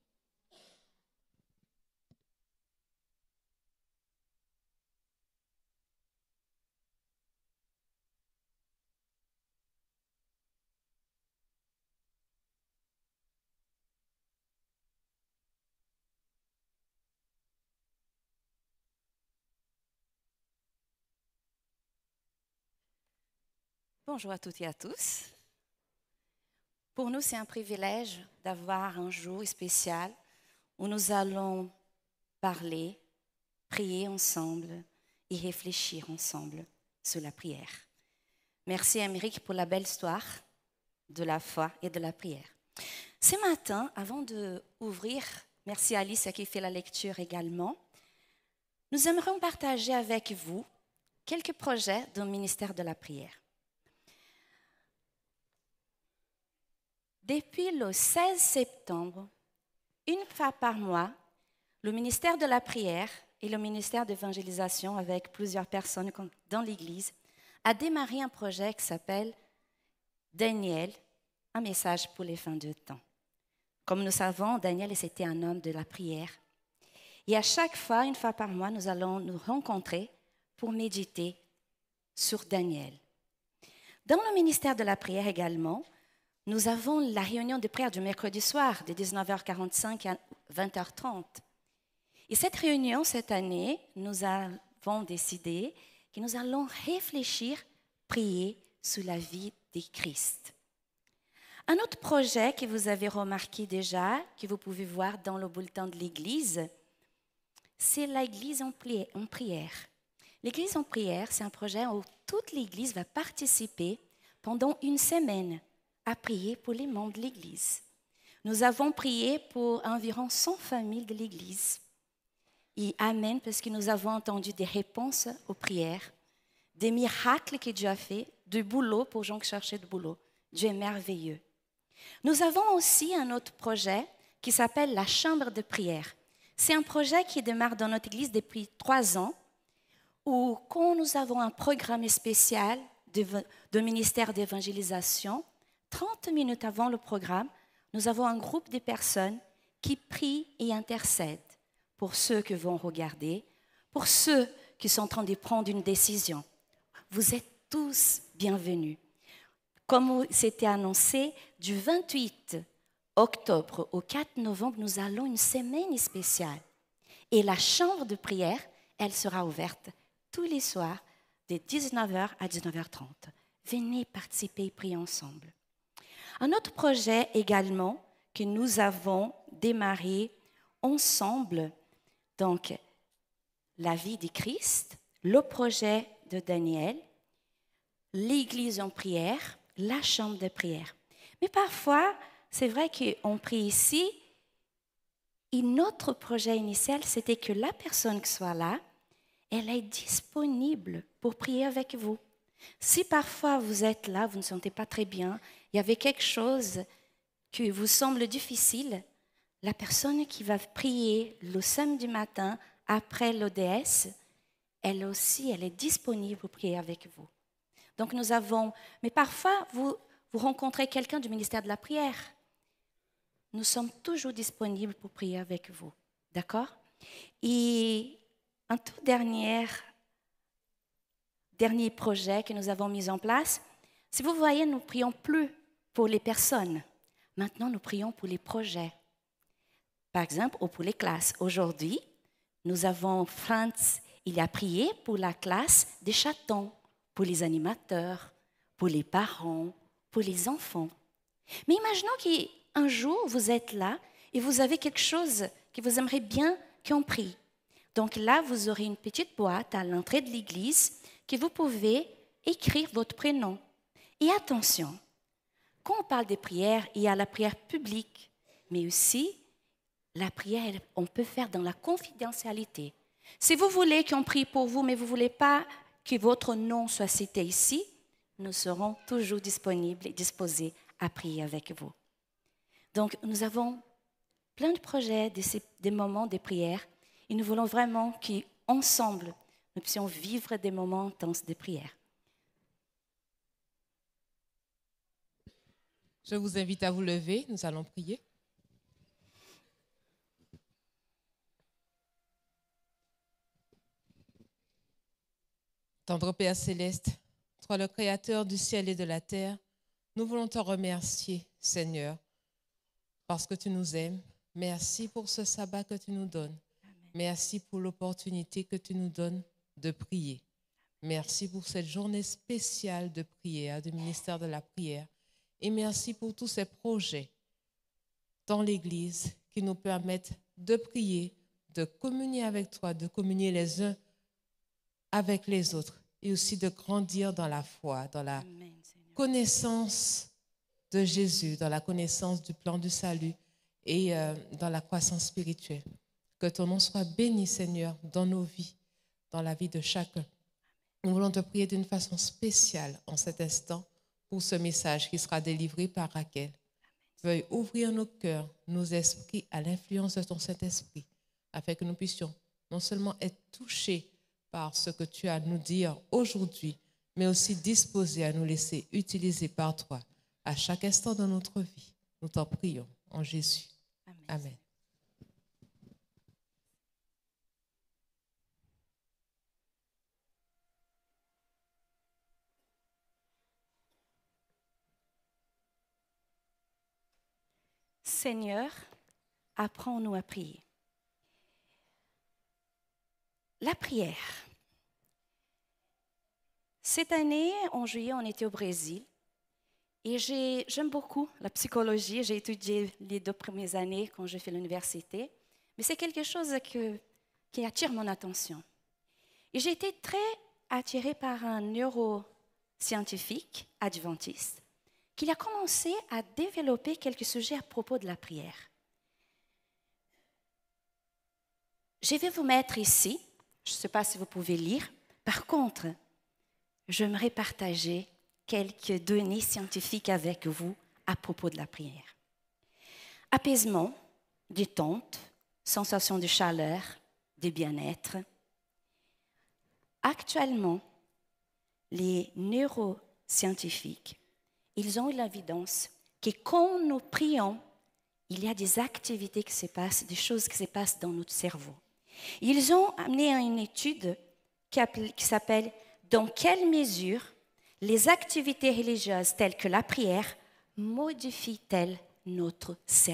Bonjour à toutes et à tous. Pour nous, c'est un privilège d'avoir un jour spécial où nous allons parler, prier ensemble et réfléchir ensemble sur la prière. Merci Émeric pour la belle histoire de la foi et de la prière. Ce matin, avant d'ouvrir, merci Alice qui fait la lecture également, nous aimerions partager avec vous quelques projets du ministère de la prière. Depuis le 16 septembre, une fois par mois, le ministère de la prière et le ministère d'évangélisation avec plusieurs personnes dans l'Église a démarré un projet qui s'appelle Daniel, un message pour les fins de temps. Comme nous savons, Daniel c'était un homme de la prière. Et à chaque fois, une fois par mois, nous allons nous rencontrer pour méditer sur Daniel. Dans le ministère de la prière également, nous avons la réunion de prière du mercredi soir de 19h45 à 20h30. Et cette réunion, cette année, nous avons décidé que nous allons réfléchir, prier sur la vie de Christ. Un autre projet que vous avez remarqué déjà, que vous pouvez voir dans le bulletin de l'Église, c'est l'Église en prière. L'Église en prière, c'est un projet où toute l'Église va participer pendant une semaine à prier pour les membres de l'Église. Nous avons prié pour environ 100 familles de l'Église. Et amen, parce que nous avons entendu des réponses aux prières, des miracles que Dieu a fait, du boulot pour gens qui cherchaient du boulot. Dieu est merveilleux. Nous avons aussi un autre projet qui s'appelle la chambre de prière. C'est un projet qui démarre dans notre Église depuis 3 ans, où quand nous avons un programme spécial de ministère d'évangélisation, 30 minutes avant le programme, nous avons un groupe de personnes qui prient et intercèdent pour ceux qui vont regarder, pour ceux qui sont en train de prendre une décision. Vous êtes tous bienvenus. Comme c'était annoncé, du 28 octobre au 4 novembre, nous allons une semaine spéciale. Et la chambre de prière, elle sera ouverte tous les soirs de 19h à 19h30. Venez participer et prier ensemble. Un autre projet également que nous avons démarré ensemble, donc la vie de Christ, le projet de Daniel, l'Église en prière, la chambre de prière. Mais parfois, c'est vrai qu'on prie ici, et notre projet initial, c'était que la personne qui soit là, elle est disponible pour prier avec vous. Si parfois vous êtes là, vous ne sentez pas très bien, il y avait quelque chose qui vous semble difficile, la personne qui va prier le samedi matin après l'ODS, elle aussi, elle est disponible pour prier avec vous. Donc nous avons, mais parfois vous rencontrez quelqu'un du ministère de la prière. Nous sommes toujours disponibles pour prier avec vous, d'accord? Et un tout dernier projet que nous avons mis en place, si vous voyez, nous ne prions plus pour les personnes. Maintenant, nous prions pour les projets. Par exemple, ou pour les classes. Aujourd'hui, nous avons Franz, il a prié pour la classe des chatons, pour les animateurs, pour les parents, pour les enfants. Mais imaginons qu'un jour, vous êtes là et vous avez quelque chose que vous aimeriez bien qu'on prie. Donc là, vous aurez une petite boîte à l'entrée de l'église que vous pouvez écrire votre prénom. Et attention, quand on parle des prières, il y a la prière publique, mais aussi la prière, on peut faire dans la confidentialité. Si vous voulez qu'on prie pour vous, mais vous ne voulez pas que votre nom soit cité ici, nous serons toujours disponibles et disposés à prier avec vous. Donc, nous avons plein de projets, des moments de prière, et nous voulons vraiment qu'ensemble, nous puissions vivre des moments intenses de prière. Je vous invite à vous lever, nous allons prier. Tendre Père céleste, toi le Créateur du ciel et de la terre, nous voulons te remercier, Seigneur, parce que tu nous aimes. Merci pour ce sabbat que tu nous donnes. Merci pour l'opportunité que tu nous donnes de prier. Merci pour cette journée spéciale de prière, du ministère de la prière. Et merci pour tous ces projets dans l'Église qui nous permettent de prier, de communier avec toi, de communier les uns avec les autres et aussi de grandir dans la foi, dans la connaissance de Jésus, dans la connaissance du plan du salut et dans la croissance spirituelle. Que ton nom soit béni, Seigneur, dans nos vies, dans la vie de chacun. Nous voulons te prier d'une façon spéciale en cet instant pour ce message qui sera délivré par Raquel. Veuille ouvrir nos cœurs, nos esprits à l'influence de ton Saint-Esprit, afin que nous puissions non seulement être touchés par ce que tu as à nous dire aujourd'hui, mais aussi disposés à nous laisser utiliser par toi à chaque instant de notre vie. Nous t'en prions en Jésus. Amen. Seigneur, apprends-nous à prier. La prière. Cette année, en juillet, on était au Brésil et j'aime beaucoup la psychologie. J'ai étudié les 2 premières années quand j'ai fait l'université, mais c'est quelque chose qui attire mon attention. Et j'ai été très attirée par un neuroscientifique adventiste qui a commencé à développer quelques sujets à propos de la prière. Je vais vous mettre ici, je ne sais pas si vous pouvez lire, par contre, j'aimerais partager quelques données scientifiques avec vous à propos de la prière. Apaisement, détente, sensation de chaleur, de bien-être. Actuellement, les neuroscientifiques, ils ont eu l'évidence que quand nous prions, il y a des activités qui se passent, des choses qui se passent dans notre cerveau. Ils ont amené une étude qui s'appelle « Dans quelle mesure les activités religieuses telles que la prière modifient-elles notre cerveau ?»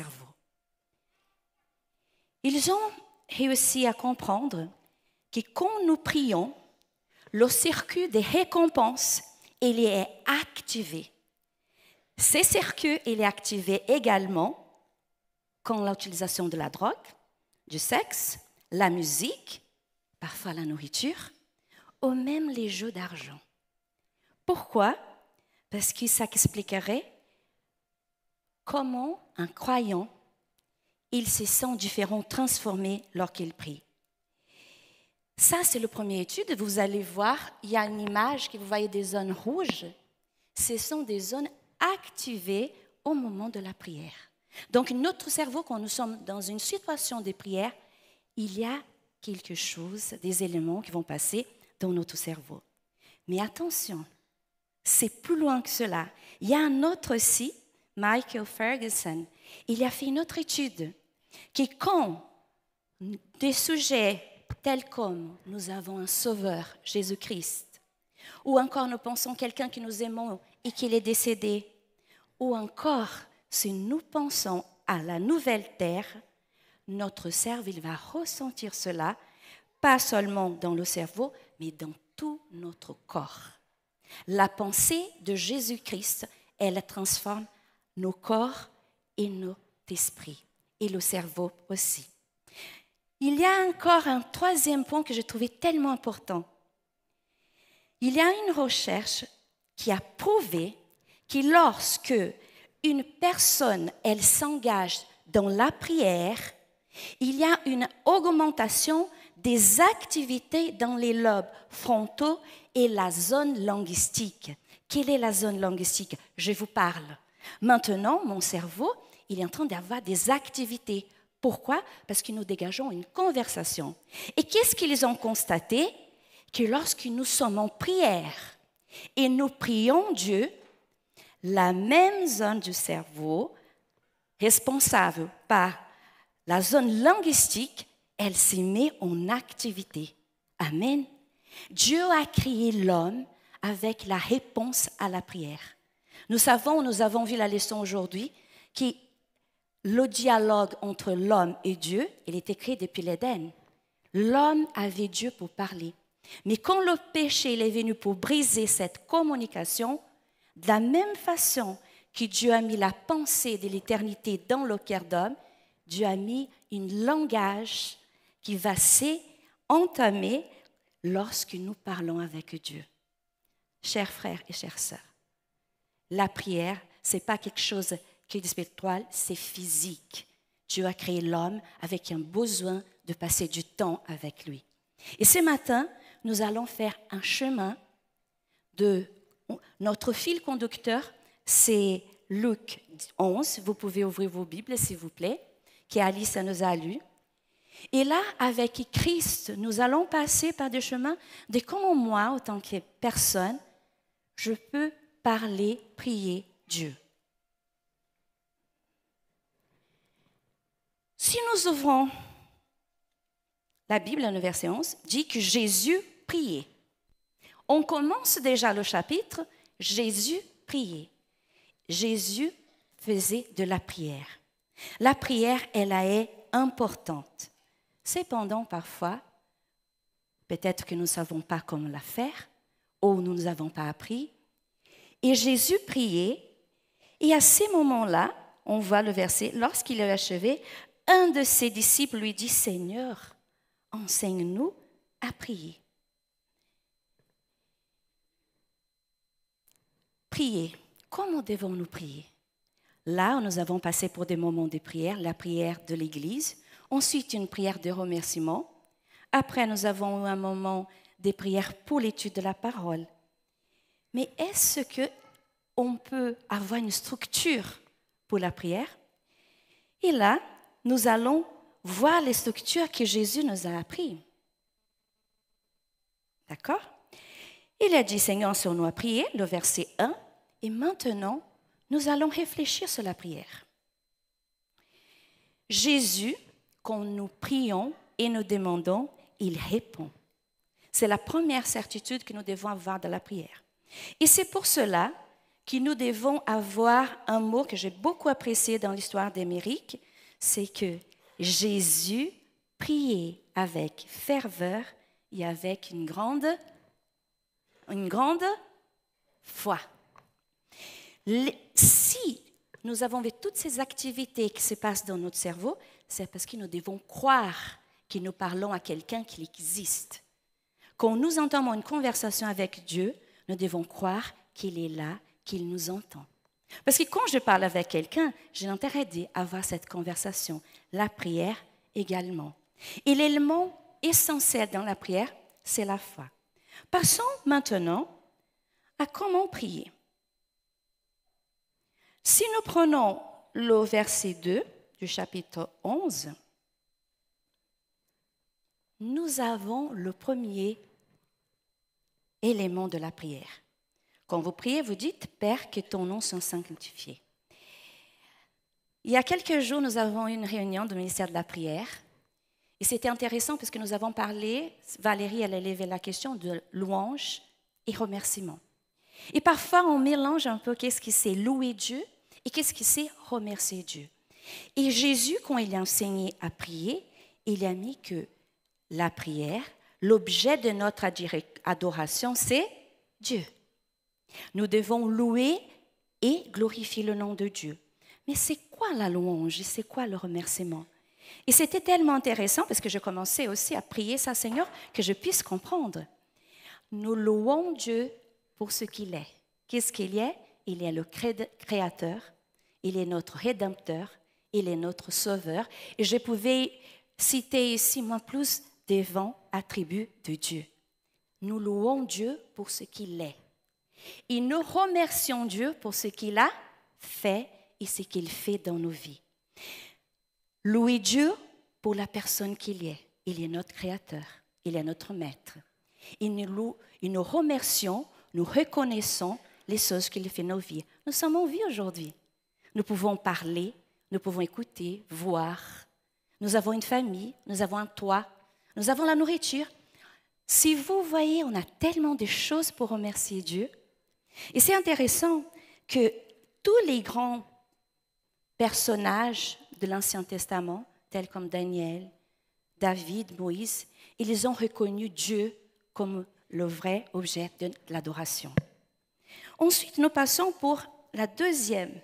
Ils ont réussi à comprendre que quand nous prions, le circuit des récompenses il est activé. Ce circuit il est activé également quand l'utilisation de la drogue, du sexe, la musique, parfois la nourriture, ou même les jeux d'argent. Pourquoi? Parce que ça expliquerait comment un croyant, il se sent différent, transformé lorsqu'il prie. Ça, c'est la première étude. Vous allez voir, il y a une image que vous voyez des zones rouges. Ce sont des zones activées au moment de la prière. Donc, notre cerveau, quand nous sommes dans une situation de prière, il y a quelque chose, des éléments qui vont passer dans notre cerveau. Mais attention, c'est plus loin que cela. Il y a un autre aussi, Michael Ferguson, il a fait une autre étude qui, quand des sujets tels comme nous avons un sauveur, Jésus-Christ, ou encore nous pensons quelqu'un que nous aimons et qu'il est décédé, ou encore si nous pensons à la nouvelle terre, notre cerveau il va ressentir cela, pas seulement dans le cerveau, mais dans tout notre corps. La pensée de Jésus-Christ, elle transforme nos corps et notre esprit, et le cerveau aussi. Il y a encore un troisième point que je trouvais tellement important. Il y a une recherche qui a prouvé que lorsque une personne, elle s'engage dans la prière, il y a une augmentation des activités dans les lobes frontaux et la zone linguistique. Quelle est la zone linguistique? Je vous parle. Maintenant, mon cerveau, il est en train d'avoir des activités. Pourquoi? Parce que nous dégageons une conversation. Et qu'est-ce qu'ils ont constaté? Que lorsque nous sommes en prière et nous prions Dieu, la même zone du cerveau responsable par la zone linguistique, elle s'y met en activité. Amen. Dieu a créé l'homme avec la réponse à la prière. Nous avons vu la leçon aujourd'hui, que le dialogue entre l'homme et Dieu, il était créé depuis l'Éden. L'homme avait Dieu pour parler. Mais quand le péché est venu pour briser cette communication, de la même façon que Dieu a mis la pensée de l'éternité dans le cœur d'homme, Dieu a mis un langage qui va s'entamer lorsque nous parlons avec Dieu. Chers frères et chères sœurs, la prière, ce n'est pas quelque chose qui est spirituel, c'est physique. Dieu a créé l'homme avec un besoin de passer du temps avec lui. Et ce matin, nous allons faire un chemin de... Notre fil conducteur, c'est Luc 11. Vous pouvez ouvrir vos Bibles, s'il vous plaît, qu'Alice nous a lu. Et là, avec Christ, nous allons passer par des chemins de comment moi, en tant que personne, je peux parler, prier Dieu. Si nous ouvrons la Bible, le verset 11, dit que Jésus priait. On commence déjà le chapitre, Jésus priait. Jésus faisait de la prière. La prière, elle est importante. Cependant, parfois, peut-être que nous ne savons pas comment la faire, ou nous n'avons pas appris. Et Jésus priait, et à ces moments-là, on voit le verset, lorsqu'il a achevé, un de ses disciples lui dit, « Seigneur, enseigne-nous à prier. » Prier. Comment devons-nous prier? Là, nous avons passé pour des moments de prière, la prière de l'Église, ensuite une prière de remerciement. Après, nous avons eu un moment de prière pour l'étude de la parole. Mais est-ce qu'on peut avoir une structure pour la prière? Et là, nous allons voir les structures que Jésus nous a apprises. D'accord? Il a dit, Seigneur, enseigne-nous à prier, le verset 1. Et maintenant, nous allons réfléchir sur la prière. Jésus, quand nous prions et nous demandons, il répond. C'est la première certitude que nous devons avoir dans la prière. Et c'est pour cela que nous devons avoir un mot que j'ai beaucoup apprécié dans l'histoire d'Amérique, c'est que Jésus priait avec ferveur et avec une grande foi. Si nous avons vu toutes ces activités qui se passent dans notre cerveau, c'est parce que nous devons croire que nous parlons à quelqu'un qui existe. Quand nous entendons une conversation avec Dieu, nous devons croire qu'il est là, qu'il nous entend. Parce que quand je parle avec quelqu'un, j'ai intérêt d'avoir cette conversation. La prière également. Et l'élément essentiel dans la prière, c'est la foi. Passons maintenant à comment prier. Si nous prenons le verset 2 du chapitre 11, nous avons le premier élément de la prière. Quand vous priez, vous dites « Père, que ton nom soit sanctifié ». Il y a quelques jours, nous avons eu une réunion du ministère de la prière. Et c'était intéressant parce que nous avons parlé, Valérie, elle a élevé la question de louange et remerciement. Et parfois, on mélange un peu qu'est-ce que c'est louer Dieu et qu'est-ce que c'est remercier Dieu. Et Jésus, quand il a enseigné à prier, il a mis que la prière, l'objet de notre adoration, c'est Dieu. Nous devons louer et glorifier le nom de Dieu. Mais c'est quoi la louange et c'est quoi le remerciement? Et c'était tellement intéressant parce que je commençais aussi à prier ça, Seigneur, que je puisse comprendre. Nous louons Dieu pour ce qu'il est. Qu'est-ce qu'il est? Il est le Créateur, il est notre Rédempteur, Il est notre Sauveur. Et je pouvais citer ici, moi, plus des 20 attributs de Dieu. Nous louons Dieu pour ce qu'il est. Et nous remercions Dieu pour ce qu'il a fait et ce qu'il fait dans nos vies. Louez Dieu pour la personne qu'il est. Il est notre Créateur. Il est notre Maître. Et nous remercions, nous reconnaissons les choses qu'il fait dans nos vies. Nous sommes en vie aujourd'hui. Nous pouvons parler, nous pouvons écouter, voir. Nous avons une famille, nous avons un toit, nous avons la nourriture. Si vous voyez, on a tellement de choses pour remercier Dieu. Et c'est intéressant que tous les grands personnages de l'Ancien Testament, tels comme Daniel, David, Moïse, ils ont reconnu Dieu comme le vrai objet de l'adoration. Ensuite, nous passons pour la deuxième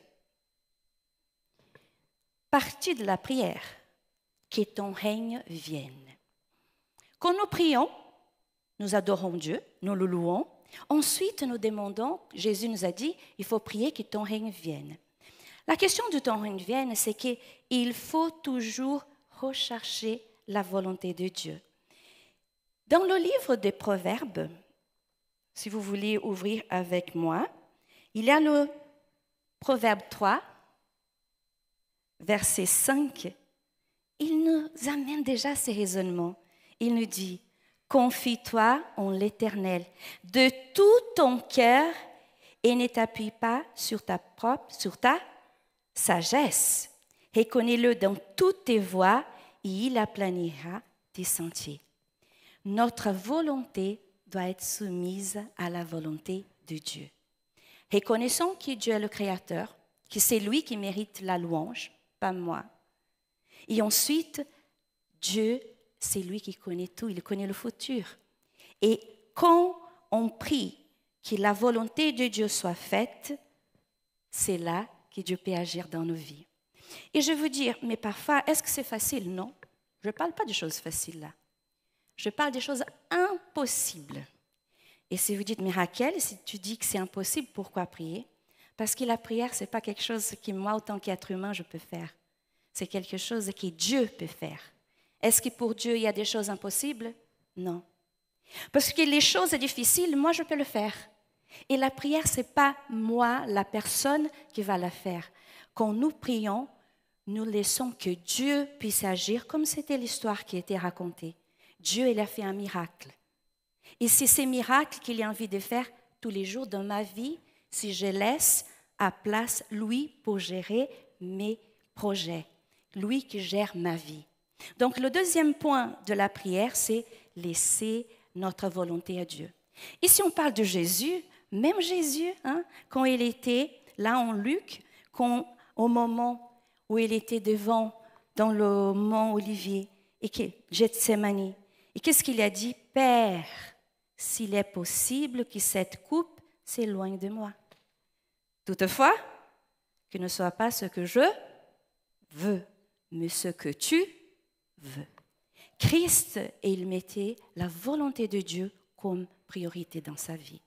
partie de la prière, que ton règne vienne. Quand nous prions, nous adorons Dieu, nous le louons. Ensuite, nous demandons, Jésus nous a dit, il faut prier que ton règne vienne. La question de ton règne vienne, c'est qu'il faut toujours rechercher la volonté de Dieu. Dans le livre des Proverbes, si vous voulez ouvrir avec moi, il y a le Proverbe 3, verset 5. Il nous amène déjà ces raisonnements. Il nous dit, confie-toi en l'Éternel de tout ton cœur et ne t'appuie pas sur ta sagesse. Reconnais-le dans toutes tes voies et il aplanira tes sentiers. Notre volonté doit être soumise à la volonté de Dieu. Reconnaissons que Dieu est le Créateur, que c'est lui qui mérite la louange, pas moi. Et ensuite, Dieu, c'est lui qui connaît tout, il connaît le futur. Et quand on prie que la volonté de Dieu soit faite, c'est là que Dieu peut agir dans nos vies. Et je veux dire, mais parfois, est-ce que c'est facile? Non, je ne parle pas de choses faciles là. Je parle des choses impossibles. Et si vous dites, mais Raquel, si tu dis que c'est impossible, pourquoi prier? Parce que la prière, ce n'est pas quelque chose que moi, en tant qu'être humain, je peux faire. C'est quelque chose que Dieu peut faire. Est-ce que pour Dieu, il y a des choses impossibles? Non. Parce que les choses difficiles, moi, je peux le faire. Et la prière, ce n'est pas moi, la personne, qui va la faire. Quand nous prions, nous laissons que Dieu puisse agir, comme c'était l'histoire qui était racontée. Dieu, il a fait un miracle. Et c'est ces miracles qu'il a envie de faire tous les jours dans ma vie, si je laisse à place lui pour gérer mes projets, lui qui gère ma vie. Donc le deuxième point de la prière, c'est laisser notre volonté à Dieu. Et si on parle de Jésus, même Jésus, quand il était là en Luc, au moment où il était devant dans le mont Olivier, et que Gethsémani, et qu'est-ce qu'il a dit? Père, s'il est possible que cette coupe s'éloigne de moi. Toutefois, que ne soit pas ce que je veux, mais ce que tu veux. Christ, il mettait la volonté de Dieu comme priorité dans sa vie.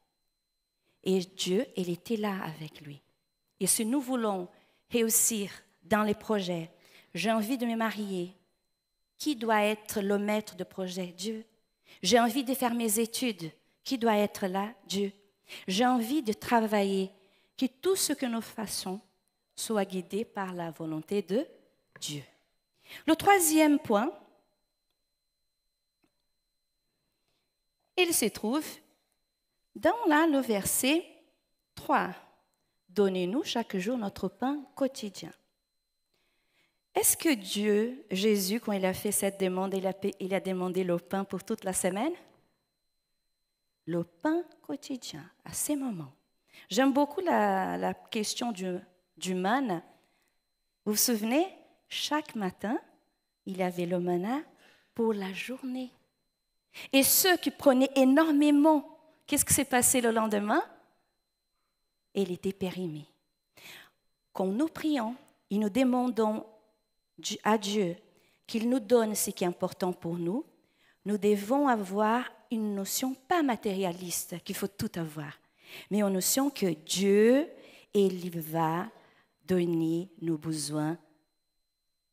Et Dieu, il était là avec lui. Et si nous voulons réussir dans les projets, j'ai envie de me marier, qui doit être le maître de projet? Dieu. J'ai envie de faire mes études, qui doit être là? Dieu. J'ai envie de travailler, que tout ce que nous fassons soit guidé par la volonté de Dieu. Le troisième point, il se trouve dans le verset 3. Donnez-nous chaque jour notre pain quotidien. Est-ce que Dieu, Jésus, quand il a fait cette demande, il a demandé le pain pour toute la semaine? Le pain quotidien, à ces moments. J'aime beaucoup la question du manne. Vous vous souvenez, chaque matin, il y avait le manna pour la journée. Et ceux qui prenaient énormément, qu'est-ce qui s'est passé le lendemain? Il était périmé. Quand nous prions et nous demandons à Dieu qu'il nous donne ce qui est important pour nous, nous devons avoir une notion pas matérialiste, qu'il faut tout avoir, mais une notion que Dieu, il va donner nos besoins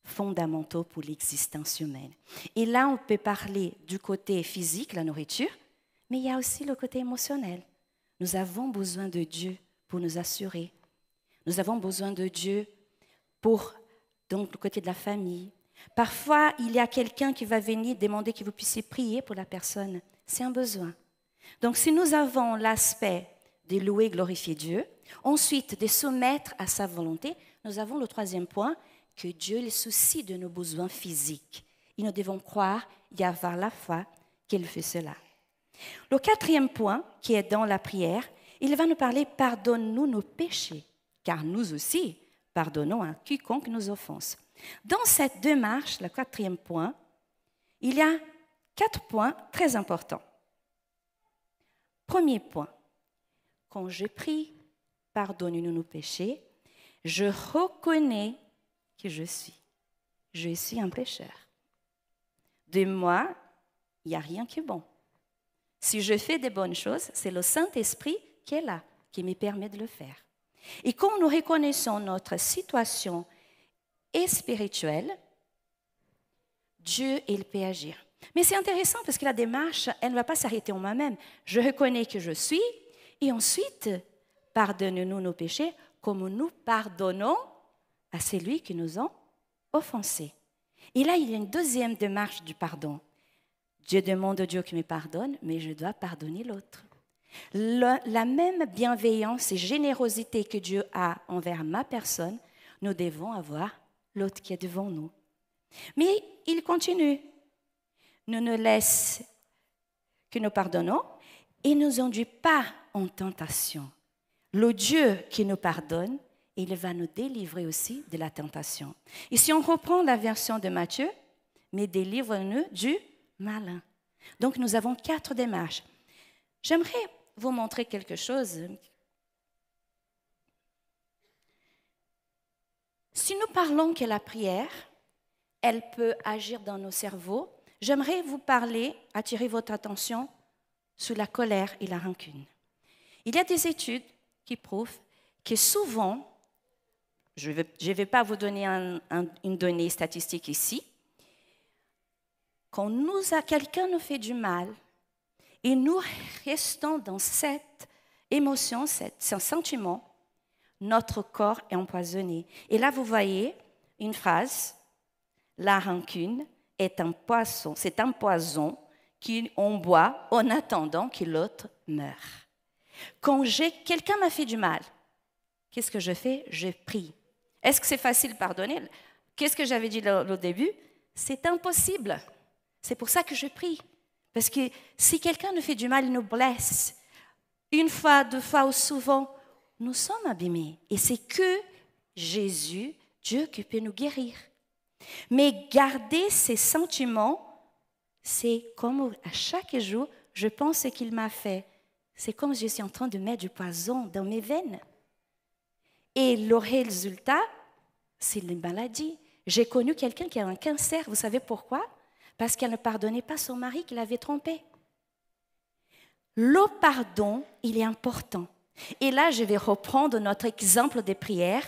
fondamentaux pour l'existence humaine. Et là, on peut parler du côté physique, la nourriture, mais il y a aussi le côté émotionnel. Nous avons besoin de Dieu pour nous assurer. Nous avons besoin de Dieu pour donc, le côté de la famille. Parfois, il y a quelqu'un qui va venir demander que vous puissiez prier pour la personne. C'est un besoin. Donc, si nous avons l'aspect de louer et glorifier Dieu, ensuite de soumettre à sa volonté, nous avons le troisième point, que Dieu le soucie de nos besoins physiques. Et nous devons croire et avoir la foi qu'il fait cela. Le quatrième point, qui est dans la prière, il va nous parler « Pardonne-nous nos péchés, car nous aussi pardonnons à quiconque nous offense ». Dans cette démarche, le quatrième point, il y a 4 points très importants. Premier point, quand je prie « Pardonne-nous nos péchés », je reconnais que je suis un pécheur. De moi, il n'y a rien qui est bon. Si je fais des bonnes choses, c'est le Saint-Esprit qui est là, qui me permet de le faire. Et quand nous reconnaissons notre situation spirituelle, Dieu, il peut agir. Mais c'est intéressant parce que la démarche, elle ne va pas s'arrêter en moi-même. Je reconnais que je suis, et ensuite, pardonne-nous nos péchés comme nous pardonnons à celui qui nous a offensés. Et là, il y a une deuxième démarche du pardon. Dieu demande à Dieu qui me pardonne, mais je dois pardonner l'autre. La même bienveillance et générosité que Dieu a envers ma personne, nous devons avoir l'autre qui est devant nous. Mais il continue. Nous ne laisse que nous pardonnons et ne nous induit pas en tentation. Le Dieu qui nous pardonne, il va nous délivrer aussi de la tentation. Et si on reprend la version de Matthieu, mais délivre-nous du malin. Donc nous avons 4 démarches. J'aimerais vous montrer quelque chose. Si nous parlons que la prière, elle peut agir dans nos cerveaux, j'aimerais vous parler, attirer votre attention sur la colère et la rancune. Il y a des études qui prouvent que souvent, je ne vais pas vous donner une donnée statistique ici, quand quelqu'un nous fait du mal et nous restons dans cette émotion, ce sentiment, notre corps est empoisonné. Et là, vous voyez une phrase, la rancune est un poison, c'est un poison qu'on boit en attendant que l'autre meure. Quand quelqu'un m'a fait du mal, qu'est-ce que je fais? Je prie. Est-ce que c'est facile de pardonner? Qu'est-ce que j'avais dit au début? C'est impossible. C'est pour ça que je prie. Parce que si quelqu'un nous fait du mal, il nous blesse. Une fois, 2 fois ou souvent, nous sommes abîmés. Et c'est que Jésus, Dieu, qui peut nous guérir. Mais garder ces sentiments, c'est comme à chaque jour, je pense ce qu'il m'a fait. C'est comme si je suis en train de mettre du poison dans mes veines. Et le résultat, c'est une maladie. J'ai connu quelqu'un qui a un cancer. Vous savez pourquoi? Parce qu'elle ne pardonnait pas son mari qui l'avait trompée. Le pardon, il est important. Et là, je vais reprendre notre exemple des prières.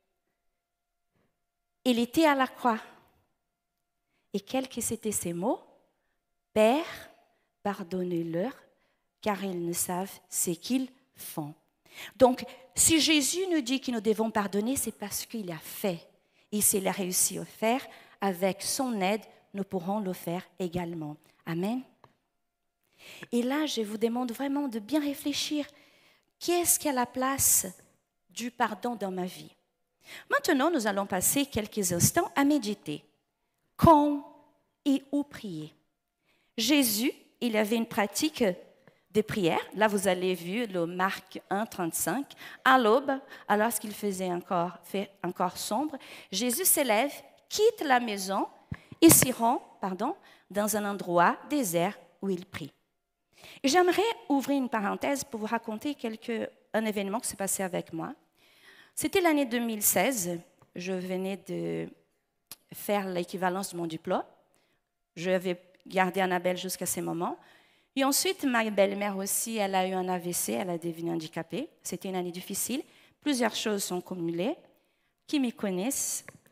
Il était à la croix. Et quels que c'étaient ces mots? Père, pardonnez-leur, car ils ne savent ce qu'ils font. Donc, si Jésus nous dit que nous devons pardonner, c'est parce qu'il a fait. Et s'il a réussi à faire, avec son aide, nous pourrons le faire également. Amen. Et là, je vous demande vraiment de bien réfléchir. Qu'est-ce qui a la place du pardon dans ma vie? Maintenant, nous allons passer quelques instants à méditer. Quand et où prier? Jésus, il avait une pratique de prière. Là, vous avez vu le Marc 1, 35. À l'aube, alors qu'il faisait encore sombre, Jésus s'élève, quitte la maison et s'y rend dans un endroit désert où il prie. J'aimerais ouvrir une parenthèse pour vous raconter un événement qui s'est passé avec moi. C'était l'année 2016. Je venais de faire l'équivalence de mon diplôme. Je vais garder Annabelle jusqu'à ce moment. Et ensuite, ma belle-mère aussi, elle a eu un AVC, elle a devenu handicapée. C'était une année difficile. Plusieurs choses sont cumulées. Qui me connaissent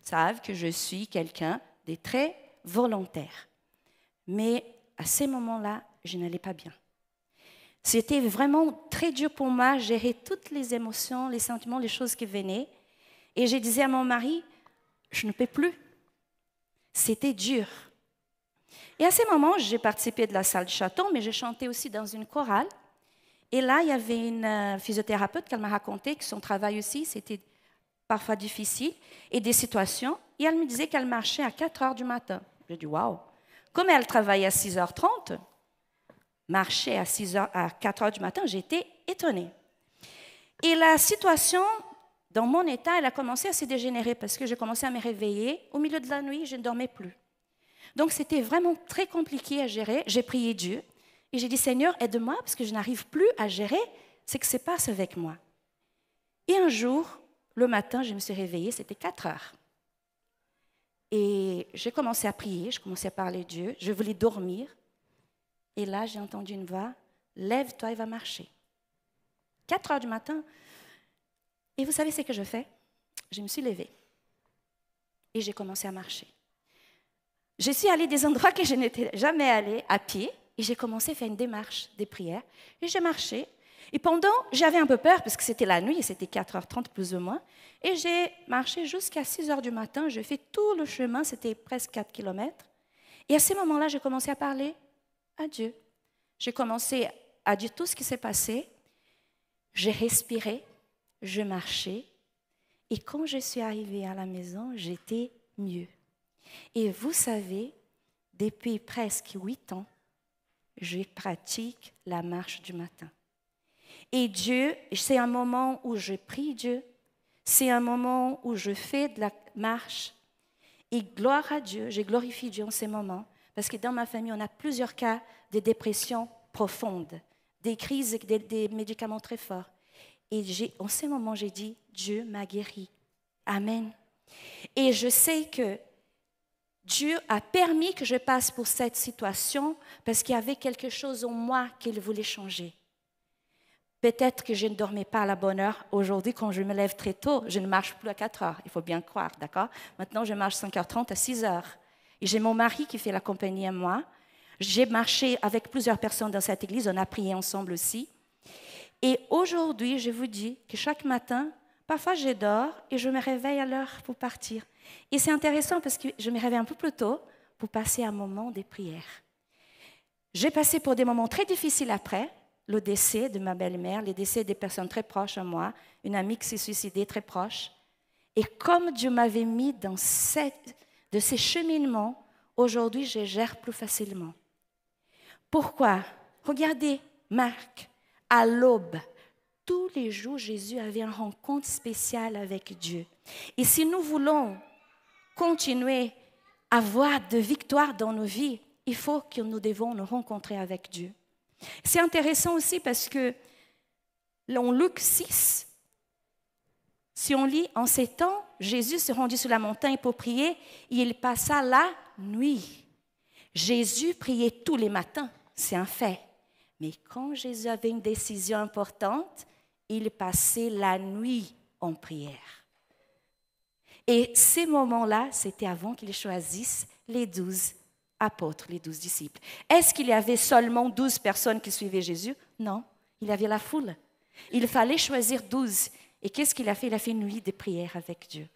savent que je suis quelqu'un de très volontaire. Mais à ces moments-là, je n'allais pas bien. C'était vraiment très dur pour moi, gérer toutes les émotions, les sentiments, les choses qui venaient. Et je disais à mon mari, je ne peux plus. C'était dur. Et à ces moments, j'ai participé de la salle de Château, mais j'ai chanté aussi dans une chorale. Et là, il y avait une physiothérapeute qui m'a raconté que son travail aussi, c'était parfois difficile, et des situations. Et elle me disait qu'elle marchait à 4 heures du matin. J'ai dit, waouh! Comme elle travaillait à 6h30, marcher à 4 heures du matin, j'étais étonnée. Et la situation, dans mon état, elle a commencé à se dégénérer parce que j'ai commencé à me réveiller. Au milieu de la nuit, je ne dormais plus. Donc, c'était vraiment très compliqué à gérer. J'ai prié Dieu et j'ai dit, Seigneur, aide-moi parce que je n'arrive plus à gérer ce qui se passe avec moi. Et un jour, le matin, je me suis réveillée, c'était 4 heures. Et j'ai commencé à prier, je commençais à parler à Dieu, je voulais dormir. Et là, j'ai entendu une voix, lève-toi et va marcher. 4 heures du matin. Et vous savez ce que je fais? Je me suis levée et j'ai commencé à marcher. Je suis allée des endroits que je n'étais jamais allée à pied et j'ai commencé à faire une démarche des prières. Et j'ai marché. Et pendant, j'avais un peu peur parce que c'était la nuit, c'était 4h30 plus ou moins. Et j'ai marché jusqu'à 6h du matin. J'ai fait tout le chemin, c'était presque 4 km. Et à ce moment-là, j'ai commencé à parler à Dieu. J'ai commencé à dire tout ce qui s'est passé. J'ai respiré, je marchais. Et quand je suis arrivée à la maison, j'étais mieux. Et vous savez, depuis presque 8 ans, je pratique la marche du matin. Et Dieu, c'est un moment où je prie Dieu, c'est un moment où je fais de la marche. Et gloire à Dieu, je glorifie Dieu en ces moments, parce que dans ma famille, on a plusieurs cas de dépression profonde, des crises, des médicaments très forts. Et en ces moments, j'ai dit, Dieu m'a guéri. Amen. Et je sais que Dieu a permis que je passe pour cette situation parce qu'il y avait quelque chose en moi qu'il voulait changer. Peut-être que je ne dormais pas à la bonne heure. Aujourd'hui, quand je me lève très tôt, je ne marche plus à 4 heures. Il faut bien croire, d'accord? Maintenant, je marche 5h30 à 6 heures. Et j'ai mon mari qui fait la compagnie à moi. J'ai marché avec plusieurs personnes dans cette église. On a prié ensemble aussi. Et aujourd'hui, je vous dis que chaque matin, parfois je dors et je me réveille à l'heure pour partir. Et c'est intéressant parce que je me réveille un peu plus tôt pour passer un moment de prière. J'ai passé pour des moments très difficiles après, le décès de ma belle-mère, le décès des personnes très proches à moi, une amie qui s'est suicidée très proche. Et comme Dieu m'avait mis dans de ces cheminements, aujourd'hui je gère plus facilement. Pourquoi? Regardez, Marc, à l'aube, tous les jours, Jésus avait une rencontre spéciale avec Dieu. Et si nous voulons continuer à avoir de victoires dans nos vies, il faut que nous devons nous rencontrer avec Dieu. C'est intéressant aussi parce que en Luc 6, si on lit, en ces temps, Jésus se rendit sur la montagne pour prier et il passa la nuit. Jésus priait tous les matins, c'est un fait. Mais quand Jésus avait une décision importante, il passait la nuit en prière. Et ces moments-là, c'était avant qu'il choisisse les 12 apôtres, les 12 disciples. Est-ce qu'il y avait seulement 12 personnes qui suivaient Jésus? Non, il y avait la foule. Il fallait choisir 12. Et qu'est-ce qu'il a fait? Il a fait une nuit de prière avec Dieu.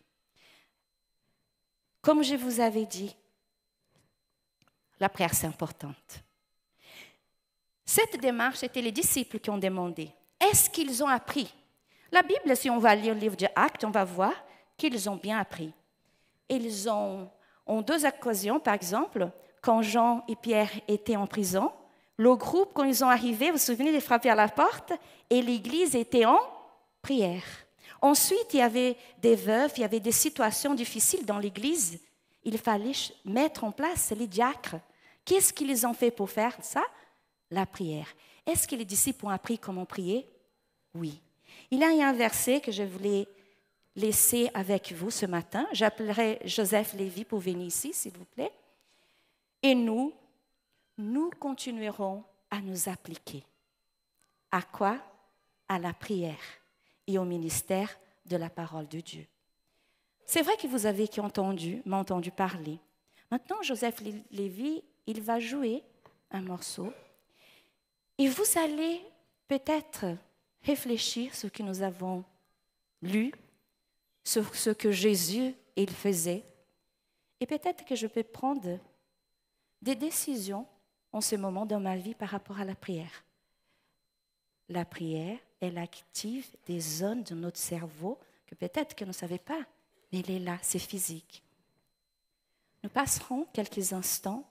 Comme je vous avais dit, la prière, c'est importante. Cette démarche, c'était les disciples qui ont demandé. Est-ce qu'ils ont appris? La Bible, si on va lire le livre des Actes, on va voir qu'ils ont bien appris. Ils ont, en 2 occasions, par exemple, quand Jean et Pierre étaient en prison, le groupe, quand ils sont arrivés, vous vous souvenez, de frapper à la porte, et l'église était en prière. Ensuite, il y avait des veuves, il y avait des situations difficiles dans l'église. Il fallait mettre en place les diacres. Qu'est-ce qu'ils ont fait pour faire ça? La prière. Est-ce que les disciples ont appris comment prier? Oui. Il y a un verset que je voulais laisser avec vous ce matin. J'appellerai Joseph Lévy pour venir ici, s'il vous plaît. Et nous continuerons à nous appliquer. À quoi? À la prière et au ministère de la parole de Dieu. C'est vrai que vous avez m'entendu parler. Maintenant, Joseph Lévy, il va jouer un morceau et vous allez peut-être réfléchir sur ce que nous avons lu, sur ce que Jésus il faisait. Et peut-être que je peux prendre des décisions en ce moment dans ma vie par rapport à la prière. La prière, elle active des zones de notre cerveau que peut-être que vous ne savez pas, mais elle est là, c'est physique. Nous passerons quelques instants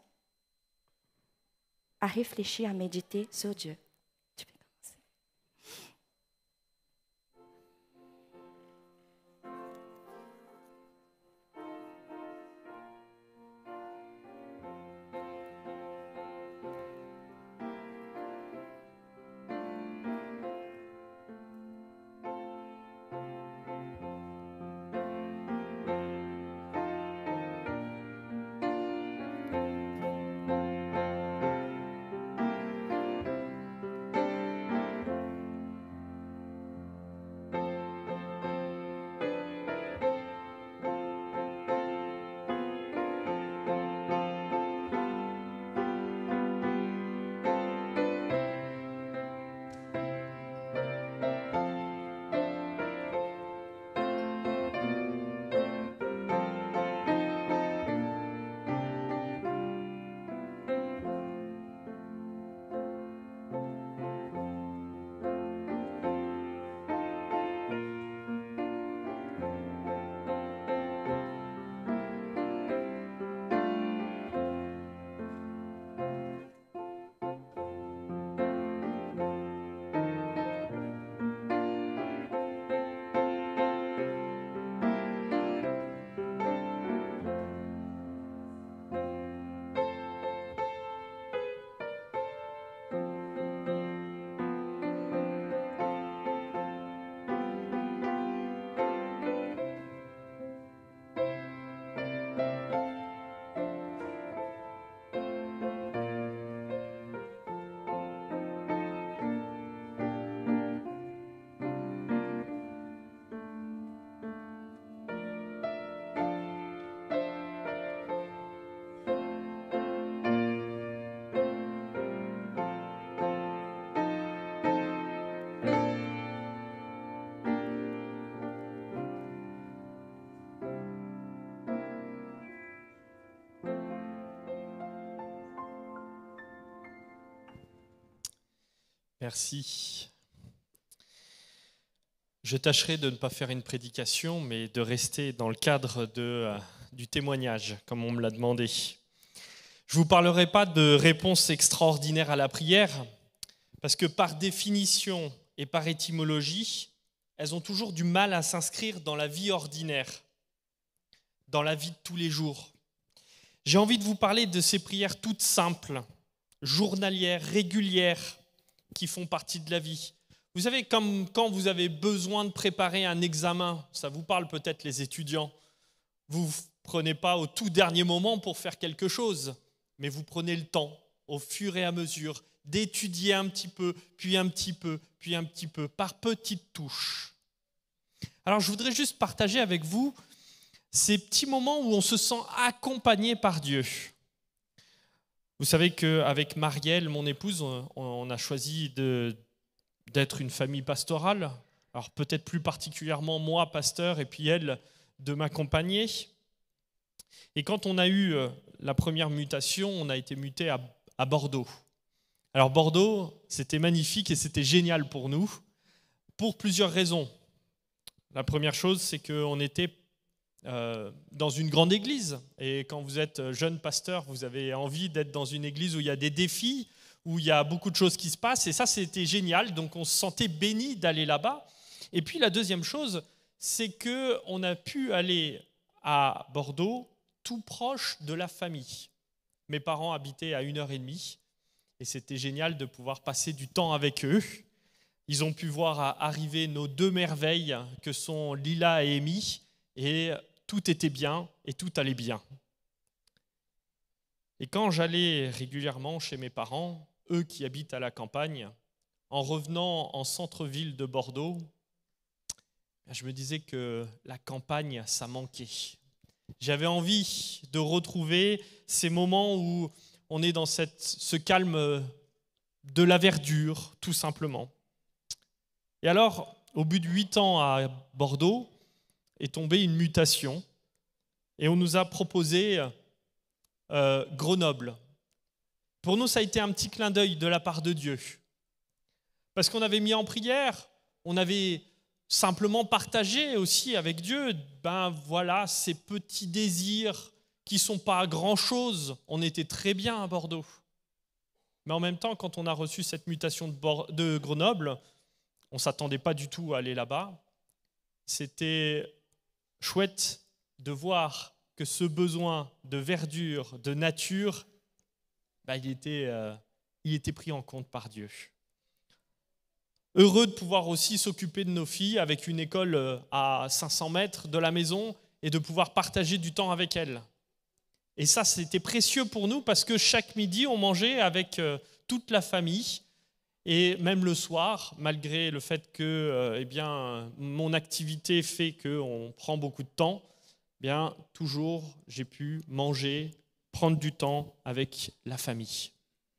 à réfléchir, à méditer sur Dieu. Tu peux commencer. Merci. Je tâcherai de ne pas faire une prédication, mais de rester dans le cadre du témoignage, comme on me l'a demandé. Je ne vous parlerai pas de réponse extraordinaire à la prière, parce que par définition et par étymologie, elles ont toujours du mal à s'inscrire dans la vie ordinaire, dans la vie de tous les jours. J'ai envie de vous parler de ces prières toutes simples, journalières, régulières, qui font partie de la vie. Vous savez, comme quand vous avez besoin de préparer un examen, ça vous parle peut-être les étudiants, vous ne prenez pas au tout dernier moment pour faire quelque chose, mais vous prenez le temps, au fur et à mesure, d'étudier un petit peu, puis un petit peu, puis un petit peu, par petites touches. Alors je voudrais juste partager avec vous ces petits moments où on se sent accompagné par Dieu. Vous savez qu'avec Marielle, mon épouse, on a choisi d'être une famille pastorale. Alors peut-être plus particulièrement moi, pasteur, et puis elle, de m'accompagner. Et quand on a eu la première mutation, on a été muté à Bordeaux. Alors Bordeaux, c'était magnifique et c'était génial pour nous, pour plusieurs raisons. La première chose, c'est qu'on était dans une grande église. Et quand vous êtes jeune pasteur, vous avez envie d'être dans une église où il y a des défis, où il y a beaucoup de choses qui se passent. Et ça, c'était génial. Donc, on se sentait béni d'aller là-bas. Et puis, la deuxième chose, c'est qu'on a pu aller à Bordeaux tout proche de la famille. Mes parents habitaient à 1h30 et c'était génial de pouvoir passer du temps avec eux. Ils ont pu voir arriver nos deux merveilles que sont Lila et Amy et tout était bien et tout allait bien. Et quand j'allais régulièrement chez mes parents, eux qui habitent à la campagne, en revenant en centre-ville de Bordeaux, je me disais que la campagne, ça manquait. J'avais envie de retrouver ces moments où on est dans ce calme de la verdure, tout simplement. Et alors, au bout de 8 ans à Bordeaux, est tombée une mutation et on nous a proposé Grenoble. Pour nous, ça a été un petit clin d'œil de la part de Dieu. Parce qu'on avait mis en prière, on avait simplement partagé aussi avec Dieu, ces petits désirs qui ne sont pas grand-chose. On était très bien à Bordeaux. Mais en même temps, quand on a reçu cette mutation de Grenoble, on ne s'attendait pas du tout à aller là-bas. C'était chouette de voir que ce besoin de verdure, de nature, il était pris en compte par Dieu. Heureux de pouvoir aussi s'occuper de nos filles avec une école à 500 mètres de la maison et de pouvoir partager du temps avec elles. Et ça, c'était précieux pour nous parce que chaque midi, on mangeait avec toute la famille. Et même le soir, malgré le fait que mon activité fait qu'on prend beaucoup de temps, toujours j'ai pu manger, prendre du temps avec la famille.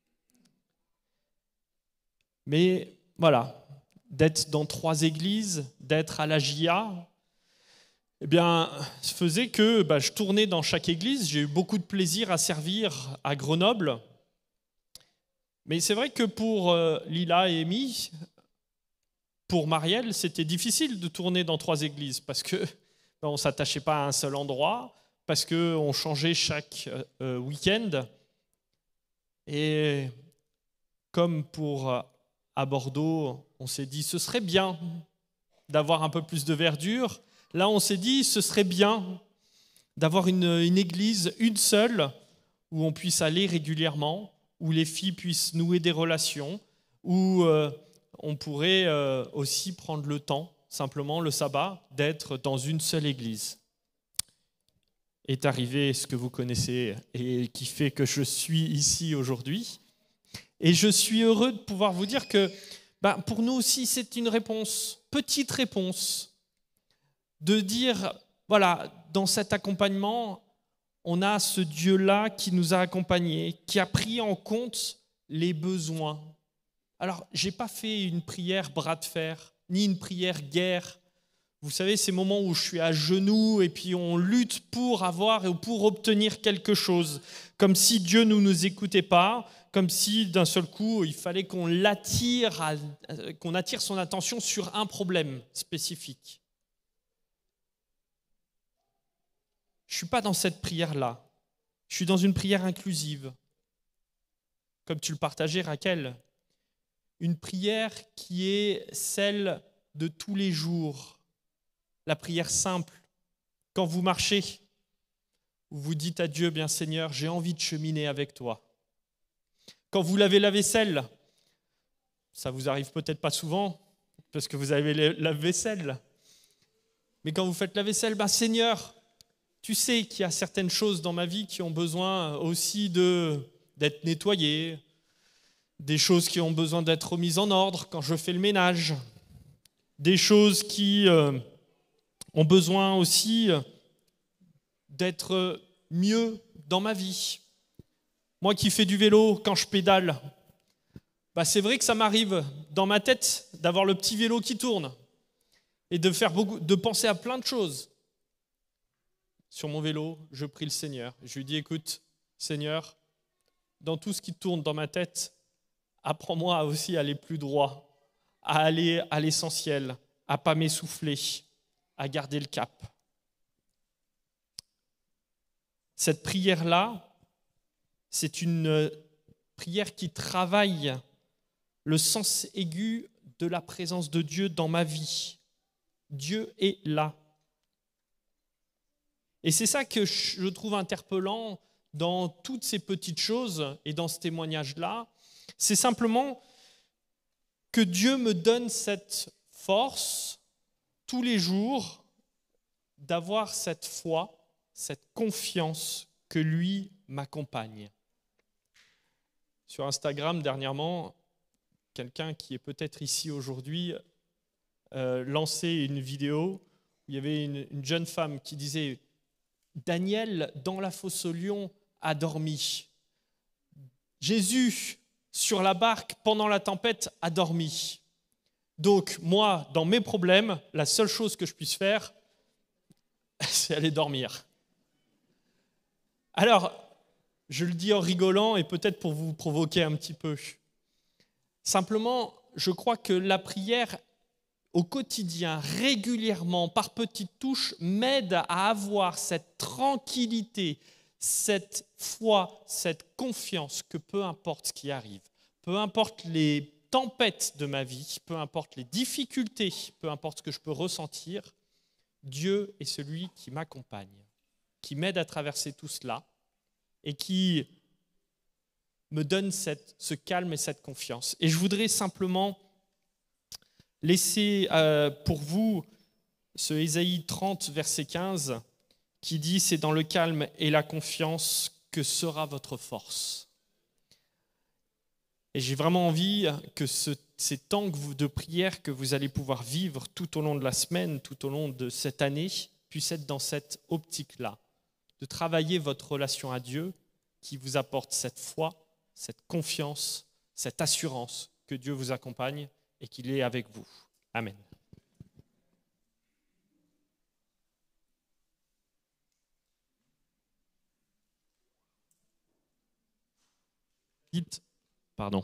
Mais voilà, d'être dans 3 églises, d'être à la JA, faisait que je tournais dans chaque église. J'ai eu beaucoup de plaisir à servir à Grenoble. Mais c'est vrai que pour Lila et Amy, pour Marielle, c'était difficile de tourner dans 3 églises parce qu'on ne s'attachait pas à un seul endroit, parce qu'on changeait chaque week-end. Et comme à Bordeaux, on s'est dit ce serait bien d'avoir un peu plus de verdure. Là, on s'est dit ce serait bien d'avoir une église, une seule, où on puisse aller régulièrement, où les filles puissent nouer des relations, où on pourrait aussi prendre le temps, simplement le sabbat, d'être dans une seule église. Est arrivé ce que vous connaissez et qui fait que je suis ici aujourd'hui. Et je suis heureux de pouvoir vous dire que pour nous aussi, c'est une réponse, petite réponse, de dire, voilà, dans cet accompagnement, on a ce Dieu-là qui nous a accompagnés, qui a pris en compte les besoins. Alors, je n'ai pas fait une prière bras de fer, ni une prière guerre. Vous savez, ces moments où je suis à genoux et puis on lutte pour avoir et pour obtenir quelque chose, comme si Dieu ne nous écoutait pas, comme si d'un seul coup, il fallait qu'on attire son attention sur un problème spécifique. Je ne suis pas dans cette prière-là. Je suis dans une prière inclusive. Comme tu le partageais, Raquel. Une prière qui est celle de tous les jours. La prière simple. Quand vous marchez, vous dites à Dieu, bien Seigneur, j'ai envie de cheminer avec toi. Quand vous lavez la vaisselle, ça vous arrive peut-être pas souvent, parce que vous avez la vaisselle. Mais quand vous faites la vaisselle, Seigneur, tu sais qu'il y a certaines choses dans ma vie qui ont besoin aussi d'être nettoyées, des choses qui ont besoin d'être remises en ordre quand je fais le ménage, des choses qui ont besoin aussi d'être mieux dans ma vie. Moi qui fais du vélo, quand je pédale, c'est vrai que ça m'arrive dans ma tête d'avoir le petit vélo qui tourne et de penser à plein de choses. Sur mon vélo, je prie le Seigneur. Je lui dis, écoute, Seigneur, dans tout ce qui tourne dans ma tête, apprends-moi aussi à aller plus droit, à aller à l'essentiel, à ne pas m'essouffler, à garder le cap. Cette prière-là, c'est une prière qui travaille le sens aigu de la présence de Dieu dans ma vie. Dieu est là. Et c'est ça que je trouve interpellant dans toutes ces petites choses et dans ce témoignage-là. C'est simplement que Dieu me donne cette force tous les jours d'avoir cette foi, cette confiance que lui m'accompagne. Sur Instagram, dernièrement, quelqu'un qui est peut-être ici aujourd'hui lancé une vidéo où il y avait une jeune femme qui disait « Daniel, dans la fosse au lion, a dormi. Jésus, sur la barque, pendant la tempête, a dormi. Donc, moi, dans mes problèmes, la seule chose que je puisse faire, c'est aller dormir. » Alors, je le dis en rigolant et peut-être pour vous provoquer un petit peu. Simplement, je crois que la prière au quotidien, régulièrement, par petites touches, m'aide à avoir cette tranquillité, cette foi, cette confiance que peu importe ce qui arrive, peu importe les tempêtes de ma vie, peu importe les difficultés, peu importe ce que je peux ressentir, Dieu est celui qui m'accompagne, qui m'aide à traverser tout cela et qui me donne ce calme et cette confiance. Et je voudrais simplement laisser pour vous ce Ésaïe 30, verset 15, qui dit « C'est dans le calme et la confiance que sera votre force ». Et j'ai vraiment envie que ces temps de prière que vous allez pouvoir vivre tout au long de la semaine, tout au long de cette année, puissent être dans cette optique-là, de travailler votre relation à Dieu qui vous apporte cette foi, cette confiance, cette assurance que Dieu vous accompagne et qu'il est avec vous. Amen. Pardon.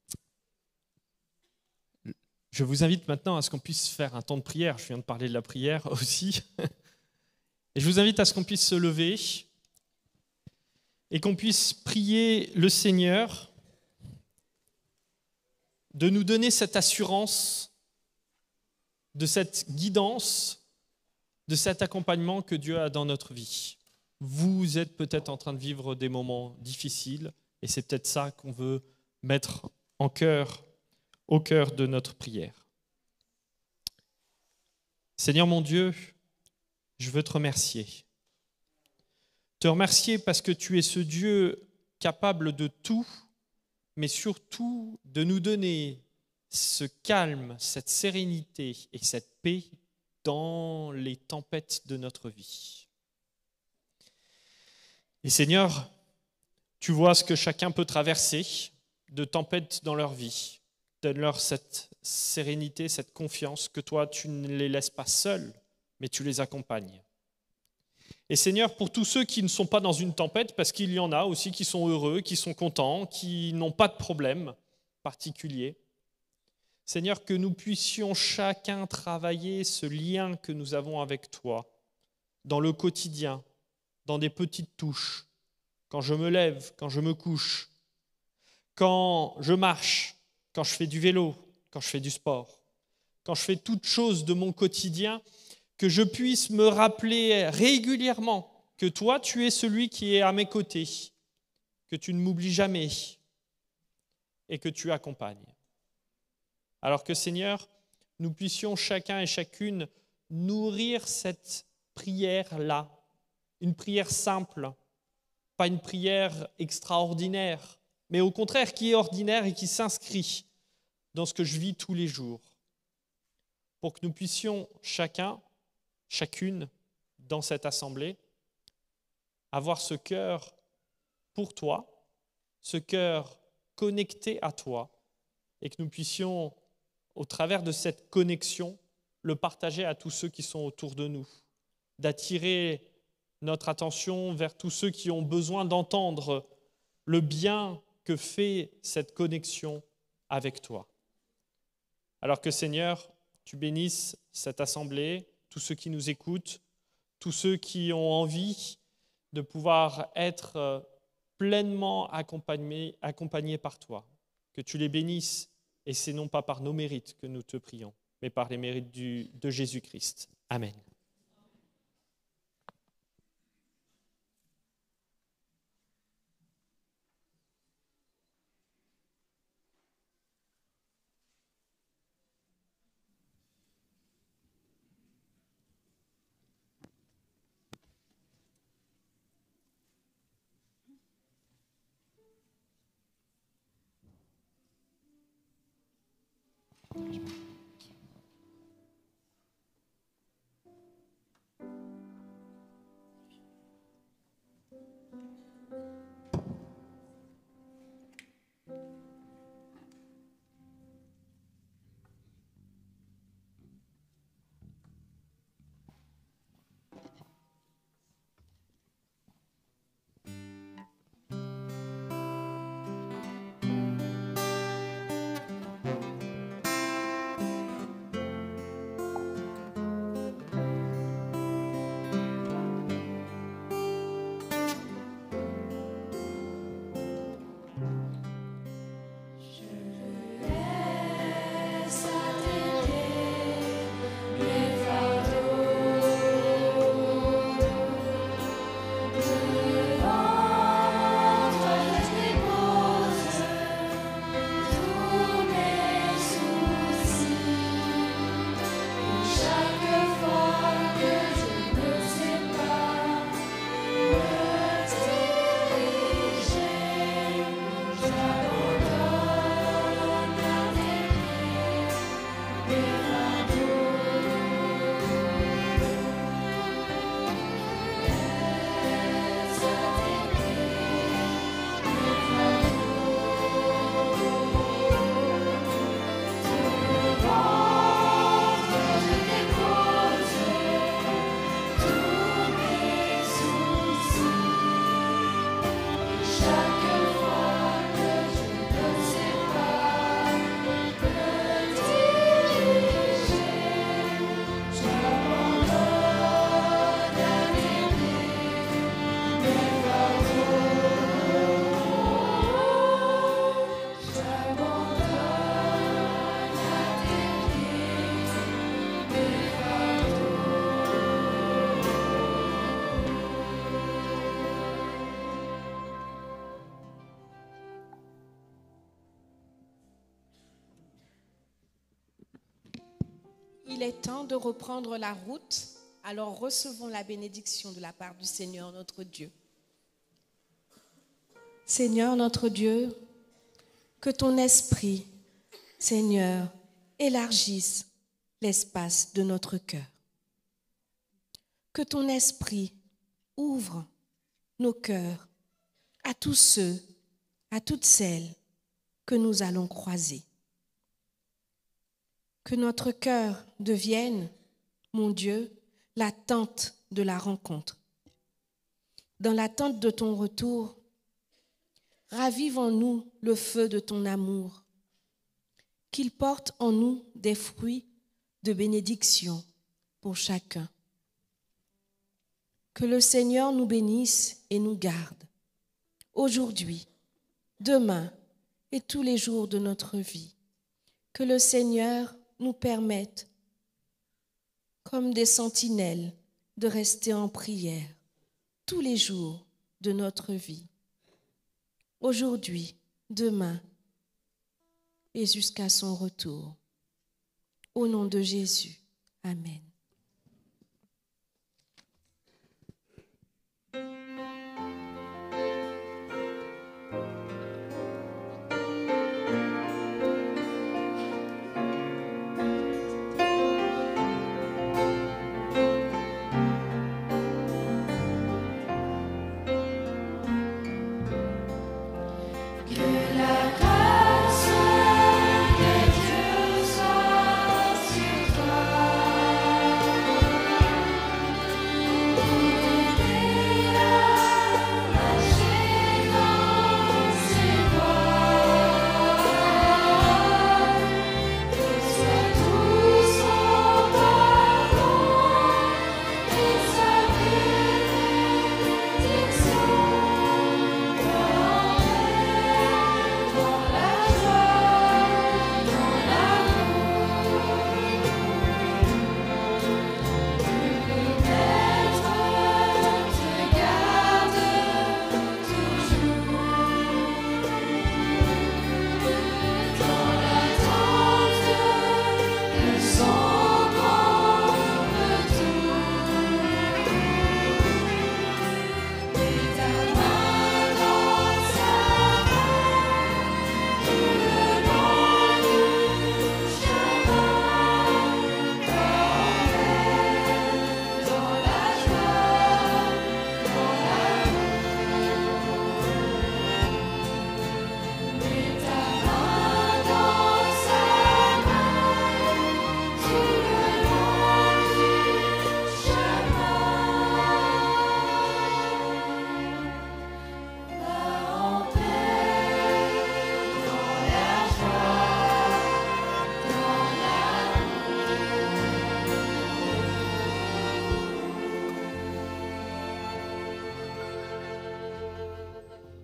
Je vous invite maintenant à ce qu'on puisse faire un temps de prière. Je viens de parler de la prière aussi. Et je vous invite à ce qu'on puisse se lever et qu'on puisse prier le Seigneur de nous donner cette assurance, de cette guidance, de cet accompagnement que Dieu a dans notre vie. Vous êtes peut-être en train de vivre des moments difficiles et c'est peut-être ça qu'on veut mettre au cœur de notre prière. Seigneur mon Dieu, je veux te remercier. Te remercier parce que tu es ce Dieu capable de tout, mais surtout de nous donner ce calme, cette sérénité et cette paix dans les tempêtes de notre vie. Et Seigneur, tu vois ce que chacun peut traverser de tempêtes dans leur vie. Donne-leur cette sérénité, cette confiance que toi, tu ne les laisses pas seuls, mais tu les accompagnes. Et Seigneur, pour tous ceux qui ne sont pas dans une tempête, parce qu'il y en a aussi qui sont heureux, qui sont contents, qui n'ont pas de problème particulier, Seigneur, que nous puissions chacun travailler ce lien que nous avons avec toi dans le quotidien, dans des petites touches, quand je me lève, quand je me couche, quand je marche, quand je fais du vélo, quand je fais du sport, quand je fais toutes choses de mon quotidien, que je puisse me rappeler régulièrement que toi, tu es celui qui est à mes côtés, que tu ne m'oublies jamais et que tu accompagnes. Alors que Seigneur, nous puissions chacun et chacune nourrir cette prière-là, une prière simple, pas une prière extraordinaire, mais au contraire qui est ordinaire et qui s'inscrit dans ce que je vis tous les jours, pour que nous puissions chacune, dans cette assemblée, avoir ce cœur pour toi, ce cœur connecté à toi, et que nous puissions, au travers de cette connexion, le partager à tous ceux qui sont autour de nous, d'attirer notre attention vers tous ceux qui ont besoin d'entendre le bien que fait cette connexion avec toi. Alors que Seigneur, tu bénisses cette assemblée, tous ceux qui nous écoutent, tous ceux qui ont envie de pouvoir être pleinement accompagnés par toi. Que tu les bénisses, et c'est non pas par nos mérites que nous te prions, mais par les mérites de Jésus-Christ. Amen. Il est temps de reprendre la route, alors recevons la bénédiction de la part du Seigneur notre Dieu. Seigneur notre Dieu, que ton esprit, Seigneur, élargisse l'espace de notre cœur. Que ton esprit ouvre nos cœurs à tous ceux, à toutes celles que nous allons croiser. Que notre cœur devienne, mon Dieu, l'attente de la rencontre. Dans l'attente de ton retour, ravive en nous le feu de ton amour, qu'il porte en nous des fruits de bénédiction pour chacun. Que le Seigneur nous bénisse et nous garde, aujourd'hui, demain et tous les jours de notre vie. Que le Seigneur nous permette, comme des sentinelles, de rester en prière tous les jours de notre vie, aujourd'hui, demain et jusqu'à son retour. Au nom de Jésus, Amen. Que Dieu soit sur toi.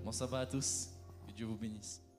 Bon sabbat à tous. Que Dieu vous bénisse.